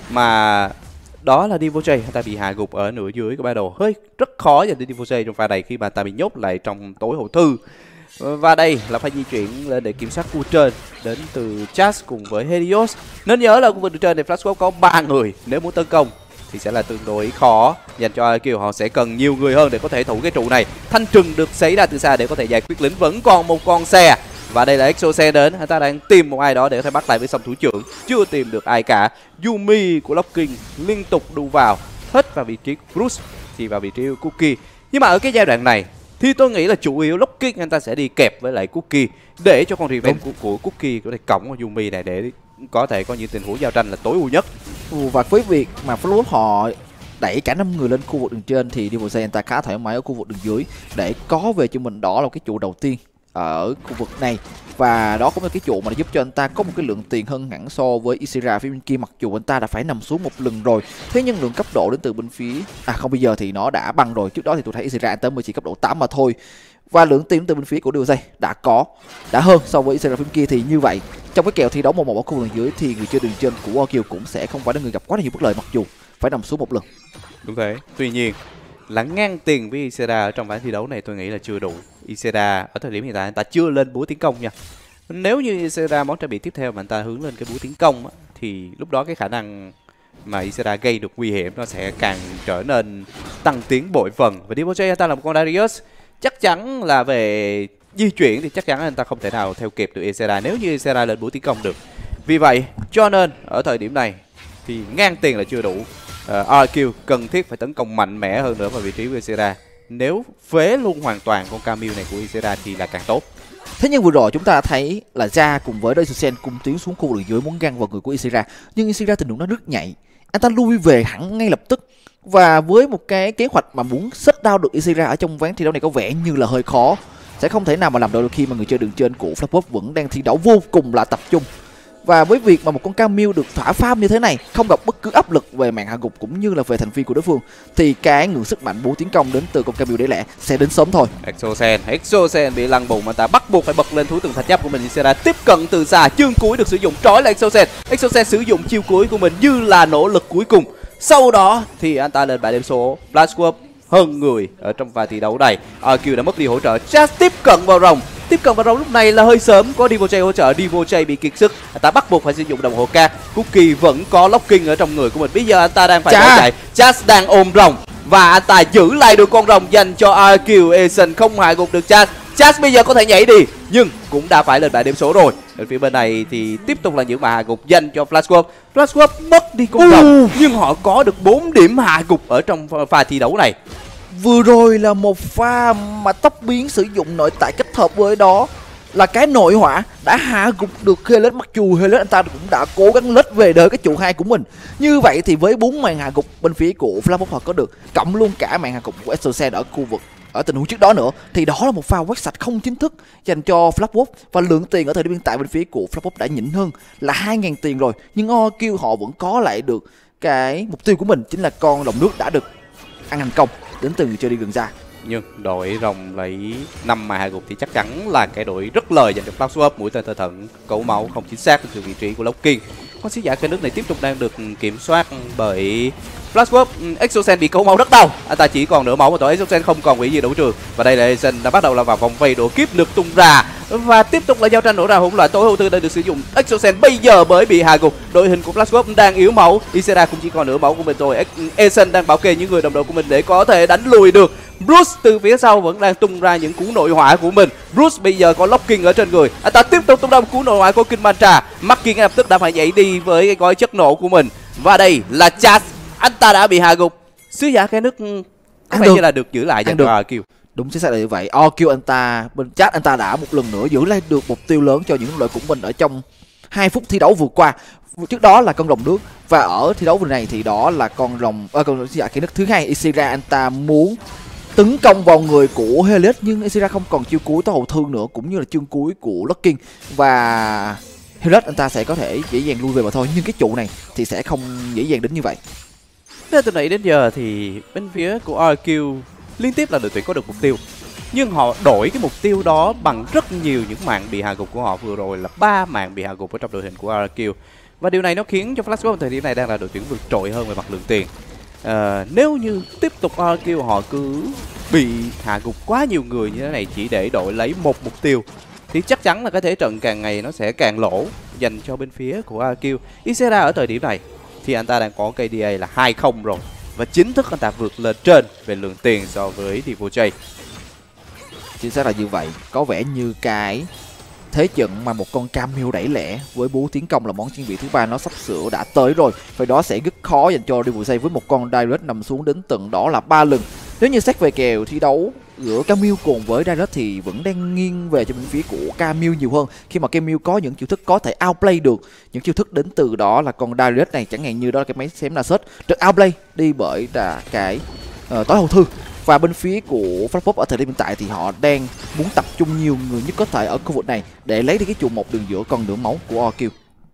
mà đó là Devoche, anh ta bị hạ gục ở nửa dưới của battle, hơi rất khó dành cho Devoche trong pha này khi mà ta bị nhốt lại trong tối hậu thư. Và đây là pha di chuyển lên để kiểm soát khu trên đến từ Jazz cùng với Helios. Nên nhớ là khu vực trên thì Flashwolf có ba người, nếu muốn tấn công thì sẽ là tương đối khó dành cho Orkill, họ sẽ cần nhiều người hơn để có thể thủ cái trụ này. Thanh trừng được xảy ra từ xa để có thể giải quyết lính, vẫn còn một con xe. Và đây là Exocen đến, anh ta đang tìm một ai đó để có thể bắt lại với song thủ trưởng, chưa tìm được ai cả. Yumi của Locking liên tục đu vào, hết vào vị trí Bruce thì vào vị trí của Cookie. Nhưng mà ở cái giai đoạn này thì tôi nghĩ là chủ yếu Locking anh ta sẽ đi kẹp với lại Cookie để cho con revenge của, của Cookie có thể cõng con Yumi này để có thể có những tình huống giao tranh là tối ưu nhất. Và với việc mà Flapwolf họ đẩy cả năm người lên khu vực đường trên thì Devoce anh ta khá thoải mái ở khu vực đường dưới để có về cho mình đó là cái trụ đầu tiên ở khu vực này. Và đó cũng là cái chỗ mà giúp cho anh ta có một cái lượng tiền hơn hẳn so với Isira phía bên kia, mặc dù anh ta đã phải nằm xuống một lần rồi. Thế nhưng lượng cấp độ đến từ bên phía à không, bây giờ thì nó đã băng rồi. Trước đó thì tôi thấy Isira anh ta mới chỉ cấp độ tám mà thôi. Và lượng tiền từ bên phía của đê vê giê đã có đã hơn so với Isira phía bên kia, thì như vậy trong cái kèo thi đấu một một ở khu vực dưới thì người chơi đường trên của Orkill cũng sẽ không phải là người gặp quá là nhiều bất lợi, mặc dù phải nằm xuống một lần. Đúng thế. Tuy nhiên là ngang tiền với Isera ở trong ván thi đấu này tôi nghĩ là chưa đủ. Isera ở thời điểm hiện tại anh ta chưa lên búa tiến công nha. Nếu như Isera món trang bị tiếp theo mà anh ta hướng lên cái búa tiến công á, thì lúc đó cái khả năng mà Isera gây được nguy hiểm nó sẽ càng trở nên tăng tiến bội phần. Và đê vê giê anh ta là một con Darius, chắc chắn là về di chuyển thì chắc chắn anh ta không thể nào theo kịp được Isera nếu như Isera lên búa tiến công được. Vì vậy cho nên ở thời điểm này thì ngang tiền là chưa đủ. uh, Orkill cần thiết phải tấn công mạnh mẽ hơn nữa vào vị trí của Isera. Nếu phế luôn hoàn toàn con Camille này của Isera thì là càng tốt. Thế nhưng vừa rồi chúng ta đã thấy là Ja cùng với Daisuken cùng tiến xuống khu vực đường dưới muốn găng vào người của Isira, nhưng Isira tình huống nó rất nhạy, anh ta lui về hẳn ngay lập tức. Và với một cái kế hoạch mà muốn shut down được Isira ở trong ván thi đấu này có vẻ như là hơi khó, sẽ không thể nào mà làm được khi mà người chơi đường trên của Flapbox vẫn đang thi đấu vô cùng là tập trung. Và với việc mà một con Camille được thỏa farm như thế này, không gặp bất cứ áp lực về màn hạ gục cũng như là về thành viên của đối phương, thì cái ngưỡng sức mạnh búa tiến công đến từ con Camille để lẻ sẽ đến sớm thôi. Exosen, Exosen bị lăn bùng mà ta bắt buộc phải bật lên thú tường thạch giáp của mình. Isera tiếp cận từ xa, chương cuối được sử dụng, trói là Exosen. Exosen sử dụng chiêu cuối của mình như là nỗ lực cuối cùng. Sau đó thì anh ta lên bảng điểm số Blast Swap hơn người ở trong vài thi đấu này. Orkill đã mất đi hỗ trợ, Jazz tiếp cận vào rồng. Tiếp cận vào rồng lúc này là hơi sớm, có đê vê giê hỗ trợ, đê vê giê bị kiệt sức, anh ta bắt buộc phải sử dụng đồng hồ ca. Cookie vẫn có locking ở trong người của mình, bây giờ anh ta đang phải bỏ chạy. Jazz đang ôm rồng và anh ta giữ lại được con rồng dành cho Orkill. Eason không hạ gục được Jazz. Jazz bây giờ có thể nhảy đi nhưng cũng đã phải lên bảng điểm số rồi. Ở phía bên này thì tiếp tục là những màn hạ gục dành cho Flashwolf. Flashwolf mất đi con rồng nhưng họ có được bốn điểm hạ gục ở trong pha thi đấu này. Vừa rồi là một pha mà tốc biến sử dụng nội tại kết hợp với đó là cái nội hỏa đã hạ gục được Helix, mặc dù Helix anh ta cũng đã cố gắng lết về đời cái trụ hai của mình. Như vậy thì với bốn màn hạ gục bên phía của Flapbox họ có được, cộng luôn cả màn hạ gục của Exosen ở khu vực ở tình huống trước đó nữa, thì đó là một pha quét sạch không chính thức dành cho Flapbox. Và lượng tiền ở thời điểm hiện tại bên phía của Flapbox đã nhỉnh hơn là hai nghìn tiền rồi, nhưng Orkill họ vẫn có lại được cái mục tiêu của mình, chính là con rồng nước đã được ăn thành công đến từ người chơi đi gần ra. Nhưng đội rồng lấy năm mà hạ gục thì chắc chắn là cái đội rất lời dành cho Flashwolf. Mũi tên thơ thận cấu máu không chính xác từ vị trí của Locking. Con sứ giả cây nước này tiếp tục đang được kiểm soát bởi Flashwolf. Exosen bị cấu máu rất đau, anh ta chỉ còn nửa máu mà tội Exosen không còn quỷ gì đấu trường. Và đây là Eason đã bắt đầu là vào vòng vây, độ kiếp được tung ra và tiếp tục là giao tranh nổ ra hỗn loạn. Tối hậu thư đã được sử dụng. Exosen bây giờ mới bị hạ gục, đội hình của Flashwolf đang yếu máu. Isera cũng chỉ còn nửa máu của mình rồi. Eason đang bảo kê những người đồng đội của mình để có thể đánh lùi được. Bruce từ phía sau vẫn đang tung ra những cú nội hỏa của mình. Bruce bây giờ có locking ở trên người, anh ta tiếp tục tung ra một cú nội hỏa của Kinh Mantra. Marky ngay lập tức đã phải nhảy đi với cái gói chất nổ của mình. Và đây là Chaz, anh ta đã bị hạ gục. Sứ giả cái nước có vẻ như là được giữ lại dành cho Orkill. Đúng chính xác là như vậy. Orkill anh ta bên Chaz anh ta đã một lần nữa giữ lại được mục tiêu lớn cho những đội của mình ở trong hai phút thi đấu vừa qua. Trước đó là con rồng nước, và ở thi đấu vừa này thì đó là con rồng à, con sứ giả cái nước thứ hai. Isira anh ta muốn tấn công vào người của Helix, nhưng Isira không còn chiêu cuối tối hậu thương nữa, cũng như là chương cuối của Locking, và Helix anh ta sẽ có thể dễ dàng lui về mà thôi. Nhưng cái trụ này thì sẽ không dễ dàng đến như vậy. Từ nãy đến giờ thì bên phía của Orkill liên tiếp là đội tuyển có được mục tiêu, nhưng họ đổi cái mục tiêu đó bằng rất nhiều những màn bị hạ gục của họ. Vừa rồi là ba màn bị hạ gục ở trong đội hình của Orkill, và điều này nó khiến cho Flashwolf thời điểm này đang là đội tuyển vượt trội hơn về mặt lượng tiền. À, nếu như tiếp tục Orkill họ cứ bị hạ gục quá nhiều người như thế này chỉ để đội lấy một mục tiêu thì chắc chắn là cái thế trận càng ngày nó sẽ càng lỗ dành cho bên phía của Orkill. Isera ở thời điểm này thì anh ta đang có ca đê a là hai không rồi, và chính thức anh ta vượt lên trên về lượng tiền so với đê vê giê. Chính xác là như vậy. Có vẻ như cái thế trận mà một con Camille đẩy lẻ với búa tiến công là món trang bị thứ ba nó sắp sửa đã tới rồi. Vậy đó sẽ rất khó dành cho đê vê giê với một con Direct nằm xuống đến tận đó là ba lần. Nếu như xét về kèo thi đấu giữa Camille cùng với Direct thì vẫn đang nghiêng về cho bên phía của Camille nhiều hơn, khi mà Camille có những chiêu thức có thể outplay được những chiêu thức đến từ đó là con Direct này, chẳng hạn như đó là cái máy xém là set được outplay đi bởi là cái uh, tối hậu thư. Và bên phía của Flashpop ở thời điểm hiện tại thì họ đang muốn tập trung nhiều người nhất có thể ở khu vực này để lấy đi cái trụ một đường giữa còn nửa máu của o kiu.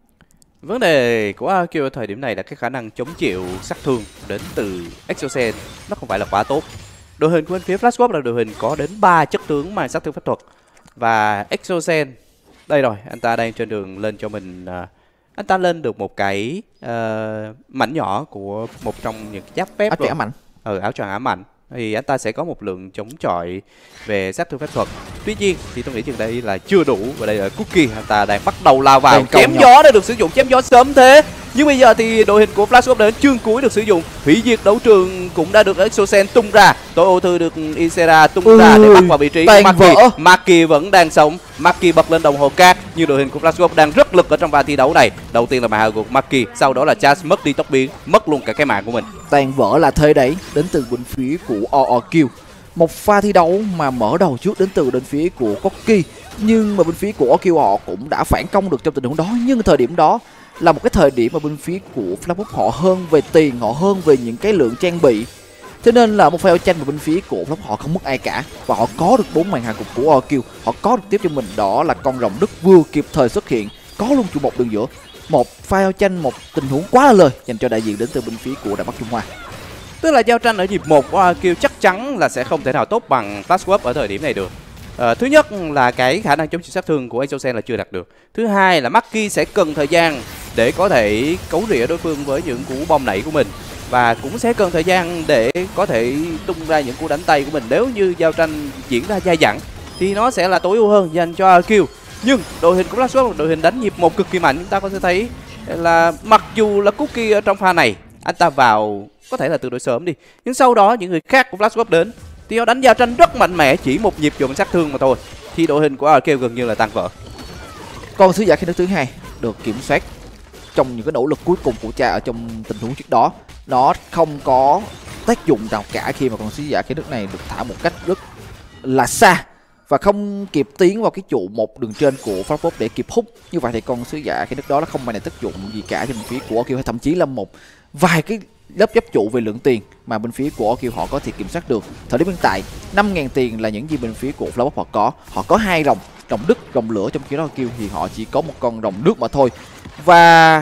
Vấn đề của a kiu ở thời điểm này là cái khả năng chống chịu sát thương đến từ Exocen nó không phải là quá tốt. Đội hình của bên phía Flashpop là đội hình có đến ba chất tướng mang sát thương phép thuật. Và Exocen, đây rồi, anh ta đang trên đường lên cho mình, uh, anh ta lên được một cái uh, mảnh nhỏ của một trong những giáp phép. Áo choàng ám ảnh. Ừ, áo choàng ám ảnh. Thì anh ta sẽ có một lượng chống chọi về sát thương phép thuật. Tuy nhiên thì tôi nghĩ chừng đây là chưa đủ. Và đây là Cookie, anh ta đang bắt đầu lao vào. Chém gió đã được sử dụng, chém gió sớm thế. Nhưng bây giờ thì đội hình của Flashpop đến chương cuối được sử dụng. Hủy diệt đấu trường cũng đã được Exocen tung ra. Tối ô thư được Isera tung Ui, ra để bắt vào vị trí của Maki. vỡ. Maki vẫn đang sống. Maki bật lên đồng hồ cát. Nhưng đội hình của Flashpop đang rất lực ở trong ván thi đấu này. Đầu tiên là mạng của Maki, sau đó là Chas mất đi tốc biến, mất luôn cả cái mạng của mình. Tàn vỡ là thế đấy đến từ bên phía của o o kiu. Một pha thi đấu mà mở đầu trước đến từ bên phía của Cookie, nhưng mà bên phía của o kiu họ cũng đã phản công được trong tình huống đó. Nhưng thời điểm đó là một cái thời điểm mà bên phía của Flashpop họ hơn về tiền, họ hơn về những cái lượng trang bị. Thế nên là một pha giao tranh mà bên phía của Flashpop họ không mất ai cả. Và họ có được bốn màn hạ gục của o kiu. Họ có được tiếp cho mình đó là con rồng đất vừa kịp thời xuất hiện, có luôn trụ một đường giữa. Một pha giao tranh, một tình huống quá là lời dành cho đại diện đến từ bên phía của Đài Bắc Trung Hoa. Tức là giao tranh ở nhịp một của a kiu chắc chắn là sẽ không thể nào tốt bằng Flashpop ở thời điểm này được. À, thứ nhất là cái khả năng chống chịu sát thương của Exocen là chưa đạt được. Thứ hai là Maki sẽ cần thời gian để có thể cấu rỉa đối phương với những cú bom nảy của mình. Và cũng sẽ cần thời gian để có thể tung ra những cú đánh tay của mình. Nếu như giao tranh diễn ra dai dẳng thì nó sẽ là tối ưu hơn dành cho a kiu. Nhưng đội hình của Flashpop là đội hình đánh nhịp một cực kỳ mạnh. Chúng ta có thể thấy là mặc dù là Cookie ở trong pha này anh ta vào có thể là tương đối sớm đi, nhưng sau đó những người khác của Flashpop đến thì họ đánh giao tranh rất mạnh mẽ, chỉ một nhịp dùng sát thương mà thôi thì đội hình của a kiu gần như là tan vỡ. Con sứ giả khí nước thứ hai được kiểm soát trong những cái nỗ lực cuối cùng của cha ở trong tình huống trước đó, nó không có tác dụng nào cả khi mà con sứ giả khí nước này được thả một cách rất là xa và không kịp tiến vào cái trụ một đường trên của Flashpop để kịp hút. Như vậy thì con sứ giả khí nước đó nó không mang lại tác dụng gì cả trên phía của o kiu, hay thậm chí là một vài cái lớp giáp trụ về lượng tiền mà bên phía của o kiu họ có thể kiểm soát được. Thời điểm hiện tại năm nghìn tiền là những gì bên phía của Flashpop họ có. Họ có hai rồng, rồng đất, rồng lửa, trong khi đó o kiu thì họ chỉ có một con rồng nước mà thôi. Và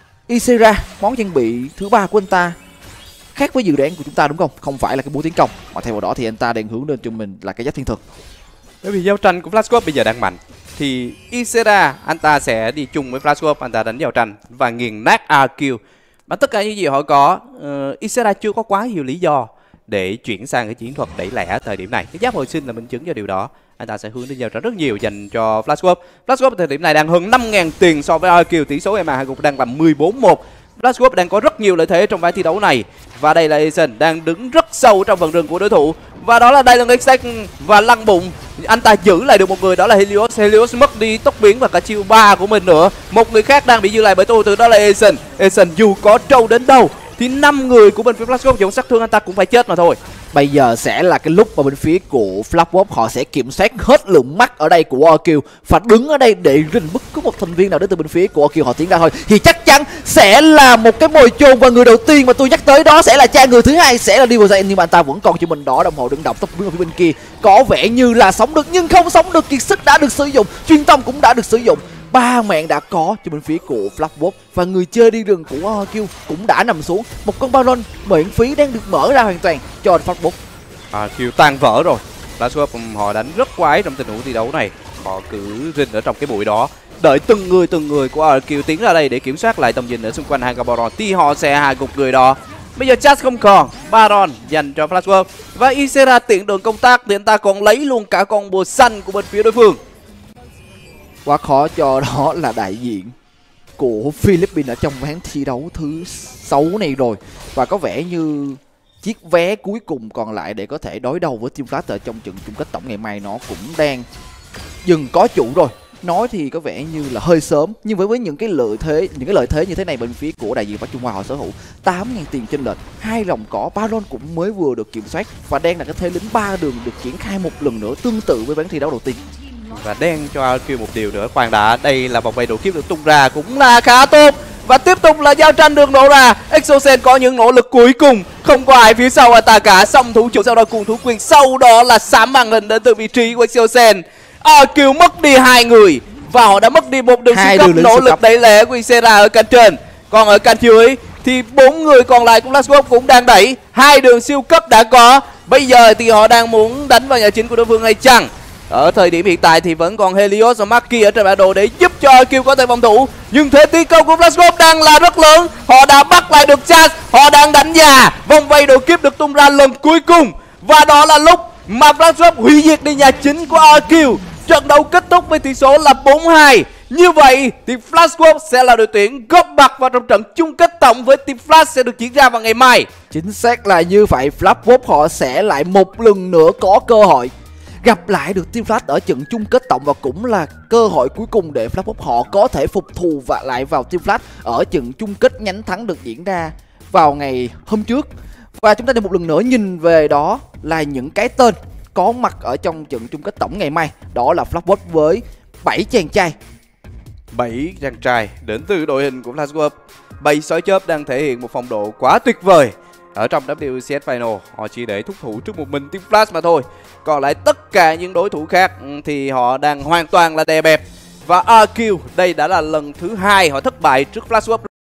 Isera, món trang bị thứ ba của anh ta khác với dự đoán của chúng ta đúng không? Không phải là cái búa tiến công, mà thay vào đó thì anh ta đang hướng lên cho mình là cái giáp thiên thực. Bởi vì giao tranh của Flashpop bây giờ đang mạnh thì Isera anh ta sẽ đi chung với Flashpop, anh ta đánh giao tranh và nghiền nát a kiu. Mà tất cả những gì họ có, uh, Isera chưa có quá nhiều lý do để chuyển sang cái chiến thuật đẩy lẻ ở thời điểm này. Cái giáp hồi sinh là minh chứng cho điều đó. Anh ta sẽ hướng đến giao tranh rất nhiều dành cho Flashpop. Flashpop ở thời điểm này đang hơn năm nghìn tiền so với a kiu, tỷ số em a cũng đang là mười bốn một. Flashpop đang có rất nhiều lợi thế trong ván thi đấu này. Và đây là Eason đang đứng rất sâu trong phần rừng của đối thủ. Và đó là Dylan Exec và lăn bụng. Anh ta giữ lại được một người, đó là Helios. Helios mất đi tốc biến và cả chiêu ba của mình nữa. Một người khác đang bị giữ lại bởi tôi từ đó là Eason. Eason dù có trâu đến đâu thì năm người của bên phía Flashpop dùng sát thương anh ta cũng phải chết mà thôi. Bây giờ sẽ là cái lúc mà bên phía của Flashpop họ sẽ kiểm soát hết lượng mắt ở đây của o kiu, và đứng ở đây để rình bất cứ một thành viên nào đến từ bên phía của o kiu họ tiến ra thôi thì chắc chắn sẽ là một cái mồi chôn. Và người đầu tiên mà tôi nhắc tới đó sẽ là cha, người thứ hai sẽ là Divozain, nhưng mà anh ta vẫn còn cho mình đó đồng hồ đứng động tốc biến ở phía bên kia, có vẻ như là sống được nhưng không sống được. Kiệt sức đã được sử dụng, truyền tông cũng đã được sử dụng, ba mạng đã có cho bên phía của Flashpop, và người chơi đi rừng của o kiu cũng đã nằm xuống. Một con Baron miễn phí đang được mở ra hoàn toàn cho Flashpop. a kiu tan vỡ rồi. Flashpop họ đánh rất quái trong tình huống thi đấu này. Họ cứ rình ở trong cái bụi đó, đợi từng người từng người của a kiu tiến ra đây để kiểm soát lại tầm nhìn ở xung quanh hai con Baron thì họ sẽ hạ gục người đó. Bây giờ Chas không còn, Baron dành cho Flashpop và Isera tiện đường công tác thì anh ta còn lấy luôn cả con bùa xanh của bên phía đối phương. Quá khó cho đó là đại diện của Philippines ở trong ván thi đấu thứ sáu này rồi, và có vẻ như chiếc vé cuối cùng còn lại để có thể đối đầu với Team Flash ở trong trận chung kết tổng ngày mai nó cũng đang dừng có chủ rồi. Nói thì có vẻ như là hơi sớm, nhưng với với những cái lợi thế những cái lợi thế như thế này, bên phía của đại diện Bắc Trung Hoa họ sở hữu tám nghìn tiền chênh lệch, hai rồng cỏ, Baron cũng mới vừa được kiểm soát và đang là cái thế lính ba đường được triển khai một lần nữa, tương tự với ván thi đấu đầu tiên. Và đen cho a kiu một điều nữa, khoan đã, đây là vòng vây độ kiếp được tung ra cũng là khá tốt. Và tiếp tục là giao tranh được nổ ra. Exocen có những nỗ lực cuối cùng, không có ai phía sau Ata cả. Song thủ trưởng sau đó cùng thủ quyền, sau đó là xám màn hình đến từ vị trí của Exocen. a kiu mất đi hai người và họ đã mất đi một đường siêu cấp nỗ lực đẩy lẻ của Isera ở cạnh trên. Còn ở cạnh dưới thì bốn người còn lại của Flashbox cũng đang đẩy, hai đường siêu cấp đã có. Bây giờ thì họ đang muốn đánh vào nhà chính của đối phương hay chăng? Ở thời điểm hiện tại thì vẫn còn Helios và Maki ở trên bản đồ để giúp cho a kiu có thể phòng thủ. Nhưng thế tiến công của Flashbox đang là rất lớn. Họ đã bắt lại được Chance, họ đang đánh già. Vòng vây độ kiếp được tung ra lần cuối cùng. Và đó là lúc mà Flashbox hủy diệt đi nhà chính của a kiu. Trận đấu kết thúc với tỷ số là bốn hai. Như vậy thì Flashbox sẽ là đội tuyển góp mặt vào trong trận chung kết tổng với Team Flash sẽ được diễn ra vào ngày mai. Chính xác là như vậy, Flashbox họ sẽ lại một lần nữa có cơ hội gặp lại được Team Flash ở trận chung kết tổng, và cũng là cơ hội cuối cùng để Flashbox họ có thể phục thù và lại vào Team Flash ở trận chung kết nhánh thắng được diễn ra vào ngày hôm trước. Và chúng ta được một lần nữa nhìn về đó là những cái tên có mặt ở trong trận chung kết tổng ngày mai. Đó là Flashbox với bảy chàng trai. bảy chàng trai đến từ đội hình của Flashbox. bảy sói chớp đang thể hiện một phong độ quá tuyệt vời ở trong W C S Final. Họ chỉ để thúc thủ trước một mình Team Flash mà thôi. Còn lại tất cả những đối thủ khác thì họ đang hoàn toàn là đè bẹp. Và a kiu đây đã là lần thứ hai họ thất bại trước Flashbox.